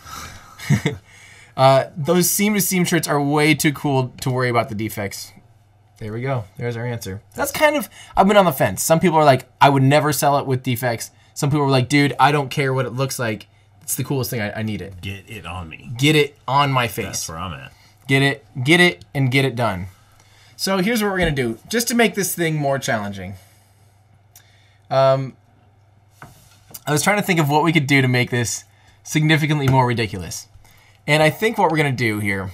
Those seam-to-seam shirts are way too cool to worry about the defects. There we go. There's our answer. That's kind of... I've been on the fence. Some people are like, I would never sell it with defects. Some people are like, dude, I don't care what it looks like. It's the coolest thing. I need it. Get it on me. Get it on my face. That's where I'm at. Get it, and get it done. So here's what we're going to do. Just to make this thing more challenging. I was trying to think of what we could do to make this significantly more ridiculous. And I think what we're going to do here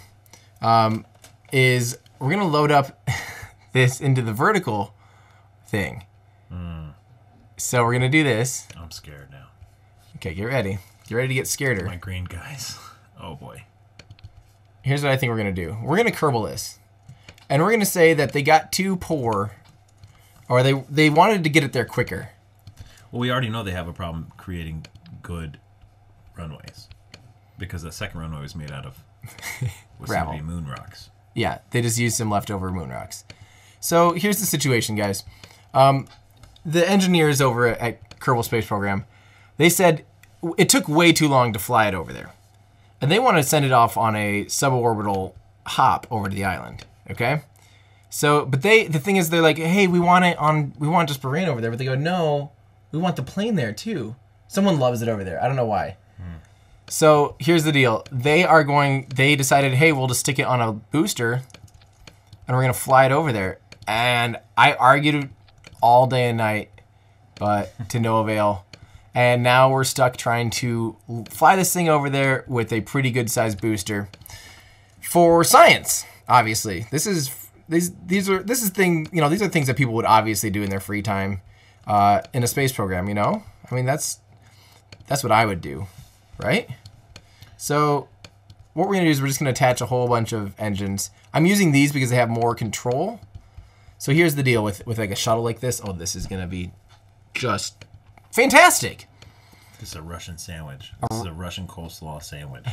is we're going to load up this into the vertical thing. So we're going to do this. I'm scared now. Okay, get ready. Get ready to get scareder. My green guys. Oh, boy. Here's what I think we're going to do. We're going to Kerbal this. And we're going to say that they got too poor, or they wanted to get it there quicker. Well, we already know they have a problem creating good runways, because the second runway was made out of gravel, moon rocks. Yeah, they just used some leftover moon rocks. So here's the situation, guys. The engineers over at Kerbal Space Program, they said it took way too long to fly it over there, and they want to send it off on a suborbital hop over to the island. Okay, so but the thing is, they're like, hey, we want just Bahrain over there, but they go, no, we want the plane there too. Someone loves it over there. I don't know why. So here's the deal. They decided, hey, we'll just stick it on a booster and we're going to fly it over there. And I argued all day and night, but to no avail. And now we're stuck trying to fly this thing over there with a pretty good sized booster for science, obviously. These are things that people would obviously do in their free time in a space program, you know? I mean, that's what I would do. Right? So what we're going to do is we're just going to attach a whole bunch of engines. I'm using these because they have more control. So here's the deal with like a shuttle like this. Oh, this is going to be just fantastic. This is a Russian sandwich. This is a Russian coleslaw sandwich.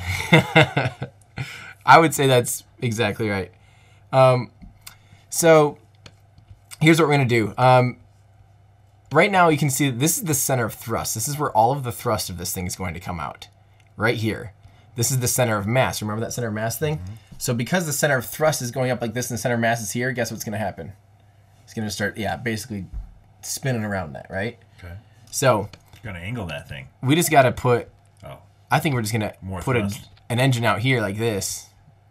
I would say that's exactly right. So here's what we're going to do. Right now you can see that this is the center of thrust. This is where all of the thrust of this thing is going to come out. Right here. This is the center of mass. Remember that center of mass thing? Mm-hmm. So because the center of thrust is going up like this and the center of mass is here, guess what's going to happen? It's going to start, basically spinning around that, right? Okay. So you're going to angle that thing. We just got to put, oh, I think we're just going to put an engine out here like this.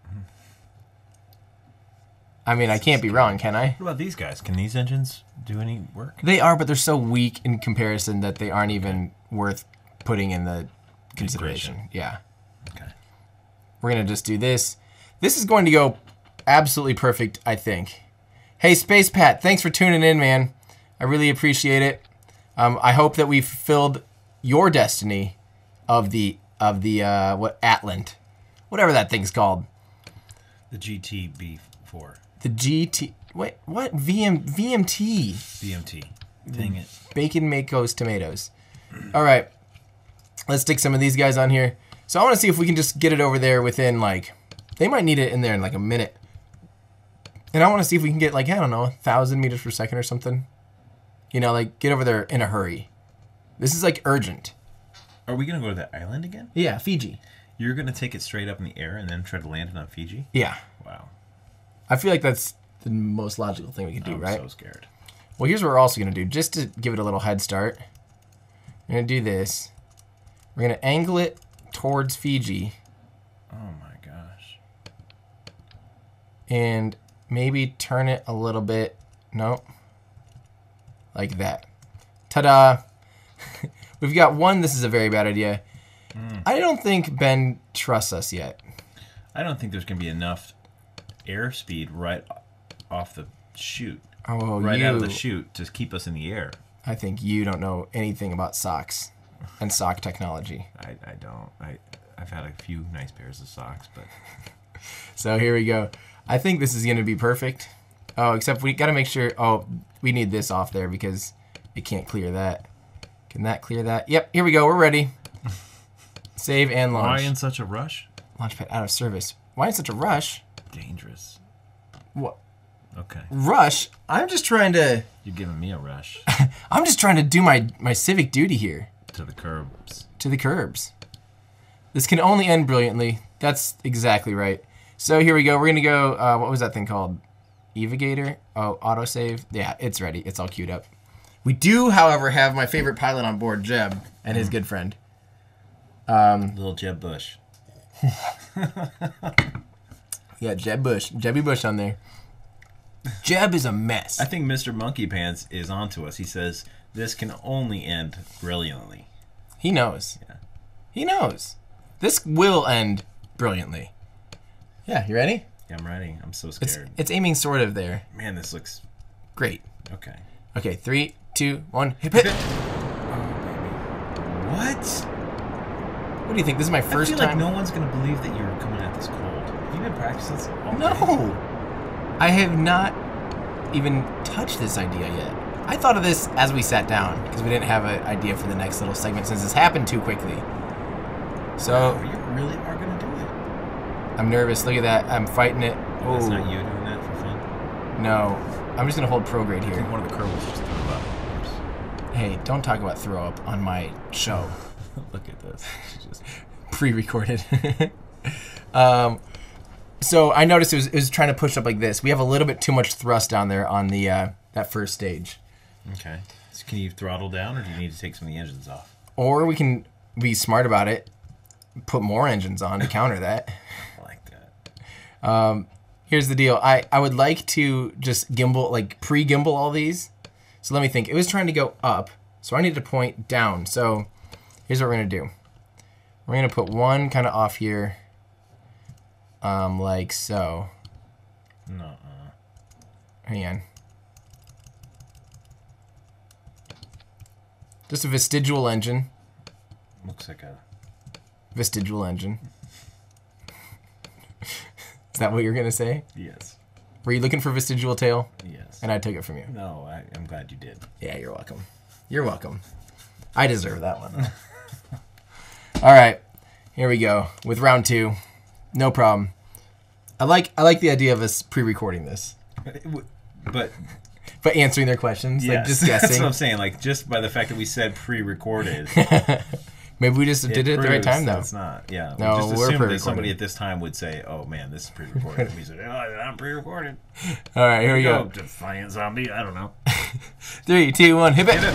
I mean, I can't be wrong, can I? What about these guys? Can these engines do any work? They are, but they're so weak in comparison that they aren't even worth putting in the consideration. Yeah. Okay. We're going to just do this. This is going to go absolutely perfect, I think. Hey, Space Pat, thanks for tuning in, man. I really appreciate it. I hope that we fulfilled your destiny of the Atlant, whatever that thing's called. The GTB4. The GT. Wait, what? VM-T. VM-T. Dang it. Bacon Mako's tomatoes. All right. Let's stick some of these guys on here. So I want to see if we can just get it over there within, like, they might need it in there in like a minute. And I want to see if we can get, like, I don't know, 1,000 meters per second or something. You know, like, get over there in a hurry. This is, like, urgent. Are we going to go to that island again? Yeah, Fiji. You're going to take it straight up in the air and then try to land it on Fiji? Yeah. Wow. I feel like that's the most logical thing we could do, right? I'm so scared. Well, here's what we're also going to do, just to give it a little head start. We're going to do this. We're going to angle it towards Fiji. Oh, my gosh. And maybe turn it a little bit. Nope. Like that. Ta-da! We've got one. This is a very bad idea. I don't think Ben trusts us yet. I don't think there's going to be enough airspeed right off the chute. Oh, right out of the chute to keep us in the air. I think you don't know anything about socks and sock technology. I don't. I've had a few nice pairs of socks, but... So here we go. I think this is going to be perfect. Oh, except we got to make sure... Oh, we need this off there because it can't clear that. Can that clear that? Yep, here we go. We're ready. Save and launch. Why in such a rush? Launchpad out of service. Why in such a rush? Dangerous. What? Okay. Rush? I'm just trying to... You're giving me a rush. I'm just trying to do my civic duty here. To the curbs. To the curbs. This can only end brilliantly. That's exactly right. So here we go. We're going to go... what was that thing called? Evigator? Oh, autosave. Yeah, it's ready. It's all queued up. We do, however, have my favorite pilot on board, Jeb, and his good friend. Little Jeb Bush. Yeah, Jebby Bush on there. Jeb is a mess. I think Mr. Monkey Pants is onto us. He says, this can only end brilliantly. He knows. Yeah. He knows. This will end brilliantly. Yeah, you ready? Yeah, I'm ready. I'm so scared. It's aiming sort of there. Man, this looks... Great. Okay. Okay, 3, 2, 1, hit it. What? What do you think? This is my first I feel time. like no one's going to believe that you're coming at this cold. Have you been practicing this all day? No. I have not even touched this idea yet. I thought of this as we sat down because we didn't have an idea for the next little segment since this happened too quickly. So You really are going to do it. I'm nervous. Look at that. I'm fighting it. Oh, that's Oh not you doing that for fun? no. I'm just gonna hold prograde I here. think one of the Kerbals just threw up. Hey, don't talk about throw up on my show. Look at this. She just... Pre-recorded. So I noticed it was trying to push up like this. We have a little bit too much thrust down there on the that first stage. Okay. So can you throttle down, or do you need to take some of the engines off? Or we can be smart about it, put more engines on to counter that. I like that. Here's the deal. I would like to just gimbal, like pre-gimbal all these. So let me think. It was trying to go up, so I need to point down. So here's what we're going to do. We're going to put one kind of off here, like so. No. Hang on. Just a vestigial engine. Looks like a... Vestigial engine. Is that what you're going to say? Yes. Were you looking for vestigial tail? Yes. And I took it from you. No, I'm glad you did. Yeah, you're welcome. You're welcome. I deserve that one. All right. Here we go with round 2. No problem. I like the idea of us pre-recording this. But answering their questions, yes, like just guessing. That's what I'm saying. Like, just by the fact that we said pre-recorded. Maybe we just did it at the right time, though. It's not. Yeah. No, just we're assume pre-recorded. that somebody at this time would say, "Oh man, this is pre-recorded." We said, "Oh, I'm pre-recorded." All right, here we go. Defiant zombie. I don't know. 3, 2, 1, hit it. Hit it.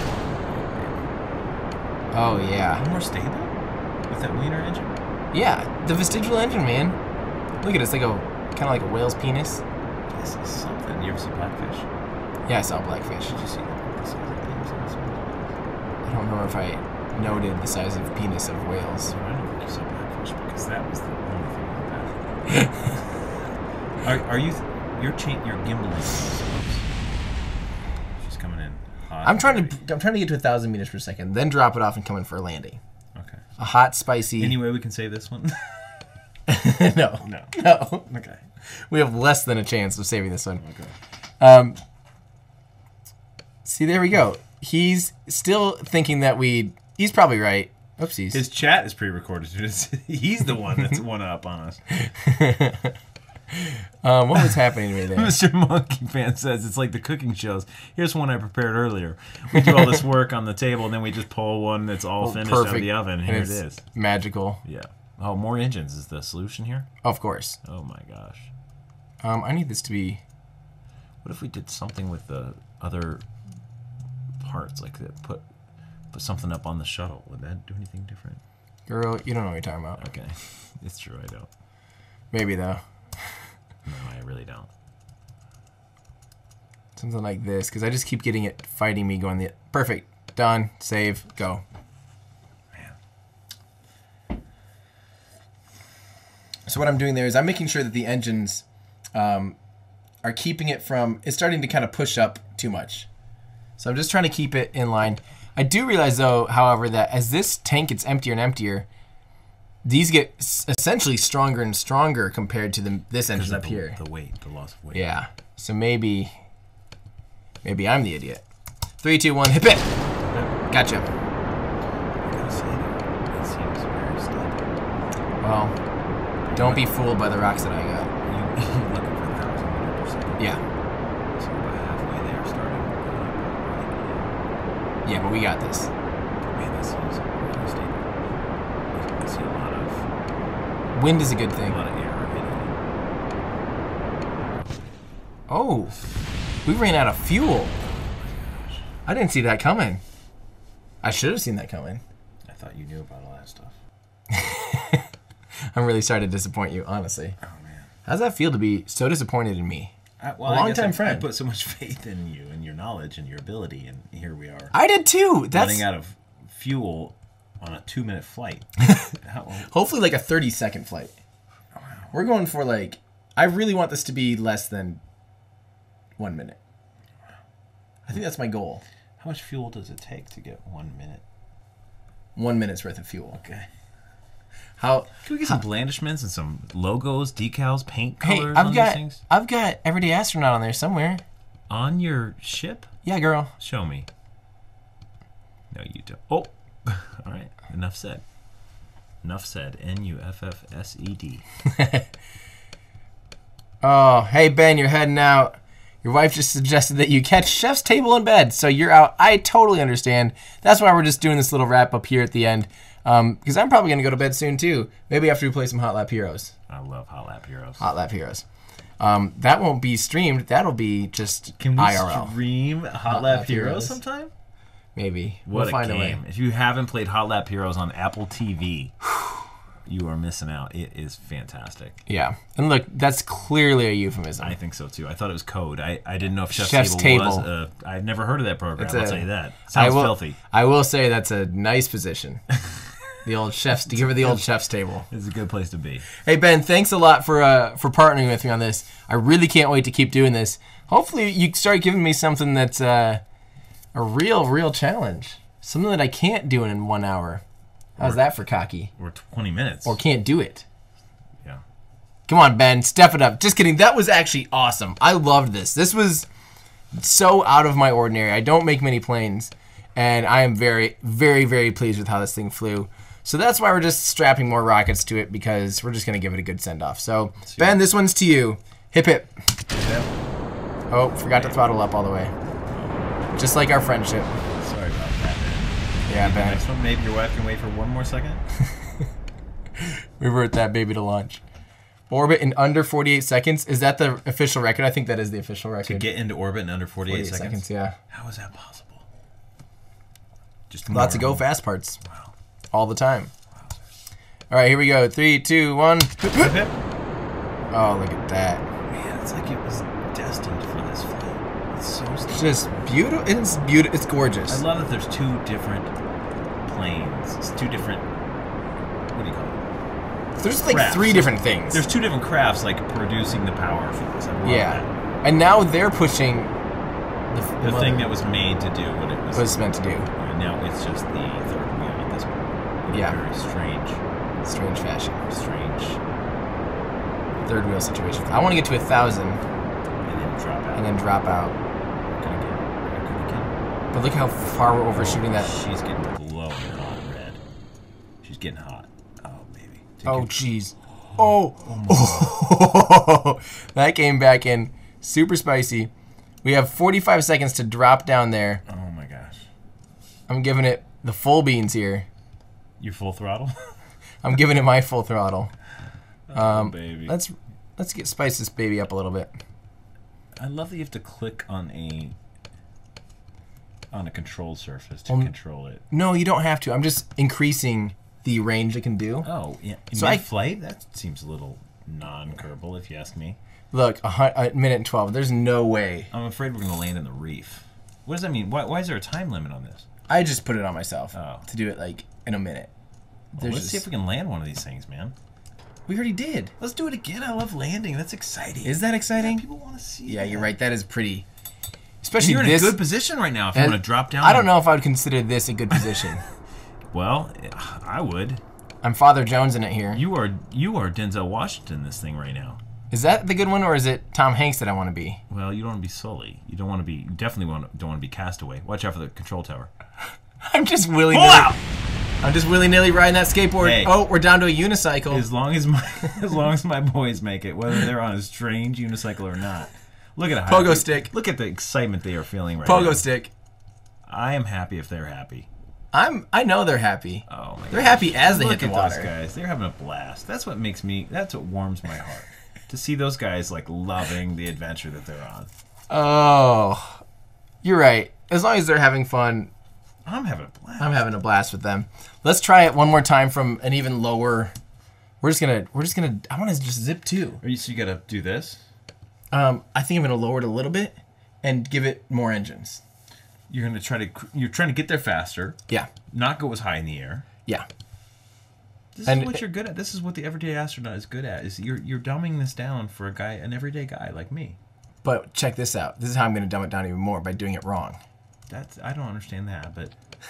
Oh yeah. More stable with that wiener engine. Yeah, the vestigial engine, man. Look at it. It's like kind of like a whale's penis. This is something. You ever see Blackfish? Yeah, I saw Blackfish. Did you see the size of penis on this one? I don't remember if I noted the size of penis of whales. So I don't think you saw Blackfish because that was the only thing about it. Are you? You're gimbaling. She's coming in hot. I'm trying to get to 1,000 meters per second, then drop it off and come in for a landing. Okay. A hot, spicy. Any way we can save this one? No. No. Okay. We have less than a chance of saving this one. Okay. See, there we go. He's still thinking that he's probably right. Oopsies. His chat is pre-recorded. He's the one that's one up on us. What was happening to me there? Mr. Monkey Fan says it's like the cooking shows. Here's one I prepared earlier. We do all this work on the table, and then we just pull one that's all finished out of the oven. Here it is. Magical. Yeah. Oh, more engines is the solution here? Of course. Oh my gosh. I need this to be... What if we did something with the other parts, like that put something up on the shuttle? Would that do anything different? Girl, you don't know what you're talking about. Okay. It's true, I don't. Maybe, though. No, I really don't. Something like this, because I just keep getting it fighting me going Perfect. Done. Save. Go. Man. So what I'm doing there is I'm making sure that the engines are are keeping it from, it's starting to kind of push up too much. So I'm just trying to keep it in line. I do realize, though, however, that as this tank gets emptier and emptier, these get essentially stronger and stronger compared to this engine up here. The weight, the loss of weight. Yeah. So maybe I'm the idiot. 3, 2, 1, hip it. Gotcha. I gotta say that it seems very steady. Well, don't be fooled by the rocks that I got. You're looking for 1,000 meters per second. Yeah. So about halfway there, starting. Yeah, but we got this. Man, this seems very stable. I see a lot of Wind is a good thing. error hitting. Oh, we ran out of fuel. I didn't see that coming. I should have seen that coming. I thought you knew about all that stuff. I'm really sorry to disappoint you, honestly. Oh man. How's that feel to be so disappointed in me? A long-time friend. I put so much faith in you and your knowledge and your ability, and here we are. I did too. That's running out of fuel on a 2-minute flight. hopefully like a 30-second flight. Wow. We're going for like, I really want this to be less than 1 minute. I think that's my goal. How much fuel does it take to get 1 minute? 1 minute's worth of fuel. Okay. How? Can we get some blandishments and some logos, decals, paint Hey, colors on these things? I've got Everyday Astronaut on there somewhere. On your ship? Yeah, girl. Show me. No, you don't. Oh! All right. Enough said. Enough said. Nuffsed. Oh, hey, Ben, you're heading out. Your wife just suggested that you catch Chef's table in bed, so you're out. I totally understand. That's why we're just doing this little wrap up here at the end. Because I'm probably going to go to bed soon, too. Maybe after we play some Hot Lap Heroes. I love Hot Lap Heroes. Hot Lap Heroes. That won't be streamed. That'll be just Can we IRL. stream Hot Lap Heroes sometime? Maybe. What We'll a find game. a way. If you haven't played Hot Lap Heroes on Apple TV, you are missing out. It is fantastic. Yeah. And look, that's clearly a euphemism. I think so, too. I thought it was code. I didn't know if Chef's Table was. Table. I've never heard of that program, It's I'll a- tell you that. Sounds filthy. I will say that's a nice position. The old chef's, to give her the old chef's table. It's a good place to be. Hey, Ben, thanks a lot for partnering with me on this. I really can't wait to keep doing this. Hopefully you start giving me something that's a real challenge. Something that I can't do in 1 hour. How's that for cocky? Or 20 minutes. Or can't do it. Yeah. Come on, Ben, step it up. Just kidding. That was actually awesome. I loved this. This was so out of my ordinary. I don't make many planes, and I am very, very, very pleased with how this thing flew. So that's why we're just strapping more rockets to it, because we're just going to give it a good send-off. So, Ben, this one's to you. Hip, hip. Oh, forgot to throttle up all the way. Just like our friendship. Sorry about that. Yeah, The Ben. next one, maybe your wife can wait for one more second. Revert that baby to launch. Orbit in under 48 seconds. Is that the official record? I think that is the official record. To get into orbit in under 48 seconds? Yeah. How is that possible? Just Lots of go fast parts. Wow. All the time. All right, here we go. 3, 2, 1. Hip, hip. Oh, look at that. Man, it's like it was destined for this flight. It's so It's just beautiful. It's beautiful. It's gorgeous. I love that there's two different planes. It's two different. What do you call it? There's like crafts. 3 different things. There's two different crafts, like producing the power for this. I love Yeah. that. And now they're pushing The thing that was made to do what it was. meant to do. And now it's just the third wheel at this point. In a Yeah. very strange Fashion. Third wheel situation. I want to get to 1,000 and then drop out. Gonna But look how far we're overshooting that. She's getting glowing hot red. She's getting hot. Oh, baby. Oh, jeez. Oh. That came back in super spicy. We have 45 seconds to drop down there. Oh, my gosh. I'm giving it the full beans here. You're full throttle? I'm giving it my full throttle. Baby. Let's spice this baby up a little bit. I love that you have to click on a control surface to control it. No, you don't have to. I'm just increasing the range it can do. Oh, yeah. So Mid-flight? That seems a little non-Kerbal, if you ask me. Look, a minute and 12. There's no way. I'm afraid we're going to land in the reef. What does that mean? Why is there a time limit on this? I just put it on myself Oh. to do it like in a minute. Well, let's see if we can land one of these things, man. We already did. Let's do it again. I love landing. That's exciting. Is that exciting? Yeah, people want to see. Yeah, that. you're right. That is pretty. Especially You're in this. a good position right now if you want to drop down. I don't know if I would consider this a good position. Well, I would. I'm Father Jones in it here. You are Denzel Washington in this thing right now. Is that the good one, or is it Tom Hanks that I want to be? Well, you don't want to be Sully. You don't want to be. You definitely don't want to be Castaway. Watch out for the control tower. I'm just willy-nilly. Pull out! I'm just willy-nilly riding that skateboard. Hey. Oh, we're down to a unicycle. As long as my boys make it, whether they're on a strange unicycle or not. Look at Pogo stick. Look at the excitement they are feeling right now. Pogo stick. I am happy if they're happy. I know they're happy. Oh my They're gosh. happy as they Look hit the at water. those guys. They're having a blast. That's what warms my heart. To see those guys like loving the adventure that they're on. Oh, you're right. As long as they're having fun, I'm having a blast. I'm having a blast with them. Let's try it one more time from an even lower. We're just gonna. I want to just zip too. So you gotta do this. I think I'm gonna lower it a little bit and give it more engines. You're trying to get there faster. Yeah. Not go as high in the air. Yeah. This is what you're good at. This is what the everyday astronaut is good at. Is you're dumbing this down for an everyday guy like me. But check this out. This is how I'm gonna dumb it down even more by doing it wrong. I don't understand that, but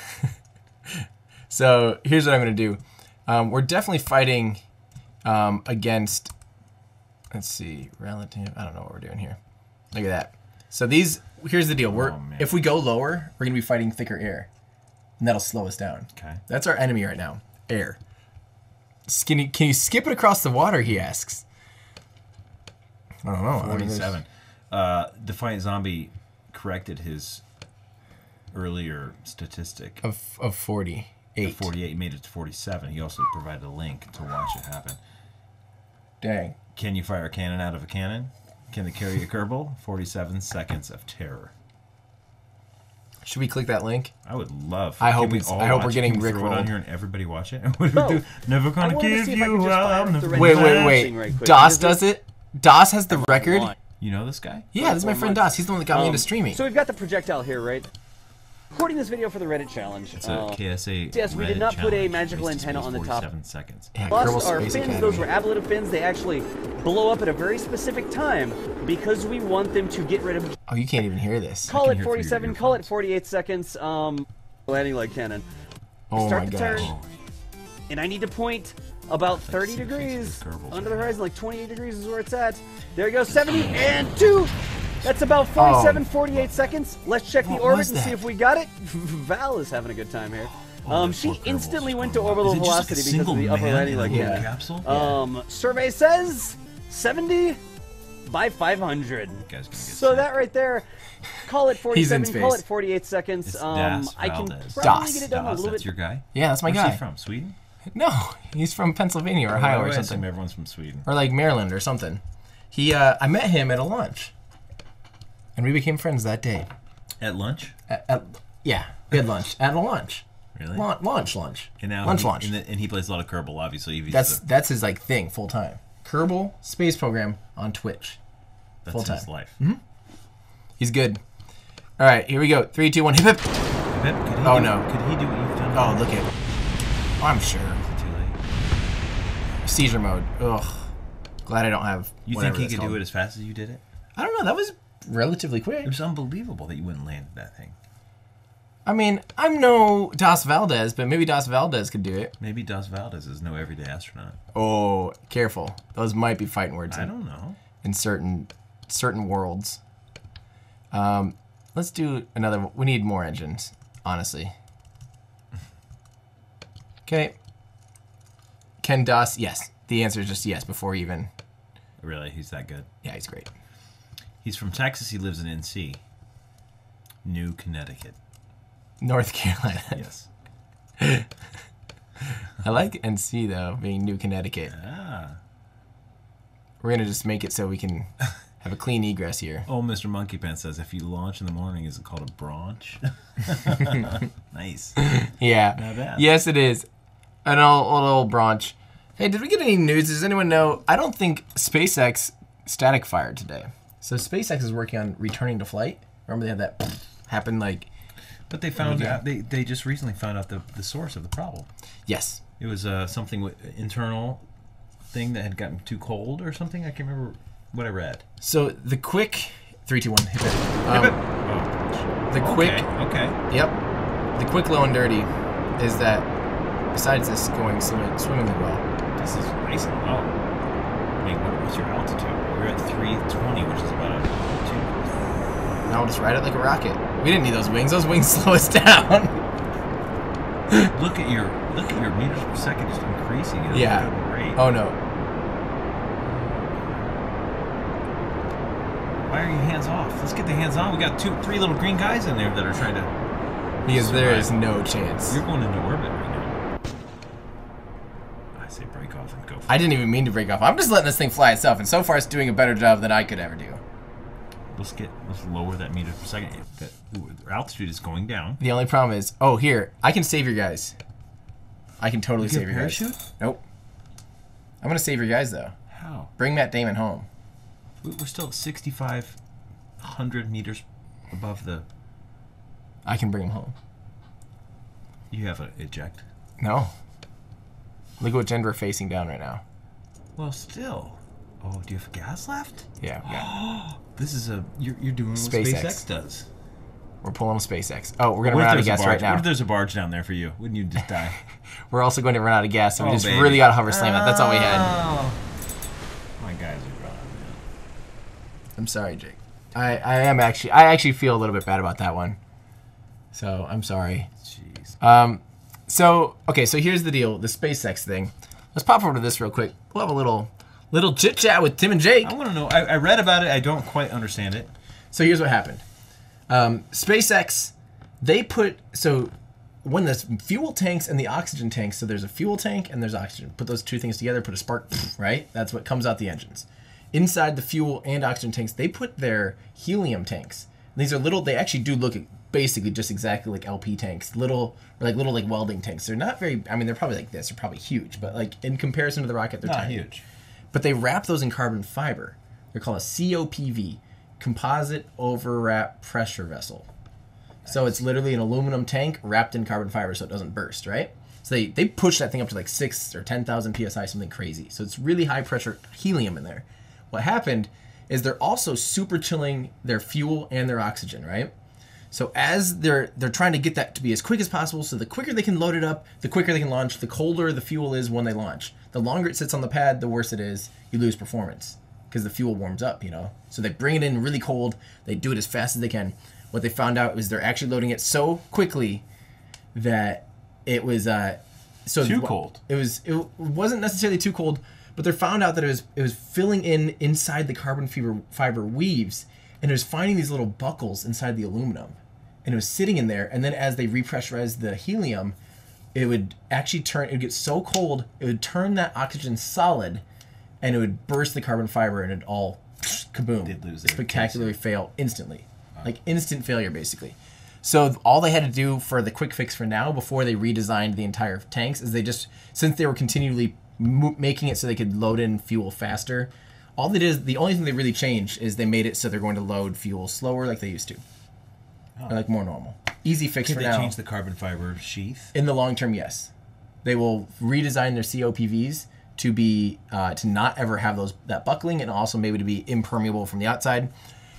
So here's what I'm gonna do. We're definitely fighting against. Let's see, relative. I don't know what we're doing here. Look at that. So here's the deal. If we go lower, we're gonna be fighting thicker air, and that'll slow us down. okay. That's our enemy right now. Air. Can you skip it across the water? He asks. I don't know. 47. Defiant Zombie corrected his earlier statistic of 48. 48. He made it to 47. He also provided a link to watch it happen. Dang. Can you fire a cannon out of a cannon? Can they carry a Kerbal? 47 seconds of terror. Should we click that link? I would love. I hope we're getting Can we throw it rickrolled on here and everybody watch it. What do we do? Never gonna give you up. Wait. DOS does it? DOS has the record? You know this guy? Yeah, this is my friend DOS. He's the one that got me into streaming. So we've got the projectile here, right? Recording this video for the Reddit challenge. It's a KSA. Yes, we did Reddit not put a challenge. magical Space to antenna space, on the top. 47 seconds. Yeah, Plus, Kerbal our Space fins, Academy. those were ablative fins. They actually blow up at a very specific time because we want them to get rid of. Oh, you can't even hear this. Call can it hear through your 47. Call it earphones. 48 seconds. Landing like cannon. Oh Start my the gosh. turn. And I need to point about 30 see if degrees the Kerbals under are the horizon, like 28 degrees is where it's at. There you go, 70 and 2. That's about 47, 48 seconds. Let's check the What orbit was and see that? if we got it. Val is having a good time here. Oh, She poor Kerbals instantly is went to going up. orbital Is it just like a velocity because of the single upper man landing in a like little that. capsule? Survey says 70 by 500. You guys gonna get So sick. that right there, call it He's in 47, call space. it 48 seconds. It's Das I can Valdez. probably Das. get it done a Das, little that's bit. your guy? Yeah, that's my Where's guy. he from? Sweden? No, he's from Pennsylvania or Why Ohio do or I assume something. everyone's from Sweden. Or like Maryland or something. I met him at a lunch. And we became friends that day. At lunch? Yeah, we had lunch. At a lunch. Really? Lunch. And now lunch. And he plays a lot of Kerbal, obviously. That's his like thing, full time. Kerbal Space Program on Twitch. That's full time. his life. He's good. All right, here we go. 3, 2, 1, hip hip. Oh, no. Could he do what you've done? Oh, look at. Oh, I'm sure. Is it too late? Seizure mode. Ugh. Glad I don't have. You think he could do it as fast as you did it? I don't know. That was relatively quick. It was unbelievable that you wouldn't land that thing. I mean, I'm no Das Valdez, but maybe Das Valdez could do it. Maybe Das Valdez is no everyday astronaut. Oh, careful. Those might be fighting words I don't know. in certain worlds. Let's do another. We need more engines, honestly. Okay. Can Das? Yes. The answer is just yes before even. Really, he's that good. Yeah, he's great. He's from Texas. He lives in NC. New Connecticut. North Carolina. Yes. I like NC though, being New Connecticut. Ah. We're gonna just make it so we can have a clean egress here. Oh, Mr. Monkey Pants says if you launch in the morning, is it called a branch? Nice. Yeah. Not bad. Yes, it is. An old branch. Hey, did we get any news? Does anyone know? I don't think SpaceX static fired today. So SpaceX is working on returning to flight. Remember they had that happen like. But they found out, they just recently found out the source of the problem. Yes. It was something with internal thing that had gotten too cold or something? I can't remember what I read. So the quick 3, 2, 1, hit it. The Okay, quick, okay. yep. The quick, low, and dirty is that besides this going swimmingly well. This is nice and low. I mean, what's your altitude? You're at 320, which is about a 2. Now we'll just ride it like a rocket. We didn't need those wings. Those wings slow us down. Look at your meters per second just increasing at Yeah. a good rate. Oh no. Why are your hands off? Let's get the hands on. We got 3 little green guys in there that are trying to. Because there is no chance. You're going into orbit right now. I say break off and go. For I didn't even mean to break off. I'm just letting this thing fly itself, and so far it's doing a better job than I could ever do. Let's lower that meters per second. Our altitude is going down. The only problem is, oh here, I can save your guys. I can totally save your guys. Parachute? Nope. I'm gonna save your guys though. How? Bring Matt Damon home. We're still at 6,500 meters above the. I can bring him home. You have an eject. No. Look at what gender we're facing down right now. Well, still. Oh, do you have gas left? Yeah, yeah. This is you're doing what SpaceX. SpaceX does. We're pulling a SpaceX. Oh, we're gonna What if run out of there's a gas barge? right now. What if there's a barge down there for you? Wouldn't you just die? We're also going to run out of gas, so we Oh, just baby. really gotta hover slam that. That's all we had. Oh. My guys are gone, man. I'm sorry, Jake. I actually feel a little bit bad about that one. So I'm sorry. Jeez. So here's the deal, the SpaceX thing. Let's pop over to this real quick. We'll have a little chit chat with Tim and Jake. I want to know. I read about it. I don't quite understand it. So here's what happened. SpaceX, when the fuel tanks and the oxygen tanks, so there's a fuel tank and there's oxygen. Put those two things together, put a spark, right? That's what comes out the engines. Inside the fuel and oxygen tanks, they put their helium tanks. These are little, they actually do look basically just exactly like LP tanks, little welding tanks. They're not very, I mean, they're probably like this, they're probably huge, but like in comparison to the rocket, they're Not tiny. huge. But they wrap those in carbon fiber. They're called a COPV, Composite Overwrap Pressure Vessel. So it's literally an aluminum tank wrapped in carbon fiber so it doesn't burst, right? So they push that thing up to like 6,000 or 10,000 PSI, something crazy. So it's really high pressure helium in there. What happened is they're also super chilling their fuel and their oxygen, right? So as they're trying to get that to be as quick as possible, so the quicker they can load it up, the quicker they can launch, the colder the fuel is when they launch. The longer it sits on the pad, the worse it is. You lose performance because the fuel warms up, you know? So they bring it in really cold. They do it as fast as they can. What they found out was they're actually loading it so quickly that it was Too cold. It wasn't necessarily too cold, but they found out that it was filling inside the carbon fiber weaves, and it was finding these little buckles inside the aluminum, and it was sitting in there. And then as they repressurized the helium, it would actually turn. It would get so cold, it would turn that oxygen solid, and it would burst the carbon fiber, and it'd all kaboom, They'd lose their spectacularly fail instantly, like instant failure basically. So all they had to do for the quick fix for now, before they redesigned the entire tanks, is they just, since they were continually making it so they could load in fuel faster, all they did is, the only thing they really changed is they made it so they're going to load fuel slower like they used to. Or like more normal. Easy fix Did for they now. change the carbon fiber sheath? In the long term, yes. They will redesign their COPVs to be, to not ever have that buckling, and also maybe to be impermeable from the outside.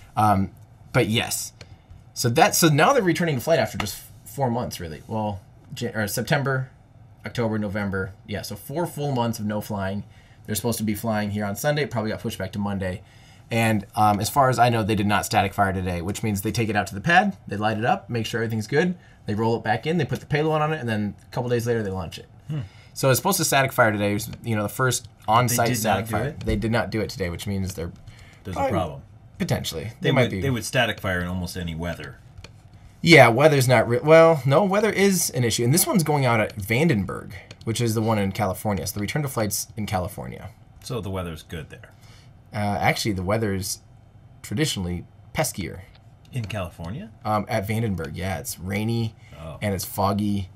But yes. So now they're returning to flight after just 4 months, really. Well, September, October, November. Yeah, so 4 full months of no flying. They're supposed to be flying here on Sunday. Probably got pushed back to Monday. And as far as I know, they did not static fire today, which means they take it out to the pad, they light it up, make sure everything's good, they roll it back in, they put the payload on it, and then a couple days later they launch it. So it's supposed to static fire today. It was, the first on-site static fire. They did not do it today, which means there's a problem. Potentially. They might be. They would static fire in almost any weather. Yeah, weather's not well, no, weather is an issue. And this one's going out at Vandenberg, which is the one in California. So the return to flight's in California. So the weather's good there. Actually, the weather's traditionally peskier. In California? At Vandenberg, yeah. It's rainy and it's foggy.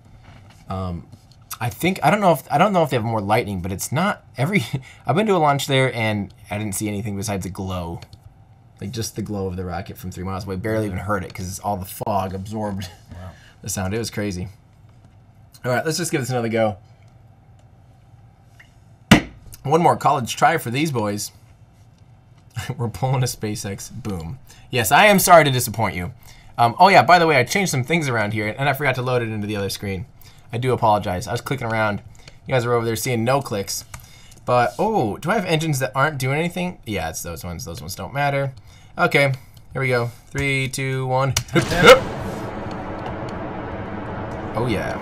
I don't know if they have more lightning, but it's not I've been to a launch there and I didn't see anything besides a glow. Like just the glow of the rocket from 3 miles away. Barely even heard it because all the fog absorbed the sound. It was crazy. All right, let's just give this another go. One more college try for these boys. We're pulling a SpaceX. Boom. Yes, I am sorry to disappoint you. Oh yeah, by the way, I changed some things around here, and I forgot to load it into the other screen. I do apologize. I was clicking around. You guys are over there seeing no clicks. But, oh, do I have engines that aren't doing anything? Yeah, it's those ones. Those ones don't matter. Okay, here we go. 3, 2, 1. Hip, hip. Oh yeah.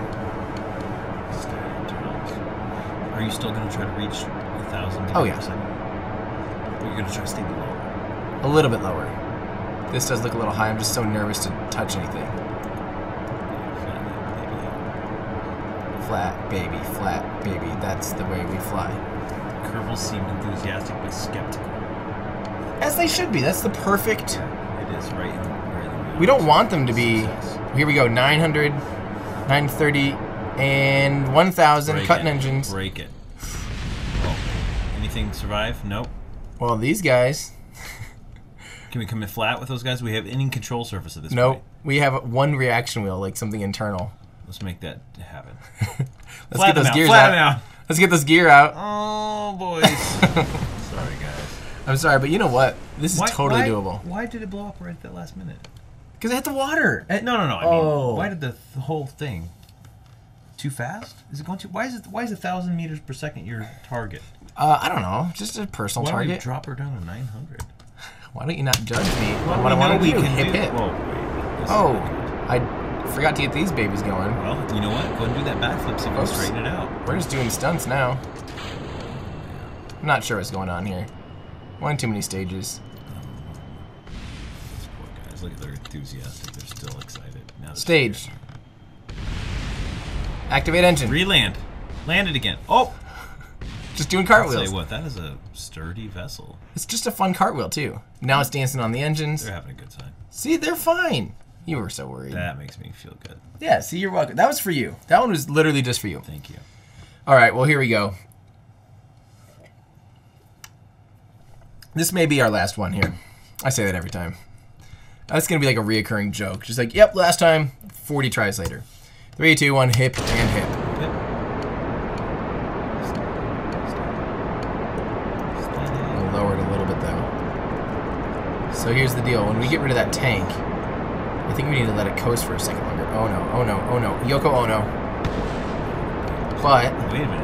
Are you still going to try to reach 1,000? Oh yeah. Or you're going to try to stay below? A little bit lower. This does look a little high. I'm just so nervous to touch anything. Flat baby, flat baby. That's the way we fly. Kerbals seem enthusiastic but skeptical. As they should be. That's the perfect. It is right in the We don't want them to be. Here we go. 900, 930, and 1,000. Cutting engines. Break it. Oh. Anything survive? Nope. Well, these guys. Can we come in flat with those guys? Do we have any control surface at this point? Nope. We have one reaction wheel, like something internal. Let's make that happen. Let's get those gears out. Let's get this gear out. Oh, boys. Sorry, guys. I'm sorry, but you know what? This is totally doable. Why did it blow up right at that last minute? Because it hit the water. No. I mean, why did the whole thing? Too fast? Is it going too? Why is 1,000 meters per second your target? I don't know. Just a personal Why don't target. you drop her down to 900? Why don't you not judge me? Well, what I want to do? can Hip hip. Whoa, Oh, I forgot to get these babies going. Well, you know what? Go ahead and do that backflip so you can Oops. straighten it out. We're just doing stunts now. I'm not sure what's going on here. One too many stages. These poor guys, look at their enthusiastic. They're still excited. Now they're Stage. scared. Activate engine. Re-land. Land it again. Oh! Just doing I'll tell cartwheels. you what, that is a sturdy vessel. It's just a fun cartwheel too. Now it's dancing on the engines. They're having a good time. See, they're fine. You were so worried. That makes me feel good. Yeah, see, you're welcome. That was for you. That one was literally just for you. Thank you. All right, well, here we go. This may be our last one here. I say that every time. That's going to be like a reoccurring joke. Just like, yep, last time, 40 tries later. 3, 2, 1, hip and hip. I'll lower it a little bit, though. So here's the deal. When we get rid of that tank, I think we need to let it coast for a second longer. Oh, no. Oh, no. Oh, no. Yoko, oh, no. But... Wait a minute.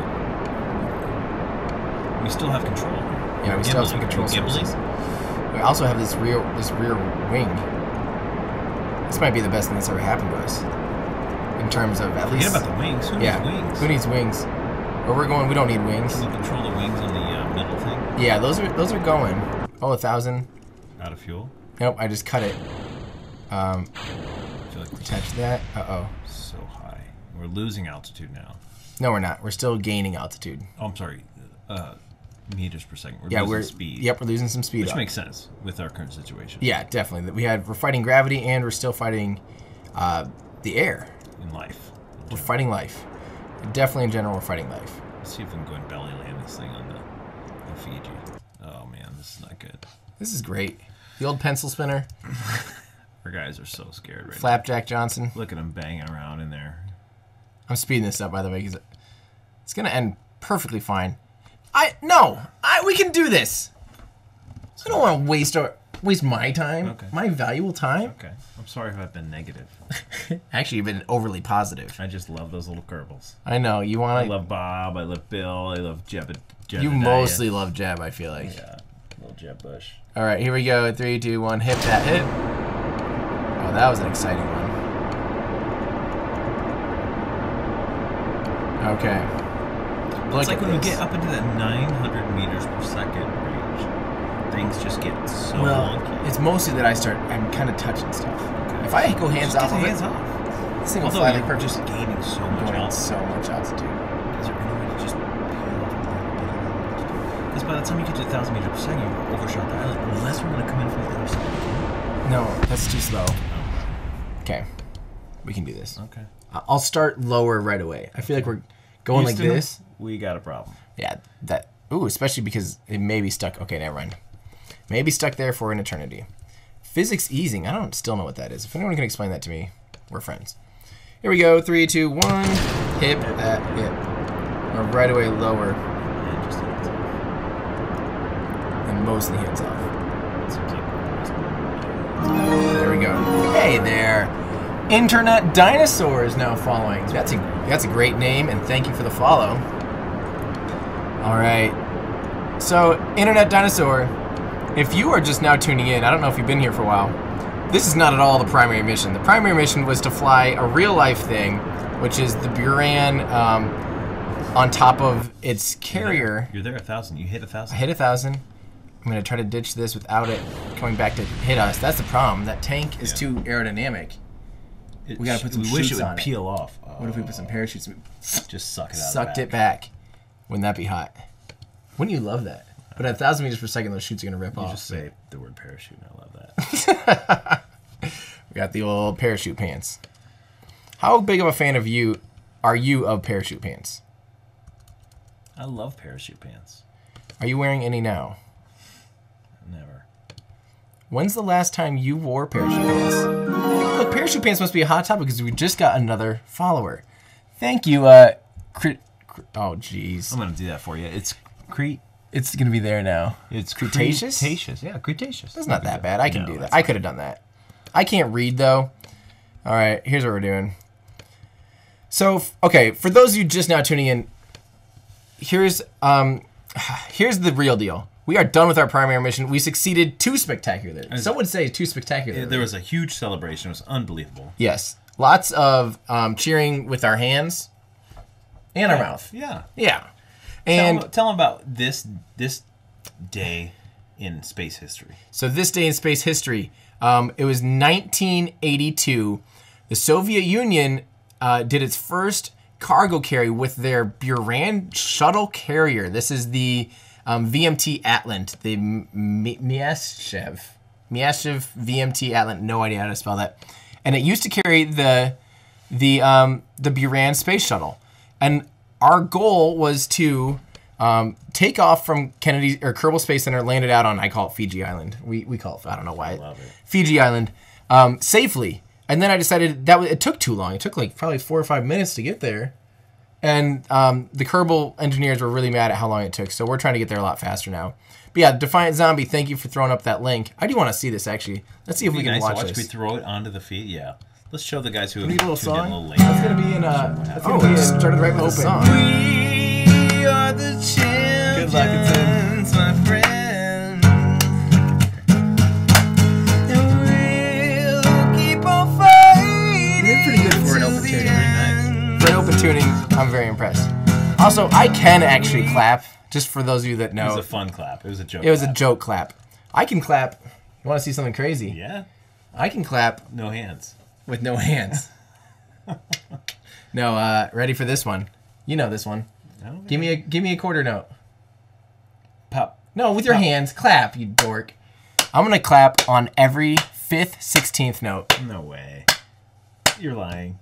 We still have control. Yeah, we still have some control surfaces. We also have this rear wing. This might be the best thing that's ever happened to us. In terms of at least... Forget about the wings. Who needs wings? Who needs wings? Where we're going, we don't need wings. Can you control the wings on the middle thing? Yeah, those are going. Oh, 1,000. Out of fuel? Nope, I just cut it. I feel like we're Touch that. Uh-oh. so high. We're losing altitude now. No, we're not. We're still gaining altitude. Oh, I'm sorry. Meters per second. We're Yeah, losing we're speed. Yep, we're losing some speed. Which up. makes sense with our current situation. Yeah, definitely. We're fighting gravity, and we're still fighting the air. In life. We're fighting life. Definitely, in general, we're fighting life. Let's see if we can go and belly land this thing on Fiji. Oh man, this is not good. This is great. The old pencil spinner. Our guys are so scared right Flapjack Johnson. now. Look at them banging around in there. I'm speeding this up, by the way, because it's gonna end perfectly fine. We can do this. I don't want to waste my time, Okay. my valuable time. Okay. I'm sorry if I've been negative. Actually, you've been overly positive. I just love those little Kerbals. I know you I want to. love Bob. I love Bill. I love Jeb. You mostly love Jeb, I feel like. Yeah. Little Jeb Bush. All right, here we go. 3, 2, 1. Hit that hit. Oh, that was an exciting one. Okay. It's like when you get up into that 900 meters per second range, things just get so wonky. It's mostly that I'm kind of touching stuff. Okay. If I go hands off of it, hands off. this thing will Although fly you're like perfect. just gaining so much Going altitude. so much altitude. Is there any way to just peel off a little bit? Because by the time you get to 1,000 meters per second, you've overshot the island. Unless we're going to come in from the other side. No, that's too slow. Okay, we can do this. Okay. I'll start lower right away. I feel like we're going like Houston, this. We got a problem. Yeah, that. Ooh, especially because it may be stuck. Okay, never mind. May be stuck there for an eternity. Physics easing. I don't still know what that is. If anyone can explain that to me, we're friends. Here we go. 3, 2, 1. Hip that hip. Or right away lower. Yeah, just most of the hands off. So keep There we go. Hey there. Internet Dinosaur is now following. That's a great name, and thank you for the follow. All right. So, Internet Dinosaur, if you are just now tuning in, I don't know if you've been here for a while, this is not at all the primary mission. The primary mission was to fly a real-life thing, which is the Buran on top of its carrier. You're there 1,000. You hit 1,000. I hit 1,000. I'm going to try to ditch this without it coming back to hit us. That's the problem. That tank is too aerodynamic. We got to put some We wish it chutes would on it. peel off. What if we put some parachutes? Just suck it out. Sucked it back. Wouldn't that be hot? Wouldn't you love that? But at 1,000 meters per second, those chutes are going to rip You off. just say the word parachute, and I love that. We got the old parachute pants. How big of a fan of you are you of parachute pants? I love parachute pants. Are you wearing any now? Never. When's the last time you wore parachute pants? Look, parachute pants must be a hot topic because we just got another follower. Thank you, oh, jeez. I'm gonna do that for you. It's Crete. It's going to be there now. It's Cretaceous? Cretaceous. Yeah, Cretaceous. That's not that bad. I can No, do that. that's I could have done that. I can't read, though. All right, here's what we're doing. So, okay, for those of you just now tuning in, here's the real deal. We are done with our primary mission. We succeeded too spectacularly. Some would say too spectacularly. There was a huge celebration. It was unbelievable. Yes. Lots of cheering with our hands and our mouth. Yeah. Yeah. And Tell them about this day in space history. so this day in space history, it was 1982. The Soviet Union did its first cargo carry with their Buran shuttle carrier. This is the VM-T Atlant, the Myasishchev VM-T Atlant. No idea how to spell that. And it used to carry the Buran space shuttle. And our goal was to take off from Kennedy or Kerbal Space Center, land it out on, I call it Fiji Island. We call it, I don't know why. love it. Fiji Island, safely. And then I decided it took too long. It took like probably 4 or 5 minutes to get there. And the Kerbal engineers were really mad at how long it took. So we're trying to get there a lot faster now. But yeah, Defiant Zombie, thank you for throwing up that link. I do want to see this actually. Let's see if we can watch this. We throw it onto the feed. Yeah. Let's show the guys who have Need a little tuned in song? a little late. That's gonna be in it started right with the song. We are the champions, Good luck, it's in. my friend. And we'll keep on fighting. You did pretty good for an open to the tuning. end. For an open tuning, I'm very impressed. Also, I can actually clap, just for those of you that It know. was a fun clap. It was a joke. It was a clap. joke clap. I can clap. You want to see something crazy? Yeah. I can clap No hands. with no hands. No, ready for this one? You know this one. No. Give me a quarter note. Pop. No, with your hands. Clap, you dork. I'm gonna clap on every 5th, 16th note. No way. You're lying.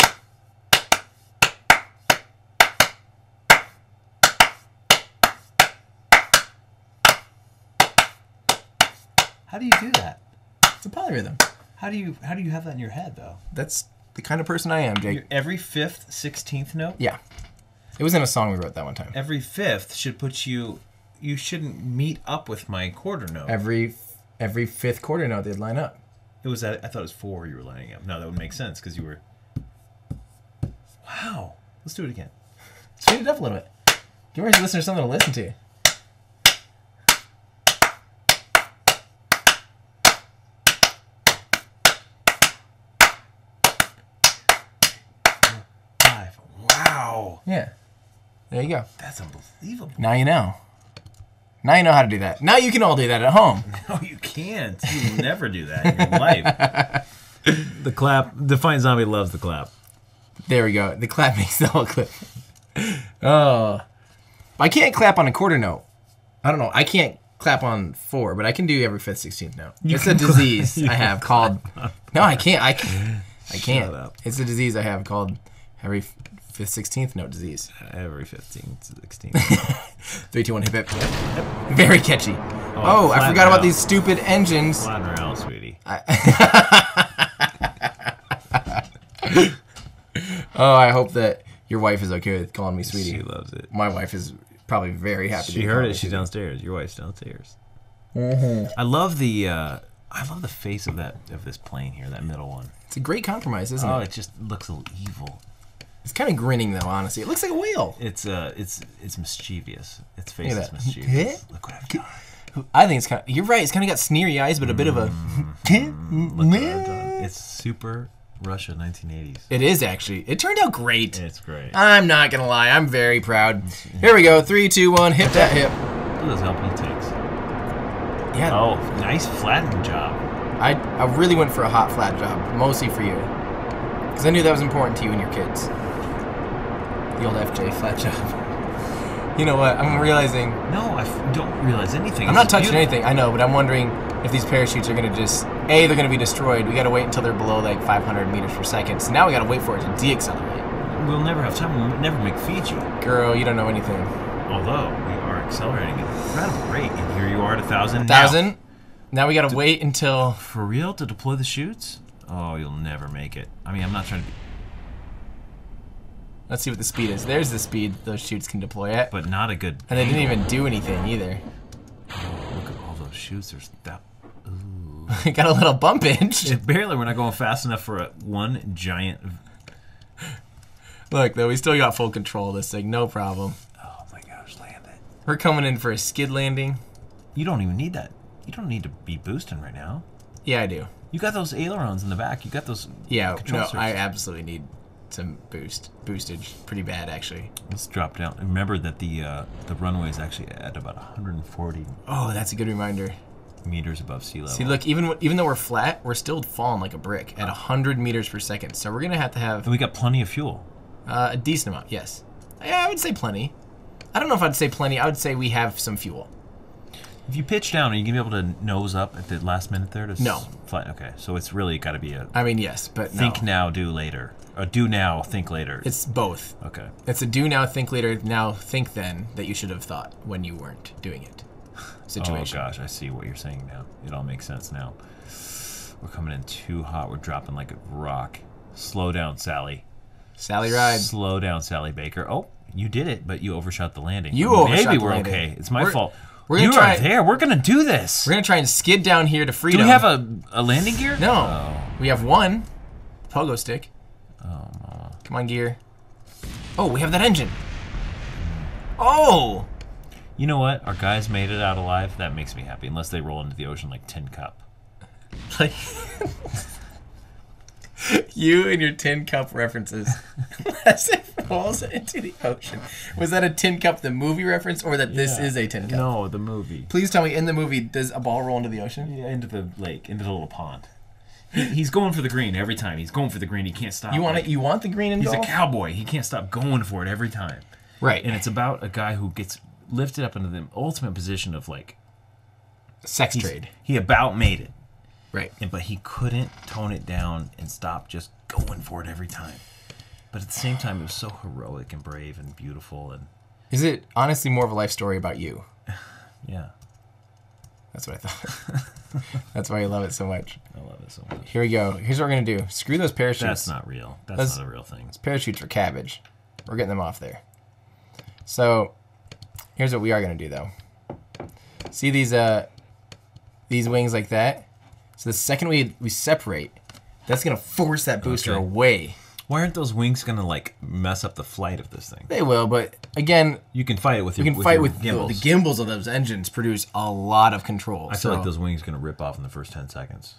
How do you do that? It's a polyrhythm. How do you have that in your head though? That's the kind of person I am, Jake. Every 5th, 16th note? Yeah. It was in a song we wrote that one time. Every 5th should put you shouldn't meet up with my quarter note. Every 5th quarter note they'd line up. It was I thought it was 4 you were lining up. No, that would make sense because you were. Wow. Let's do it again. Speed it up a little bit. Give our listeners something to listen to. Wow. Yeah. There you go. That's unbelievable. Now you know. Now you know how to do that. Now you can all do that at home. No, you can't. You will never do that in your life. The clap. Defiant Zombie loves the clap. There we go. The clap makes the whole clip. Oh. I can't clap on a quarter note. I don't know. I can't clap on 4, but I can do every 5th, 16th note. It's a disease I have called... No, I can't. I can't. Shut up. It's a disease I have called every 5th, 16th note disease. Every 15th, 16th. 3, 2, 1, hip hip. Very catchy. Oh, I flatten forgot about out. these stupid engines. Flatten her out, sweetie. Oh, I hope that your wife is okay with calling me sweetie. She loves it. My wife is probably very happy. She heard it. She's downstairs. Your wife's downstairs. I love the face of this plane here, that middle one. It's a great compromise, isn't Oh, it? it just looks a little evil. It's kind of grinning though, honestly. It looks like a whale. It's mischievous. Its face Look is at that. mischievous. Look what I've done. I think it's kind of. You're right. It's kind of got sneery eyes, but a bit of a. Look what I've done. It's super Russia 1980s. It is actually. It turned out great. It's great. I'm not gonna lie. I'm very proud. Here we go. 3, 2, 1. Hip that hip. Look at those LP takes. Yeah. Oh, nice flattening job. I really went for a hot flat job, mostly for you, because I knew that was important to you and your kids. The old FJ flat job. You know what? I'm realizing. No, I don't realize anything. I'm not It's touching beautiful. anything. I know, but I'm wondering if these parachutes are gonna just they're gonna be destroyed. We gotta wait until they're below like 500 meters per second. So now we gotta wait for it to deaccelerate. We'll never have time. We'll never make Fiji. Girl, you don't know anything. Although we are accelerating at an incredible rate, and here you are at 1,000. 1,000. Now we gotta wait until. For real to deploy the chutes? Oh, you'll never make it. I mean, I'm not trying to be, Let's see what the speed is. There's the speed those chutes can deploy at. but not a good. And they didn't even do anything either. Look at all those chutes. There's that. Ooh. Got a little bump inch. Barely. We're not going fast enough for one giant. Look, though, we still got full control of this thing. No problem. Oh my gosh, land it. We're coming in for a skid landing. You don't even need that. You don't need to be boosting right now. Yeah, I do. You got those ailerons in the back. You got those. Yeah, control no, I surfaces. absolutely need some boostage. Pretty bad, actually. Let's drop down. Remember that the runway is actually at about 140 Oh, that's a good reminder. meters above sea level. See, look, even though we're flat, we're still falling like a brick at 100 meters per second. So we're gonna have to have And we got plenty of fuel. a decent amount. Yes, yeah, I would say plenty. I don't know if I'd say plenty. I would say we have some fuel. If you pitch down, are you gonna be able to nose up at the last minute there to No. fly? Okay, so it's really got to be a I mean, yes, but think no. now, do later, or do now, think later. It's both. Okay. It's a do now, think later, now think then that you should have thought when you weren't doing it situation. Oh gosh, I see what you're saying now. It all makes sense now. We're coming in too hot. We're dropping like a rock. Slow down, Sally. Sally ride. Slow down, Sally Baker. Oh, you did it, but you overshot the landing. You overshot Maybe the we're landing. okay. It's my We're- fault. we're gonna You try- are there. We're gonna do this. We're gonna try and skid down here to Do freedom. we have a landing gear? No. Oh. We have one pogo stick. Oh, Come on, gear. Oh, we have that engine. Oh! you know what? Our guys made it out alive. That makes me happy. Unless they roll into the ocean like Tin Cup. Like you and your tin cup references. As it falls into the ocean. Was that a tin cup, the movie reference, or that this Yeah. is a tin cup? No, the movie. Please tell me, in the movie, does a ball roll into the ocean? Yeah, into the lake, into the little pond. He's going for the green every time. He's going for the green. He can't stop. You want Like, it? You want the green and He's a gold? cowboy. He can't stop going for it every time. Right. And it's about a guy who gets lifted up into the ultimate position of like Sex trade. he about made it, Right. but he couldn't tone it down and stop just going for it every time. But at the same time, it was so heroic and brave and beautiful, and Is it honestly more of a life story about you? yeah, That's what I thought. That's why you love it so much. I love it so much. Here we go. Here's what we're going to do. Screw those parachutes. That's not real. That's That's- not a real thing. Parachutes for cabbage. We're getting them off there. So, here's what we are going to do, though. See these wings like that? So the second we separate, that's going to force that booster Okay. away. Why aren't those wings gonna like mess up the flight of this thing? They will, but again, You can fight it with we your can fight your with gimbals. the gimbals of those engines produce a lot of control. I feel like those wings are gonna rip off in the first 10 seconds.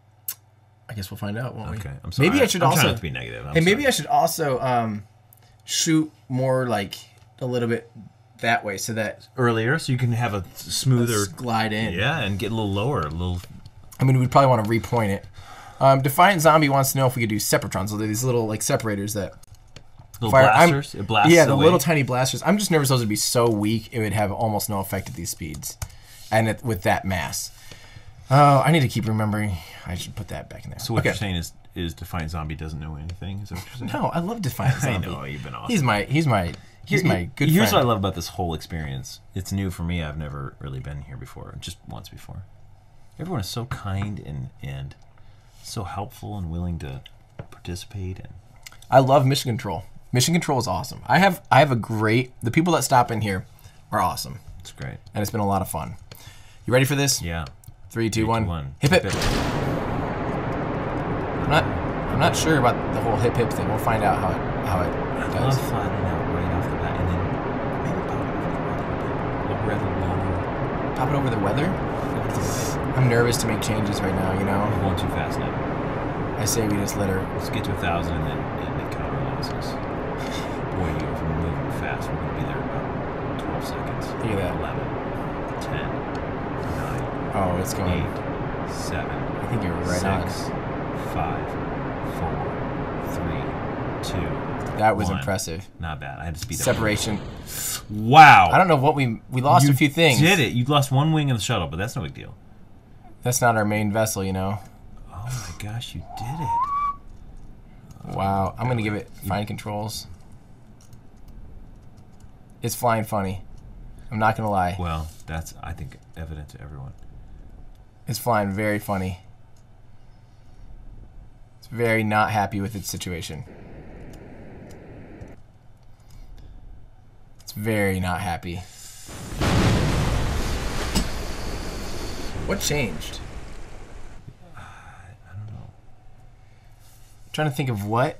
I guess we'll find out, won't we? Okay, I'm sorry. Maybe I should I'm also trying not to be negative. Hey, maybe I should also shoot more like a little bit that way so that earlier, so you can have a smoother, glide in. yeah, and get a little lower, a little. I mean, we'd probably want to repoint it. Defiant Zombie wants to know if we could do separatrons. So they're these little like separators that Little fire. blasters. It blasts yeah, the away. little tiny blasters. I'm just nervous those would be so weak it would have almost no effect at these speeds, and with that mass. Oh, I need to keep remembering. I should put that back in there. So what okay. you're saying is Defiant Zombie doesn't know anything? Is that what you're saying? No, I love Defiant I Zombie. know you've been awesome. He's my good Here's friend. what I love about this whole experience. It's new for me. I've never really been here before, just once before. Everyone is so kind and so helpful and willing to participate. And I love Mission Control. Mission Control is awesome. I have a great. The people that stop in here are awesome, it's great. and it's been a lot of fun. You ready for this? Yeah. 3, 2, 1. 1. Hip hip. I'm not sure about the whole hip hip thing. We'll find out how it I does. love flattening out right off the bat, and then maybe Pop it over the weather? I'm nervous to make changes right now, you know? We're going too fast now. I say we just let her... Let's get to 1,000 and then make counter losses. Boy, you're moving fast. We're going to be there in about 12 seconds. Look at that. 11, 10, 9, Oh, it's going... 8, 7, I think you're right 6, on. 5, 4, 3, 2, That was 1. impressive. Not bad. I had to speed up. Separation. Wow. I don't know what we lost a few things. You did it. You lost one wing of the shuttle, but that's no big deal. That's not our main vessel, you know? Oh my gosh, you did it. Wow. I'm going to give it fine controls. It's flying funny. I'm not going to lie. Well, that's, I think, evident to everyone. It's flying very funny. It's very not happy with its situation. It's very not happy. What changed? I don't know. Trying to think of what?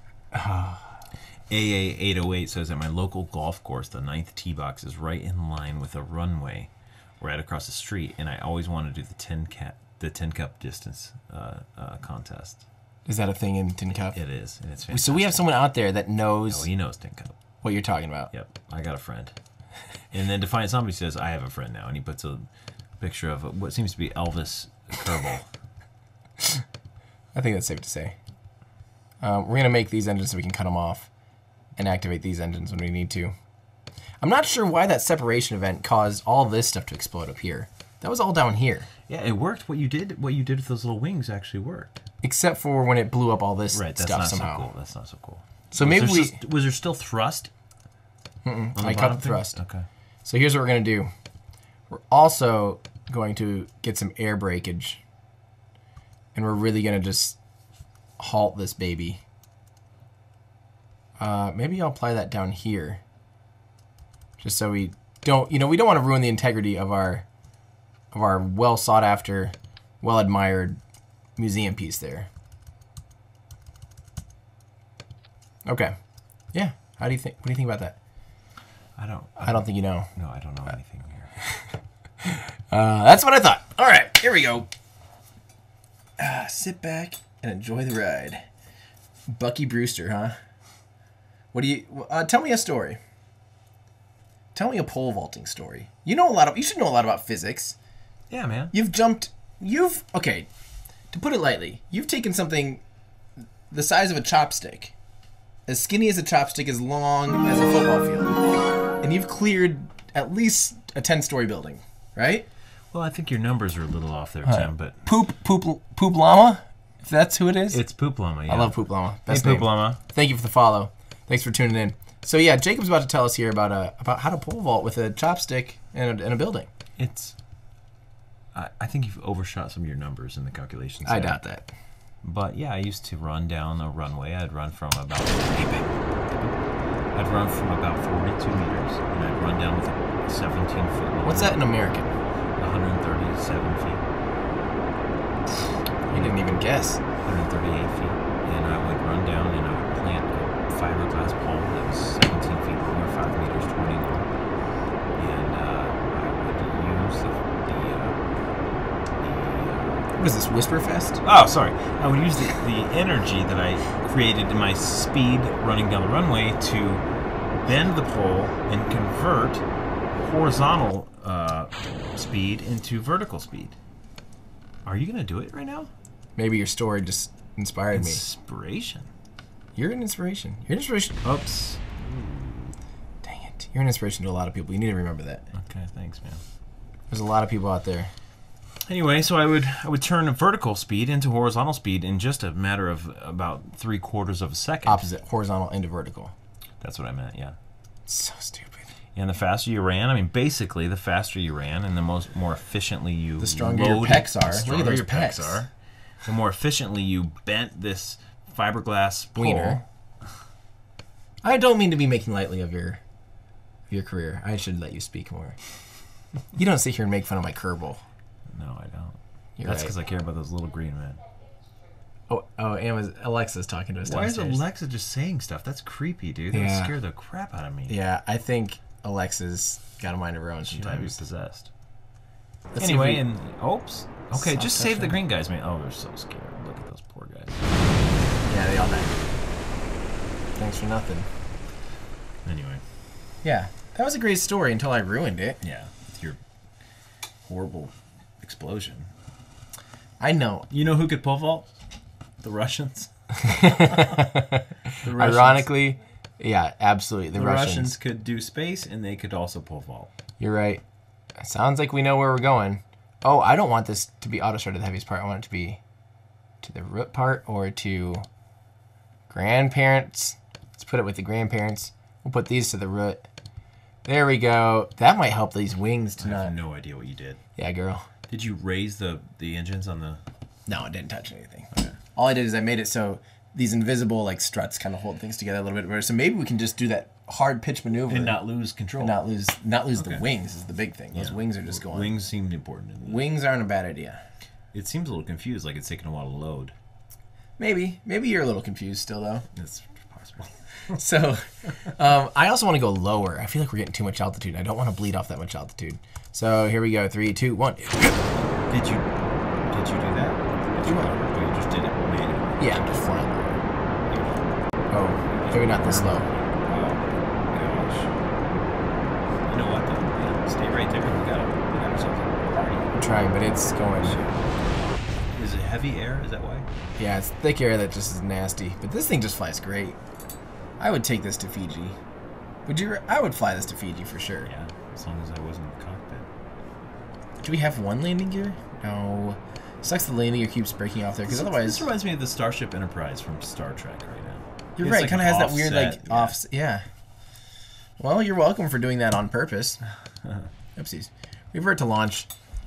AA808 says at my local golf course, the 9th tee box is right in line with a runway right across the street, and I always want to do the 10 cup distance contest. Is that a thing in Tin Cup? It is, and it's fantastic. So we have someone out there that knows Oh, he knows 10 cup. what you're talking about. Yep, I got a friend. And then Defiant Zombie says, I have a friend now, and he puts a picture of what seems to be Elvis Kerbal. I think that's safe to say. We're going to make these engines so we can cut them off and activate these engines when we need to. I'm not sure why that separation event caused all this stuff to explode up here. That was all down here. Yeah, it worked. What you did with those little wings actually worked. Except for when it blew up all this Right, that's stuff not somehow. so cool. That's not so cool. So maybe was there still thrust? I cut the thrust. Okay. So here's what we're going to do. We're also going to get some air breakage. And we're really going to just halt this baby. Maybe I'll apply that down here. Just so we don't, we don't want to ruin the integrity of our well sought after, well admired museum piece there. Okay. Yeah. What do you think about that? I don't think you know. No, I don't know anything here. That's what I thought. All right, here we go. Sit back and enjoy the ride. Bucky Brewster, huh? What do you? Tell me a story. Tell me a pole vaulting story. You should know a lot about physics. Yeah, man. Okay, to put it lightly, you've taken something the size of a chopstick, as skinny as a chopstick, as long as a football field, and you've cleared at least a 10-story building, right? Well, I think your numbers are a little off there, Tim, but... Poop Llama, if that's who it is? It's Poop Llama, yeah. I love Poop Llama. Best Hey, Poop name. Llama. Thank you for the follow. Thanks for tuning in. So yeah, Jacob's about to tell us here about how to pole vault with a chopstick in a building. I think you've overshot some of your numbers in the calculations. I there. doubt that. But yeah, I used to run down a runway. I'd run from about 42 meters, and I'd run down with a 17-foot. What's that in American? 137 feet. You didn't even guess. 138 feet, and I would run down and I would plant a fiberglass pole that was 17 feet long or 5 meters 20 long, and I would use What is this, Whisperfest? Oh, sorry. I would use the energy that I created in my speed running down the runway to bend the pole and convert horizontal speed into vertical speed. Are you going to do it right now? Maybe your story just inspired me. Inspiration. You're an inspiration. You're an inspiration. Oops. Dang it. You're an inspiration to a lot of people. You need to remember that. Okay, thanks, man. There's a lot of people out there. Anyway, so I would turn a vertical speed into horizontal speed in just a matter of about 3/4 of a second. Opposite, horizontal into vertical. That's what I meant, yeah. So stupid. And the faster you ran, I mean, basically, the faster you ran and the more efficiently you The stronger your pecs are. The Look stronger at those your pecs are. The more efficiently you bent this fiberglass pole. Wiener. I don't mean to be making lightly of your career. I should let you speak more. You don't sit here and make fun of my Kerbal. No, I don't. You're That's right. because I care about those little green men. Alexa's talking to us Why is downstairs. Alexa just saying stuff? That's creepy, dude. That would Yeah. scare the crap out of me. Yeah, I think Alexa's got a mind of her own She might be sometimes. possessed. Let's see Anyway, if we- and oops. Okay, Soft just save the touch green guys, man. Oh, they're so scared. Look at those poor guys. Yeah, they all died. Thanks for nothing. Anyway, Yeah, that was a great story until I ruined it. yeah, with your horrible explosion. I know. You know who could pole vault? The Russians. The Russians. Ironically, yeah, absolutely. The The Russians. Russians could do space, and they could also pole vault. You're right. Sounds like we know where we're going. Oh, I don't want this to be auto-started the heaviest part. I want it to be to the root part or to grandparents. Let's put it with the grandparents. We'll put these to the root. There we go. That might help these wings to I have not... no idea what you did. Yeah, girl. Did you raise the engines on the... No, I didn't touch anything. All I did is I made it so these invisible like struts kind of hold things together a little bit better. So maybe we can just do that hard pitch maneuver And not lose control. and not lose the Okay. wings is the big thing. Those Yeah. wings are just going. Wings seemed important. Wings aren't a bad idea. It seems a little confused, like it's taking a while to load. Maybe you're a little confused still though. That's possible. So I also want to go lower. I feel like we're getting too much altitude. I don't want to bleed off that much altitude. So here we go. 3, 2, 1. Did you do that? Did you, or you just did it manually? Yeah, I'm just flying lower. Oh, maybe not this low. Oh gosh. You know what though? Yeah, stay right there. We got ourselves a party. I'm trying, but it's going. Is it heavy air? Is that why? Yeah, it's thick air that just is nasty. But this thing just flies great. I would take this to Fiji. Would you? I would fly this to Fiji for sure. Yeah, as long as I wasn't in the cockpit. Do we have one landing gear? No. Sucks the landing gear keeps breaking off there because otherwise. This reminds me of the Starship Enterprise from Star Trek right now. You're It's right. like Kind of has that weird offset, like off. Yeah. Well, you're welcome for doing that on purpose. Oopsies. We've heard to launch.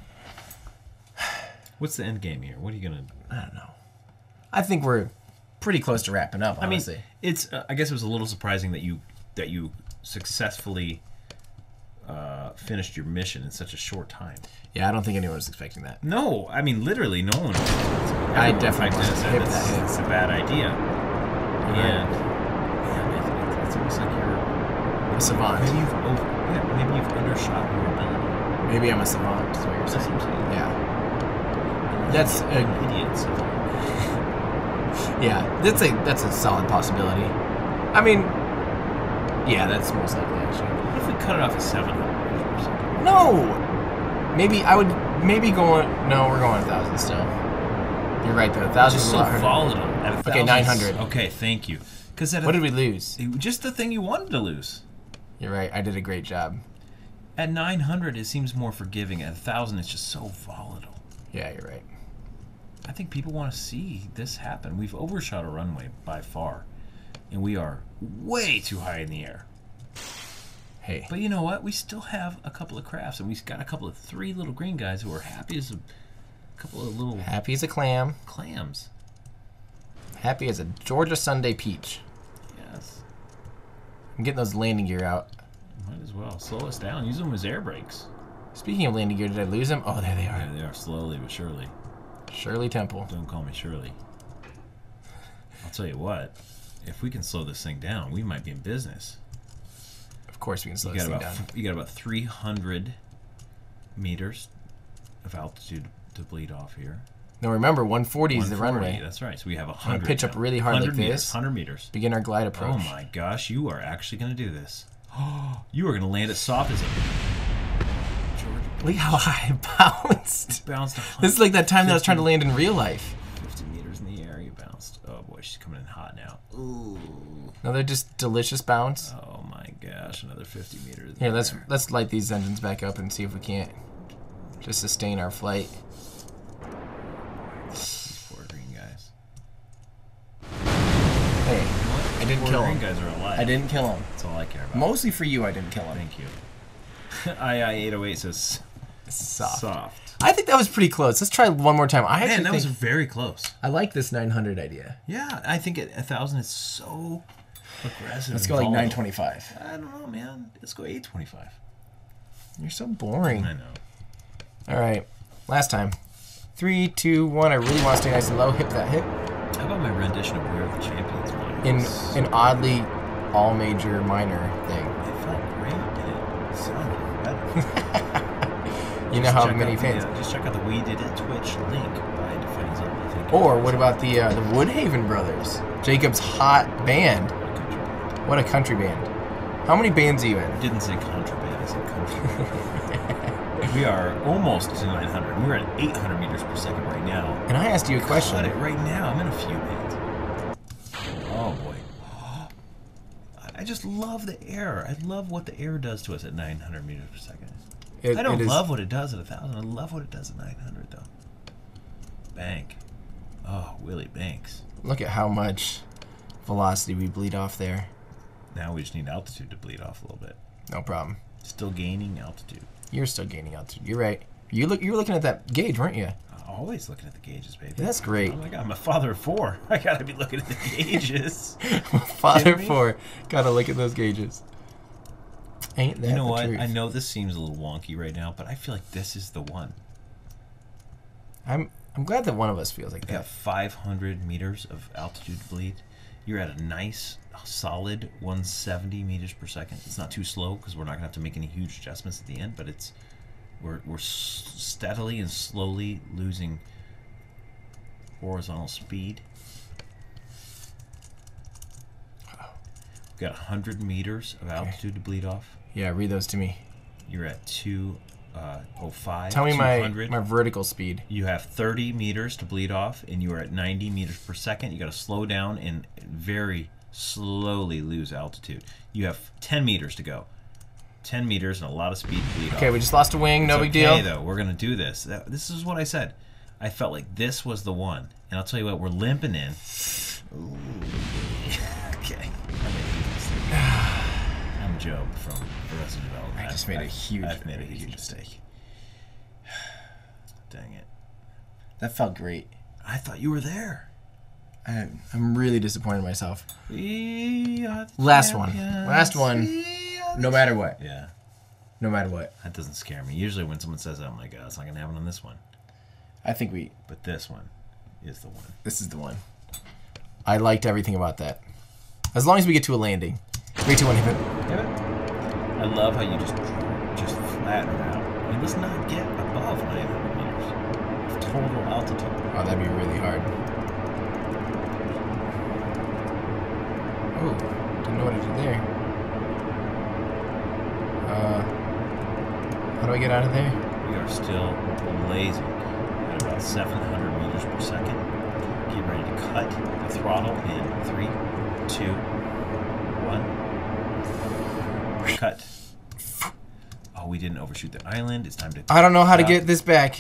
What's the end game here? What are you gonna? I don't know. I think we're pretty close to wrapping up. Honestly. I mean, it's. I guess it was a little surprising that you successfully finished your mission in such a short time. Yeah, I don't think anyone was expecting that. No, I mean literally no one. I definitely was. wasn't hip that It's a bad idea. You're And it's almost like you're. A savant. Maybe you've undershot your ability. Maybe I'm a savant. Is what you're That's saying. what I'm saying. Yeah. That's a Idiots. that's a solid possibility. I mean, yeah, that's most likely actually. What if we cut it off at 700? No. Maybe I would go on. No, we're going 1,000 still. You're right though. 1,000 Just is a so lot harder. volatile. At 1,000 Okay, 900. Okay, thank you. Because What did we lose? Just the thing you wanted to lose. You're right. I did a great job. At 900, it seems more forgiving. At 1,000, it's just so volatile. Yeah, you're right. I think people want to see this happen. We've overshot a runway by far, and we are way too high in the air. Hey. But you know what? We still have a couple of crafts, and we've got a couple of 3 little green guys who are happy as a couple of little Happy as a clam. clams. Happy as a Georgia Sunday peach. Yes. I'm getting those landing gear out. Might as well. Slow us down. Use them as air brakes. Speaking of landing gear, did I lose them? Oh, there they are. Yeah, they are slowly but surely. Shirley Temple. Don't call me Shirley. I'll tell you what. If we can slow this thing down, we might be in business. Of course we can slow You this got thing about down. you got about 300 meters of altitude to bleed off here. Now remember, 140 is the 140, runway. That's right. So we have I'm 100. gonna pitch up now. really hard like 100 meters, this. 100 meters. Begin our glide approach. Oh my gosh, you are actually going to do this. You are going to land it soft as a George. Look how high it bounced. Bounced This is like that time that I was trying to land in real life. 50 meters in the air. You bounced. Oh boy, she's coming in hot now. Ooh. Another just delicious bounce. Oh my gosh, another 50 meters. Here, in let's there. let's light these engines back up and see if we can't just sustain our flight. These poor green guys. Hey, I didn't Poor kill green him. guys are alive. I didn't kill him. That's all I care about. Mostly for you, I didn't kill him. Thank you. II-808 says Soft. soft. I think that was pretty close. Let's try one more time. I Man, actually that was think very close. I like this 900 idea. Yeah, I think at 1,000 is so aggressive. Let's and go like volatile. 925. I don't know, man. Let's go 825. You're so boring. I know. All right, last time. 3, 2, 1. I really want to stay nice and low. Hip that hip. How about my rendition of Where Are the Champions won? In an oddly all major minor thing. It felt great and it sounded better. You know how many fans. Just check out the We Did It Twitch link by Defining Zone. I think. Or what about the Woodhaven Brothers? Jacob's hot band. What a country band. How many bands are you in? I didn't say contraband, I said country. We are almost to 900. We're at 800 meters per second right now. And I asked you a question. Got it right now. I'm in a few bands. Oh boy. I just love the air. I love what the air does to us at 900 meters per second. I don't love what it does at 1,000. I love what it does at 900 though. Bank. Oh, Willie Banks. Look at how much velocity we bleed off there. Now we just need altitude to bleed off a little bit. No problem. Still gaining altitude. You're still gaining altitude. You're right. You were looking at that gauge, weren't you? Always looking at the gauges, baby. Yeah, that's great. Oh my God, I'm a father of 4. I gotta be looking at the gauges. Father 4. Gotta look at those gauges. Ain't that You know the what? truth? I know this seems a little wonky right now, but I feel like this is the one. I'm glad that one of us feels like We got that. 500 meters of altitude bleed. You're at a nice, solid 170 meters per second. It's not too slow because we're not gonna have to make any huge adjustments at the end, but it's we're steadily and slowly losing horizontal speed. We've got 100 meters of altitude to bleed off. Yeah, read those to me. You're at 205. Tell me 200. my vertical speed. You have 30 meters to bleed off, and you are at 90 meters per second. You got to slow down and very slowly lose altitude. You have 10 meters to go. 10 meters and a lot of speed to bleed off. Okay, we just lost a wing. No big deal. Okay, though, we're gonna do this. This is what I said. I felt like this was the one, and I'll tell you what, we're limping in. Ooh. Okay. I'm Joe from Arrested Development. I just made a huge mistake. Dang it. That felt great. I thought you were there. I'm really disappointed in myself. Last Last one. No matter what. Yeah. No matter what. That doesn't scare me. Usually when someone says that, I'm like, oh, it's not going to happen on this one. I think But this one is the one. this is the one. I liked everything about that. As long as we get to a landing. 3, 2, 1, hit it. I love how you just flatten it out. I mean, let's not get above 900 meters of total altitude. Oh, that'd be really hard. Oh, didn't know what I did there. How do I get out of there? We are still blazing at about 700 meters per second. Get ready to cut the throttle in 3, 2, 1. Cut. Oh, we didn't overshoot the island. It's time to. I don't know how to cut. get this back.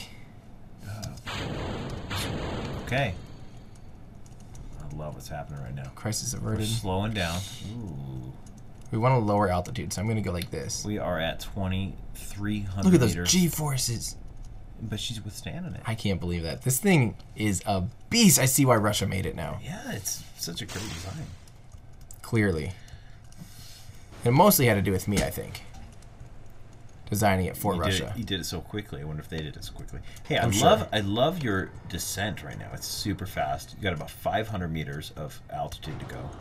Okay. I love what's happening right now. Crisis We're averted. slowing down. Ooh. We want a lower altitude, so I'm going to go like this. We are at 2,300 Look at those meters. G-forces. But she's withstanding it. I can't believe that. This thing is a beast. I see why Russia made it now. Yeah, it's such a great design. Clearly. It mostly had to do with me, I think. Designing it for Russia. You did it so quickly. I wonder if they did it so quickly. Hey, I'm sure. I love your descent right now. It's super fast. You got about 500 meters of altitude to go.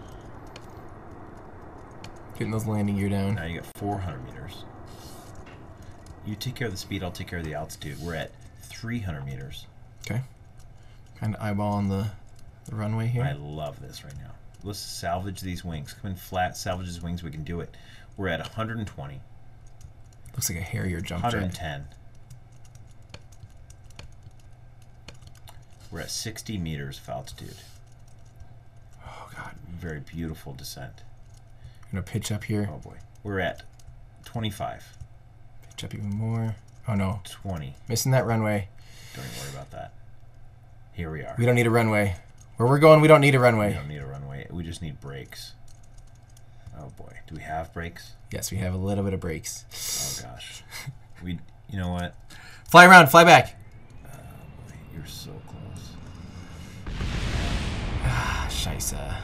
Getting those landing gear down. Now you got 400 meters. You take care of the speed, I'll take care of the altitude. We're at 300 meters. Okay. Kind of eyeballing the runway here. I love this right now. Let's salvage these wings. Come in flat, salvage these wings. We can do it. We're at 120. Looks like a Harrier jump jet. 110. We're at 60 meters of altitude. Oh, God. Very beautiful descent. I'm going to pitch up here. Oh, boy. We're at 25. Pitch up even more. Oh, no. 20. Missing that runway. Don't even worry about that. Here we are. We don't need a runway. Where we're going, we don't need a We runway. don't need a runway. We just need brakes. Oh, boy. Do we have brakes? Yes, we have a little bit of brakes. Oh, gosh. You know what? Fly around, fly back. Oh, boy. You're so close. Ah, scheisse.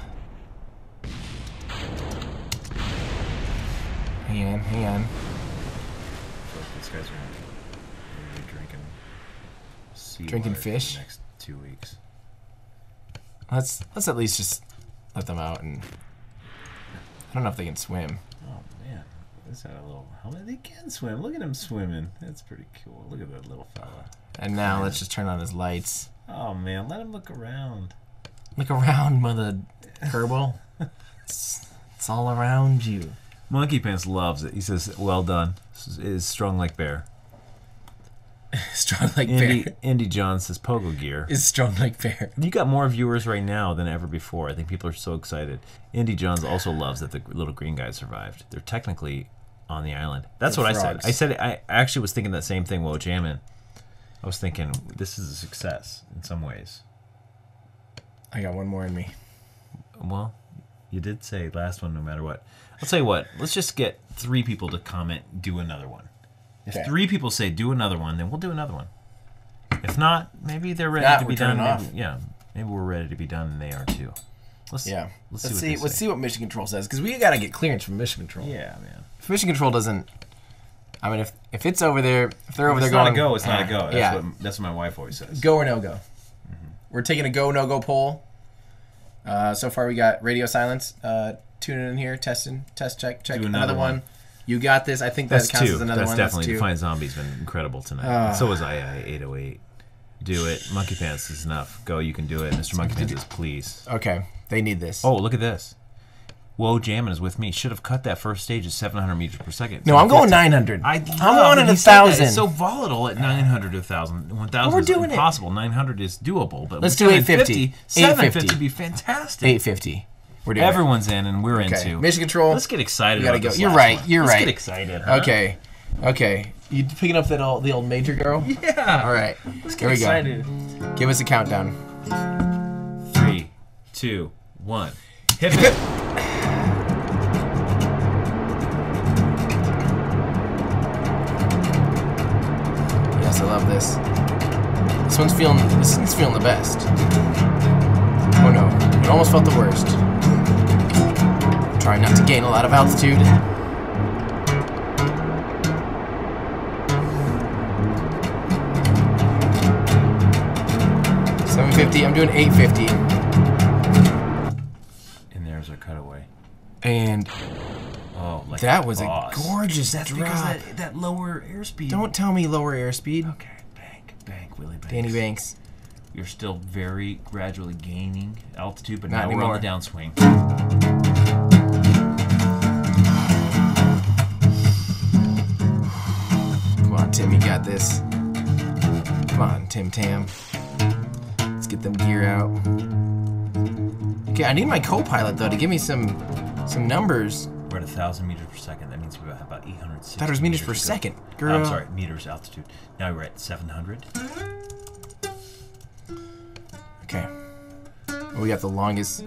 Hang on. Focus. guys are gonna be drinking seawater Drinking for fish? the next 2 weeks. Let's at least just let them out, and I don't know if they can swim. Oh man, is that a little? How many? They can swim. Look at him swimming. That's pretty cool. Look at that little fella. And now let's just turn on his lights. Oh man, let him look around. Look around, Mother Kerbal. It's all around you. Monkey Pants loves it. He says, "Well done. Is strong like bear." Strong like bear. Indy John says, "Pogo gear." Is strong like bear. You got more viewers right now than ever before. I think people are so excited. Indy Johns also loves that the little green guys survived. They're technically on the island. That's They're what frogs. I said. I actually was thinking that same thing while jamming. I was thinking this is a success in some ways. I got one more in me. Well, you did say last one no matter what. I'll tell you what. Let's just get 3 people to comment, do another one. If Okay. 3 people say do another one, then we'll do another one. If not, maybe they're ready not, to be we're turning done. off. Maybe, yeah, maybe we're ready to be done, and they are too. Let's see. Let's see what Mission Control says, because we gotta get clearance from Mission Control. Yeah, man. If Mission Control doesn't, I mean, if it's over there, if they're over It's there not going, a go. It's not a go. yeah, That's what my wife always says. go or no go. We're taking a go no go poll. So far we got radio silence. Tuning in here, testing, test check. Do Another one. You got this. I think that That's counts 2. as another That's one. definitely That's 2. Defiant Zombie's been incredible tonight. So was I 808. Do it. Monkey Pants is enough. Go. You can do it. Mr. Monkey Pants says please. Okay, they need this. Oh, look at this. Whoa, Jammin' is with me. Should have cut that first stage at 700 meters per second. No, I'm going 900. I I'm wanting he said that. 1,000. It's so volatile at 900 to 1,000. 1,000 we're is doing it. impossible. 900 is doable, but Let's with do 850. 750 would be fantastic. 850. We're doing Everyone's in, and we're in Okay. too. Mission Control. Let's get excited. We gotta about go. this You're last right. one. You're Let's right. get excited. Huh? Okay. You picking up that old major girl? Yeah. All right. Let's Here get we go. excited. Give us a countdown. 3, 2, 1. Hit it. Yes, I love this. This one's feeling the best. Oh no, it almost felt the worst. Trying not to gain a lot of altitude. $750. I'm doing $850. And there's our cutaway. And Oh, like that was boss. a gorgeous That's drop. because that lower airspeed. Don't tell me lower airspeed. Okay, bank, Willie Banks. Danny Banks. You're still very gradually gaining altitude, but Not now we're anymore. on the downswing. Come on, Tim, you got this. Come on, Tim Tam. Let's get them gear out. Okay, I need my co-pilot though to give me some numbers. We're at 1,000 meters per second. That means we're at about 860. That was meters per to go. second. I'm Girl. sorry, meters altitude. Now we're at 700. Okay. We got the longest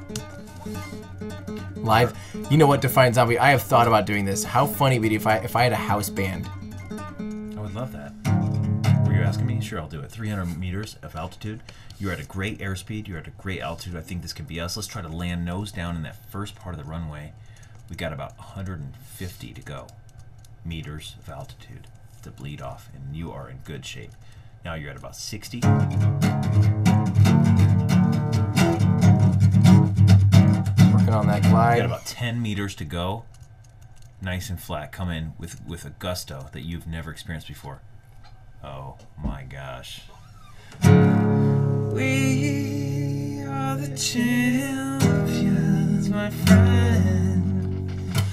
live. You know what, Defiant Zombie? I have thought about doing this. How funny would it be if I had a house band? I would love that. Were you asking me? Sure, I'll do it. 300 meters of altitude. You're at a great airspeed. You're at a great altitude. I think this could be us. Let's try to land nose down in that first part of the runway. We got about 150 to go meters of altitude to bleed off, and you are in good shape. Now you're at about 60. Working on that You glide. got about 10 meters to go. Nice and flat. Come in with a gusto that you've never experienced before. Oh my gosh. We are the champions, my friend.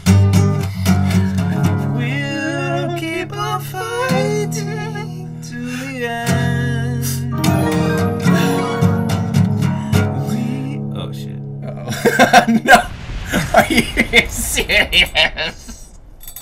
We'll keep on fighting to the end. Oh shit. No! Are you serious?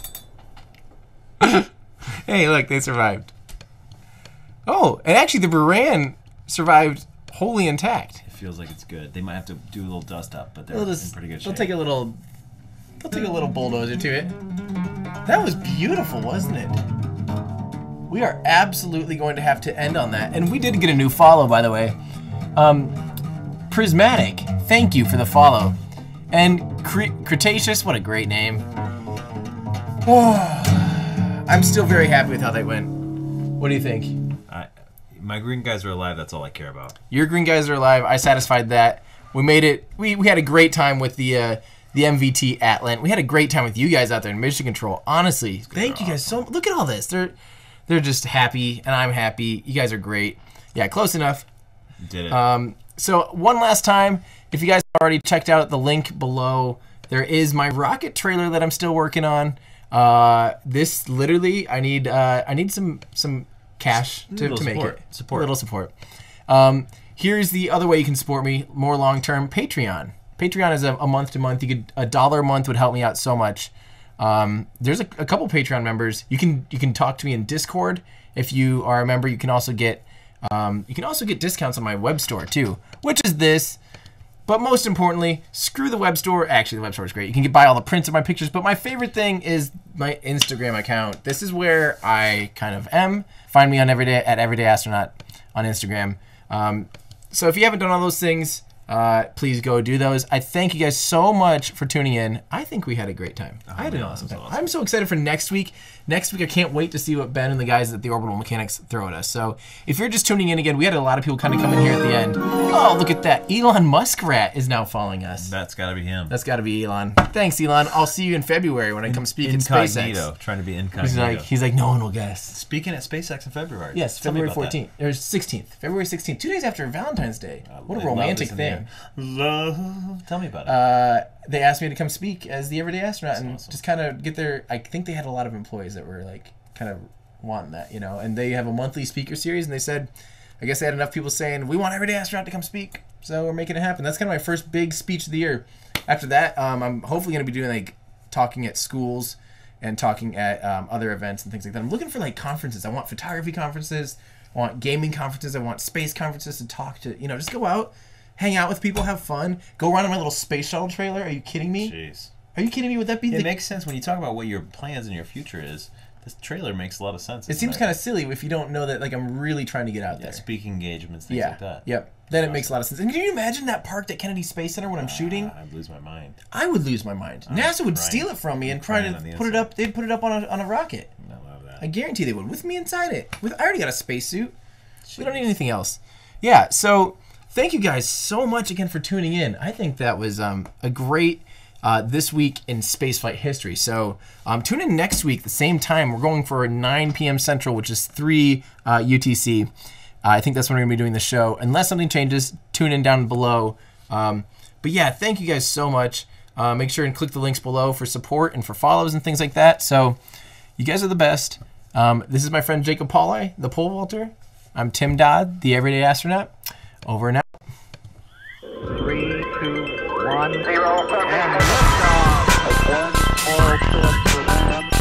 Hey, look, they survived. Oh, and actually the Buran survived wholly intact. It feels like it's good. They might have to do a little dust up, but they're They'll in just, pretty good they'll shape. take a little bulldozer to it. That was beautiful, wasn't it? We are absolutely going to have to end on that. And we did get a new follow, by the way. Prismatic, thank you for the follow. And Cretaceous, what a great name. I'm still very happy with how that went. What do you think? My green guys are alive. That's all I care about. Your green guys are alive. I satisfied that. We made it. We had a great time with the MVT Atlant. We had a great time with you guys out there in Mission Control. Honestly, thank you guys so much. Look at all this. They're just happy, and I'm happy. You guys are great. Yeah, close enough. Did it. So one last time, if you guys already checked out the link below, there is my rocket trailer that I'm still working on. This literally, I need some cash to make it. A little support. Here's the other way you can support me more long term: Patreon. Patreon is a month to month. $1 a month would help me out so much. There's a couple Patreon members. You can talk to me in Discord if you are a member. You can also get discounts on my web store too, which is this. But most importantly, screw the web store. Actually, the web store is great. You can buy all the prints of my pictures. But my favorite thing is my Instagram account. This is where I kind of am. Find me on Everyday Astronaut on Instagram. So if you haven't done all those things, please go do those. I thank you guys so much for tuning in. I think we had a great time. I had an awesome time. I'm so excited for next week. Next week, I can't wait to see what Ben and the guys at the Orbital Mechanics throw at us. So if you're just tuning in again, we had a lot of people kind of come in here at the end. Oh, look at that. Elon Muskrat is now following us. That's got to be him. That's got to be Elon. Thanks, Elon. I'll see you in February when I come speak at SpaceX. Trying to be incognito. He's like, no one will guess. Speaking at SpaceX in February. Yes, February 14th. Or 16th. February 16th. 2 days after Valentine's Day. What a romantic thing. Love. Tell me about it. They asked me to come speak as the Everyday Astronaut and just kind of get their... I think they had a lot of employees that were like kind of wanting that, you know. And they have a monthly speaker series, and they said, I guess they had enough people saying, we want Everyday Astronaut to come speak, so we're making it happen. That's kind of my first big speech of the year. After that, I'm hopefully going to be doing like talking at schools and talking at other events and things like that. I'm looking for like conferences. I want photography conferences. I want gaming conferences. I want space conferences to talk to, just go out, hang out with people, have fun, go around in my little space shuttle trailer. Are you kidding me? Jeez. Are you kidding me? Would that be... It makes sense when you talk about what your plans in your future is. This trailer makes a lot of sense. It seems kind of silly if you don't know that like I'm really trying to get out there. Speaking engagements, things like that. Yep. Then it makes a lot of sense. And can you imagine that parked at Kennedy Space Center when I'm shooting? I'd lose my mind. I would lose my mind. NASA would steal it from me and try to put it up. They'd put it up on a rocket. I love that. I guarantee they would. With me inside it. I already got a spacesuit. We don't need anything else. Yeah. So thank you guys so much again for tuning in. I think that was a great this week in spaceflight history. So tune in next week, the same time. We're going for 9 p.m. Central, which is 3 UTC. I think that's when we're going to be doing the show. Unless something changes, tune in down below. But yeah, thank you guys so much. Make sure and click the links below for support and for follows and things like that. So you guys are the best. This is my friend Jacob Paulai, the pole vaulter. I'm Tim Dodd, the Everyday Astronaut. Over and out. 3, 2, 1, 0, and liftoff.